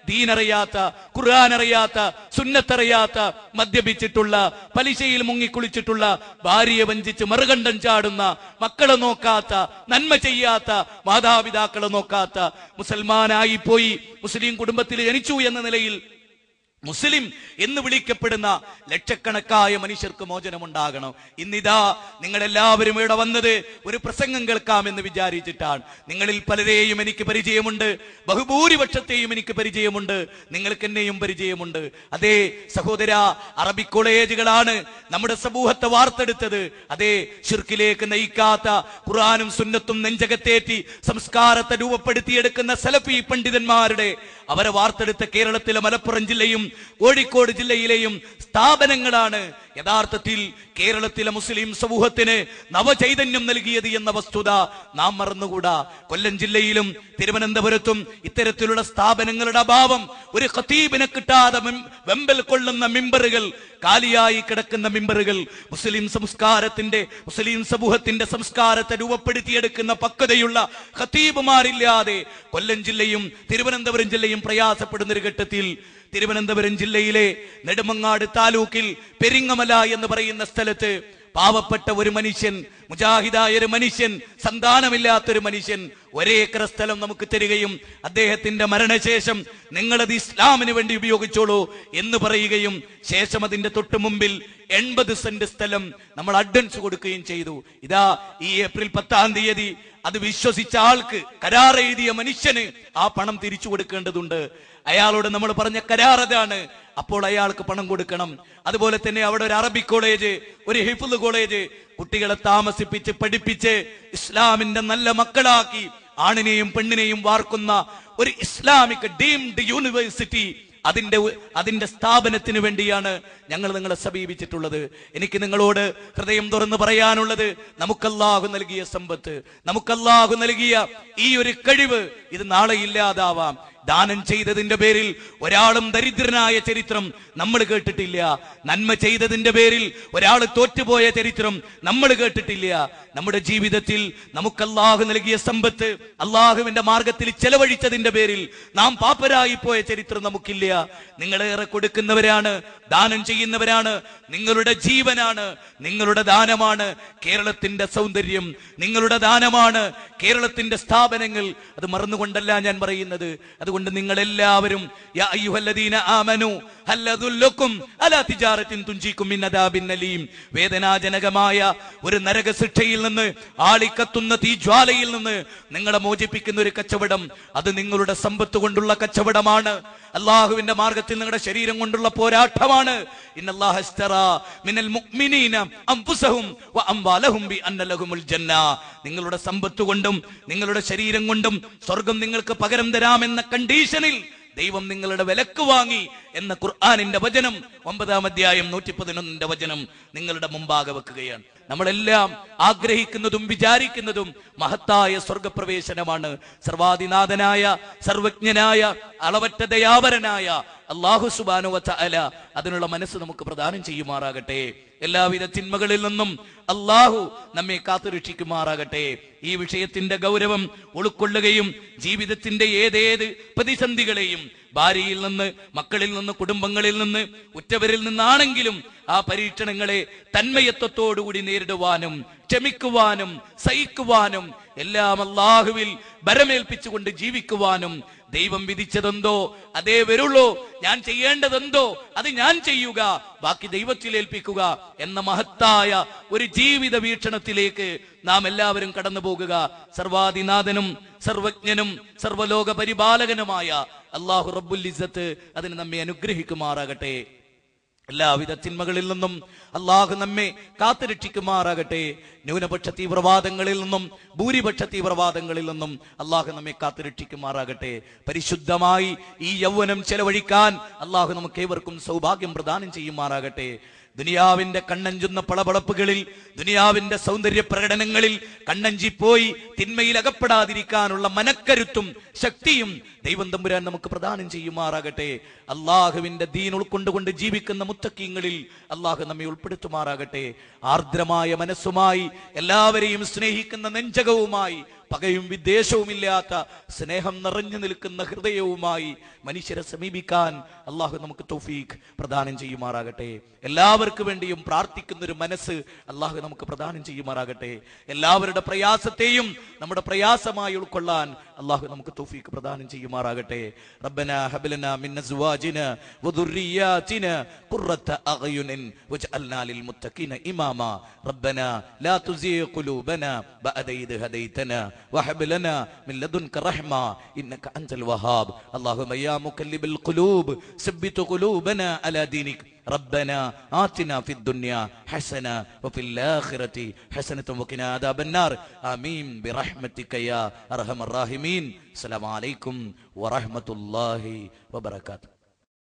S4: ദീനറിയാത്ത, ഖുർആൻ അറിയാത്ത, സുന്നത്തറിയാത്ത, മദ്യപിച്ചിട്ടുള്ള, പലിശയിൽ മുങ്ങിക്കുളിച്ചിട്ടുള്ള, ഭാര്യയെ വഞ്ചിച്ച് മറുകണ്ഠം ചാടുന്ന, മക്കളെ നോക്കാത്ത, നന്മ ചെയ്യാത്ത, മാതാപിതാക്കളെ നോക്കാത്ത, മുസൽമാനായി പോയി മുസ്ലിം കുടുംബത്തിൽ ജനിച്ചു എന്ന നിലയിൽ മുസ്ലിം എന്ന് വിളിക്കപ്പെടുന്ന ലക്ഷക്കണക്കായ മനുഷ്യർക്ക് മോചനമുണ്ടാകണം. ഇന്നിതാ നിങ്ങളെല്ലാവരും ഇവിടെ വന്നത് ഒരു പ്രസംഗം കേൾക്കാമെന്ന് വിചാരിച്ചിട്ടാണ്. നിങ്ങളിൽ പലരെയും എനിക്ക് പരിചയമുണ്ട്, ബഹുഭൂരിപക്ഷത്തെയും എനിക്ക് പരിചയമുണ്ട്, നിങ്ങൾക്ക് എന്നെയും പരിചയമുണ്ട്. അതേ സഹോദര, അറബിക് കോളേജുകളാണ് നമ്മുടെ സമൂഹത്തെ വാർത്തെടുത്തത്. അതേ ശിർക്കിലേക്ക് നയിക്കാത്ത, ഖുർആനും സുന്നത്തും നെഞ്ചകത്തേറ്റി സംസ്കാരത്തെ രൂപപ്പെടുത്തിയെടുക്കുന്ന സലഫി പണ്ഡിതന്മാരുടെ അവരെ വാർത്തെടുത്ത കേരളത്തിലെ മലപ്പുറം ജില്ലയും കോഴിക്കോട് ജില്ലയിലെയും സ്ഥാപനങ്ങളാണ് യഥാർത്ഥത്തിൽ കേരളത്തിലെ മുസ്ലിം സമൂഹത്തിന് നവചൈതന്യം നൽകിയത് എന്ന വസ്തുത നാം മറന്നുകൂടാ. കൊല്ലം ജില്ലയിലും തിരുവനന്തപുരത്തും ഇത്തരത്തിലുള്ള സ്ഥാപനങ്ങളുടെ അഭാവം, ഒരു ഖതീബിനെ കിട്ടാതെ വെമ്പൽ കൊള്ളുന്ന മിമ്പറുകൾ, കാലിയായി കിടക്കുന്ന മിമ്പറുകൾ, മുസ്ലിം സംസ്കാരത്തിന്റെ, മുസ്ലിം സമൂഹത്തിന്റെ സംസ്കാരത്തെ രൂപപ്പെടുത്തിയെടുക്കുന്ന പക്വതയുള്ള ഖതീബുമാരില്ലാതെ കൊല്ലം ജില്ലയും തിരുവനന്തപുരം ജില്ലയും പ്രയാസപ്പെടുന്ന ഒരു ഘട്ടത്തിൽ തിരുവനന്തപുരം ജില്ലയിലെ നെടുമങ്ങാട് താലൂക്കിൽ പെരിങ്ങമല എന്ന് പറയുന്ന സ്ഥലത്ത് പാവപ്പെട്ട ഒരു മനുഷ്യൻ, മുജാഹിദായ ഒരു മനുഷ്യൻ, സന്താനമില്ലാത്തൊരു മനുഷ്യൻ ഒരേ ഏക്കർ സ്ഥലം നമുക്ക് തരികയും അദ്ദേഹത്തിന്റെ മരണശേഷം നിങ്ങളത് ഇസ്ലാമിന് വേണ്ടി ഉപയോഗിച്ചോളൂ എന്ന് പറയുകയും ശേഷം അതിന്റെ തൊട്ടു മുമ്പിൽ എൺപത് സെന്റ് സ്ഥലം നമ്മൾ അഡ്വാൻസ് കൊടുക്കുകയും ചെയ്തു. ഇതാ ഈ ഏപ്രിൽ പത്താം തീയതി അത് വിശ്വസിച്ച ആൾക്ക്, കരാർ എഴുതിയ മനുഷ്യന് ആ പണം തിരിച്ചു കൊടുക്കേണ്ടതുണ്ട്. അയാളോട് നമ്മൾ പറഞ്ഞ കരാർ അതാണ്. അപ്പോൾ അയാൾക്ക് പണം കൊടുക്കണം. അതുപോലെ തന്നെ അവിടെ ഒരു അറബിക് കോളേജ്, ഒരു ഹിഫ്ള് കോളേജ്, കുട്ടികളെ താമസിപ്പിച്ച് പഠിപ്പിച്ച് ഇസ്ലാമിന്റെ നല്ല മക്കളാക്കി ആണിനെയും പെണ്ണിനെയും വാർക്കുന്ന ഒരു ഇസ്ലാമിക് ഡീംഡ് യൂണിവേഴ്സിറ്റി, അതിന്റെ അതിന്റെ സ്ഥാപനത്തിന് വേണ്ടിയാണ് ഞങ്ങൾ നിങ്ങളെ സമീപിച്ചിട്ടുള്ളത്. എനിക്ക് നിങ്ങളോട് ഹൃദയം തുറന്ന് പറയാനുള്ളത്, നമുക്കല്ലാഹു നൽകിയ സമ്പത്ത്, നമുക്കല്ലാഹു നൽകിയ ഈ ഒരു കഴിവ്, ഇത് നാളെ ഇല്ലാതാവാം. ദാനം ചെയ്തതിന്റെ പേരിൽ ഒരാളും ദരിദ്രനായ ചരിത്രം നമ്മൾ കേട്ടിട്ടില്ല. നന്മ ചെയ്തതിന്റെ പേരിൽ ഒരാൾ തോറ്റുപോയ ചരിത്രം നമ്മൾ കേട്ടിട്ടില്ല. നമ്മുടെ ജീവിതത്തിൽ നമുക്ക് അല്ലാഹു നൽകിയ സമ്പത്ത് അല്ലാഹുവിന്റെ മാർഗത്തിൽ ചെലവഴിച്ചതിന്റെ പേരിൽ നാം പാപ്പരായി പോയ ചരിത്രം നമുക്കില്ല. നിങ്ങളേറെ കൊടുക്കുന്നവരാണ്, ദാനം ചെയ്യുന്നവരാണ്. നിങ്ങളുടെ ജീവനാണ്, നിങ്ങളുടെ ദാനമാണ് കേരളത്തിന്റെ സൗന്ദര്യം, നിങ്ങളുടെ ദാനമാണ് കേരളത്തിന്റെ സ്ഥാപനങ്ങൾ. അത് മറന്നുകൊണ്ടല്ല ഞാൻ പറയുന്നത്. അതുകൊണ്ട് നിങ്ങൾ എല്ലാവരും യാ അയ്യുഹല്ലദീന ആമനു ഹൽ അദുല്ലുക്കും അലാ തിജാറത്തിൻ തുൻജീകും മിൻ അദാബിൻ അലീം, വേദനാജനകമായ ഒരു നരകശിക്ഷയിൽ നിന്ന്, ആളിക്കത്തുന്ന തീജ്വാലയിൽ നിന്ന് നിങ്ങളെ മോചിപ്പിക്കുന്ന ഒരു കച്ചവടം, അത് നിങ്ങളുടെ സമ്പത്ത് കൊണ്ടുള്ള കച്ചവടമാണ്. അല്ലാഹുവിന്റെ മാർഗത്തിൽ നിങ്ങളുടെ ശരീരം കൊണ്ടുള്ള പോരാട്ടമാണ്. ഇന്നല്ലാഹ ഇസ്തറാ മിനൽ മുഅ്മിനീന അൻഫുസഹും വ അംവാലഹും ബി അന്ന ലഹുമുൽ ജന്ന. നിങ്ങളുടെ സമ്പത്ത് കൊണ്ടും നിങ്ങളുടെ ശരീരം കൊണ്ടും സ്വർഗം നിങ്ങൾക്ക് പകരം തരാമെന്ന കണ്ടീഷനിൽ ദൈവം നിങ്ങളുടെ വിലക്ക് വാങ്ങി എന്ന ഖുർആനിന്റെ വചനം, ഒമ്പതാം അധ്യായം നൂറ്റി പതിനൊന്നിന്റെ വചനം നിങ്ങളുടെ മുമ്പാകെ വെക്കുകയാണ്. നമ്മളെല്ലാം ആഗ്രഹിക്കുന്നതും വിചാരിക്കുന്നതും മഹത്തായ സ്വർഗപ്രവേശനമാണ്. സർവാധിനാഥനായ, സർവജ്ഞനായ, അളവറ്റ ദയാവരനായ അല്ലാഹു സുബ്ഹാനഹു വ തആല അതിനുള്ള മനസ്സ് നമുക്ക് പ്രദാനം ചെയ്യുമാറാകട്ടെ. എല്ലാവിധ തിന്മകളിൽ നിന്നും അല്ലാഹു നമ്മെ കാത്തുരക്ഷിക്കുമാറാകട്ടെ. ഈ വിഷയത്തിന്റെ ഗൗരവം ഉൾക്കൊള്ളുകയും ജീവിതത്തിന്റെ ഏതേത് പ്രതിസന്ധികളെയും ഭാര്യയിൽ നിന്ന്, മക്കളിൽ നിന്ന്, കുടുംബങ്ങളിൽ നിന്ന്, ഉറ്റവരിൽ നിന്നാണെങ്കിലും ആ പരീക്ഷണങ്ങളെ തന്മയത്വത്തോടുകൂടി നേരിടുവാനും ക്ഷമിക്കുവാനും സഹിക്കുവാനും എല്ലാം അല്ലാഹുവിൽ ബരമേൽപ്പിച്ചുകൊണ്ട് ജീവിക്കുവാനും, ദൈവം വിധിച്ചതെന്തോ അതേ വരുള്ളൂ, ഞാൻ ചെയ്യേണ്ടതെന്തോ അത് ഞാൻ ചെയ്യുക, ബാക്കി ദൈവത്തിൽ ഏൽപ്പിക്കുക എന്ന മഹത്തായ ഒരു ജീവിത വീക്ഷണത്തിലേക്ക് നാം എല്ലാവരും കടന്നു പോകുക. സർവാധിനാഥനും സർവജ്ഞനും സർവലോക പരിപാലകനുമായ അല്ലാഹു റബ്ബുൽ ഇസ്സത്ത് അതിന് നമ്മെ അനുഗ്രഹിക്കുമാറാകട്ടെ. എല്ലാവിധ തിന്മകളിൽ നിന്നും അല്ലാഹു നമ്മെ കാത്തുരക്ഷിക്കുമാറാകട്ടെ. ന്യൂനപക്ഷ തീവ്രവാദങ്ങളിൽ നിന്നും ഭൂരിപക്ഷ തീവ്രവാദങ്ങളിൽ നിന്നും അല്ലാഹു നമ്മെ കാത്തുരക്ഷിക്കുമാറാകട്ടെ. പരിശുദ്ധമായി ഈ യൗവനം ചെലവഴിക്കാൻ അല്ലാഹു നമുക്ക് ഏവർക്കും സൗഭാഗ്യം പ്രദാനം ചെയ്യുമാറാകട്ടെ. ദുനിയാവിന്റെ കണ്ണഞ്ചുന്ന പളപളപ്പുകളിൽ, ദുനിയാവിന്റെ സൗന്ദര്യ പ്രകടനങ്ങളിൽ കണ്ണഞ്ചിപ്പോയി തിന്മയിൽ അകപ്പെടാതിരിക്കാനുള്ള മനക്കരുത്തും ശക്തിയും ദൈവം തമ്പുരാൻ നമുക്ക് പ്രദാനം ചെയ്യുമാറാകട്ടെ. അള്ളാഹുവിന്റെ ദീൻ ഉൾക്കൊണ്ടുകൊണ്ട് ജീവിക്കുന്ന മുത്തക്കീങ്ങളിൽ അള്ളാഹു നമ്മെ ഉൾപ്പെടുത്തുമാറാകട്ടെ. ആർദ്രമായ മനസ്സുമായി, എല്ലാവരെയും സ്നേഹിക്കുന്ന നെഞ്ചകവുമായി, പകയും വിദ്വേഷവുമില്ലാത്ത സ്നേഹം നിറഞ്ഞു നിൽക്കുന്ന ഹൃദയവുമായി മനുഷ്യരെ സമീപിക്കാൻ അള്ളാഹു നമുക്ക് തൗഫീഖ് പ്രദാനം ചെയ്യുമാറാകട്ടെ. എല്ലാവർക്കും വേണ്ടിയും പ്രാർത്ഥിക്കുന്ന ഒരു മനസ്സ് അള്ളാഹു നമുക്ക് പ്രദാനം ചെയ്യുമാറാകട്ടെ. എല്ലാവരുടെ പ്രയാസത്തെയും നമ്മുടെ പ്രയാസമായി ഉൾക്കൊള്ളാൻ അള്ളാഹു നമുക്ക് തൗഫീഖ് പ്രദാനം ചെയ്യുമാറാകട്ടെ. റബ്ബനാ ഹബ് ലനാ മിൻ അസ്വാജിനാ വദുർരിയാതിനാ ഖുർറത അഅ്യുനിൻ വജ്അൽനാ ലിൽ മുത്തഖീന ഇമാമാ. റബ്ബനാ ലാ തുസിഗ് ഖുലൂബനാ ബഅദ ഇദ് ഹദൈതനാ വഹബ് ലനാ മിൻ ലദുൻക റഹ്മ ഇന്നക അൻതൽ വഹാബ്. അല്ലാഹുമ്മ യാ മുകല്ലിബൽ ഖുലൂബ് സബ്ബിത് ഖുലൂബനാ അലാ ദീനിക. ربنا آتنا في الدنيا حسنة وفي الآخرة حسنة وقنا عذاب النار. آمين برحمتك يا أرحم الراحمين. السلام عليكم ورحمة الله وبركاته.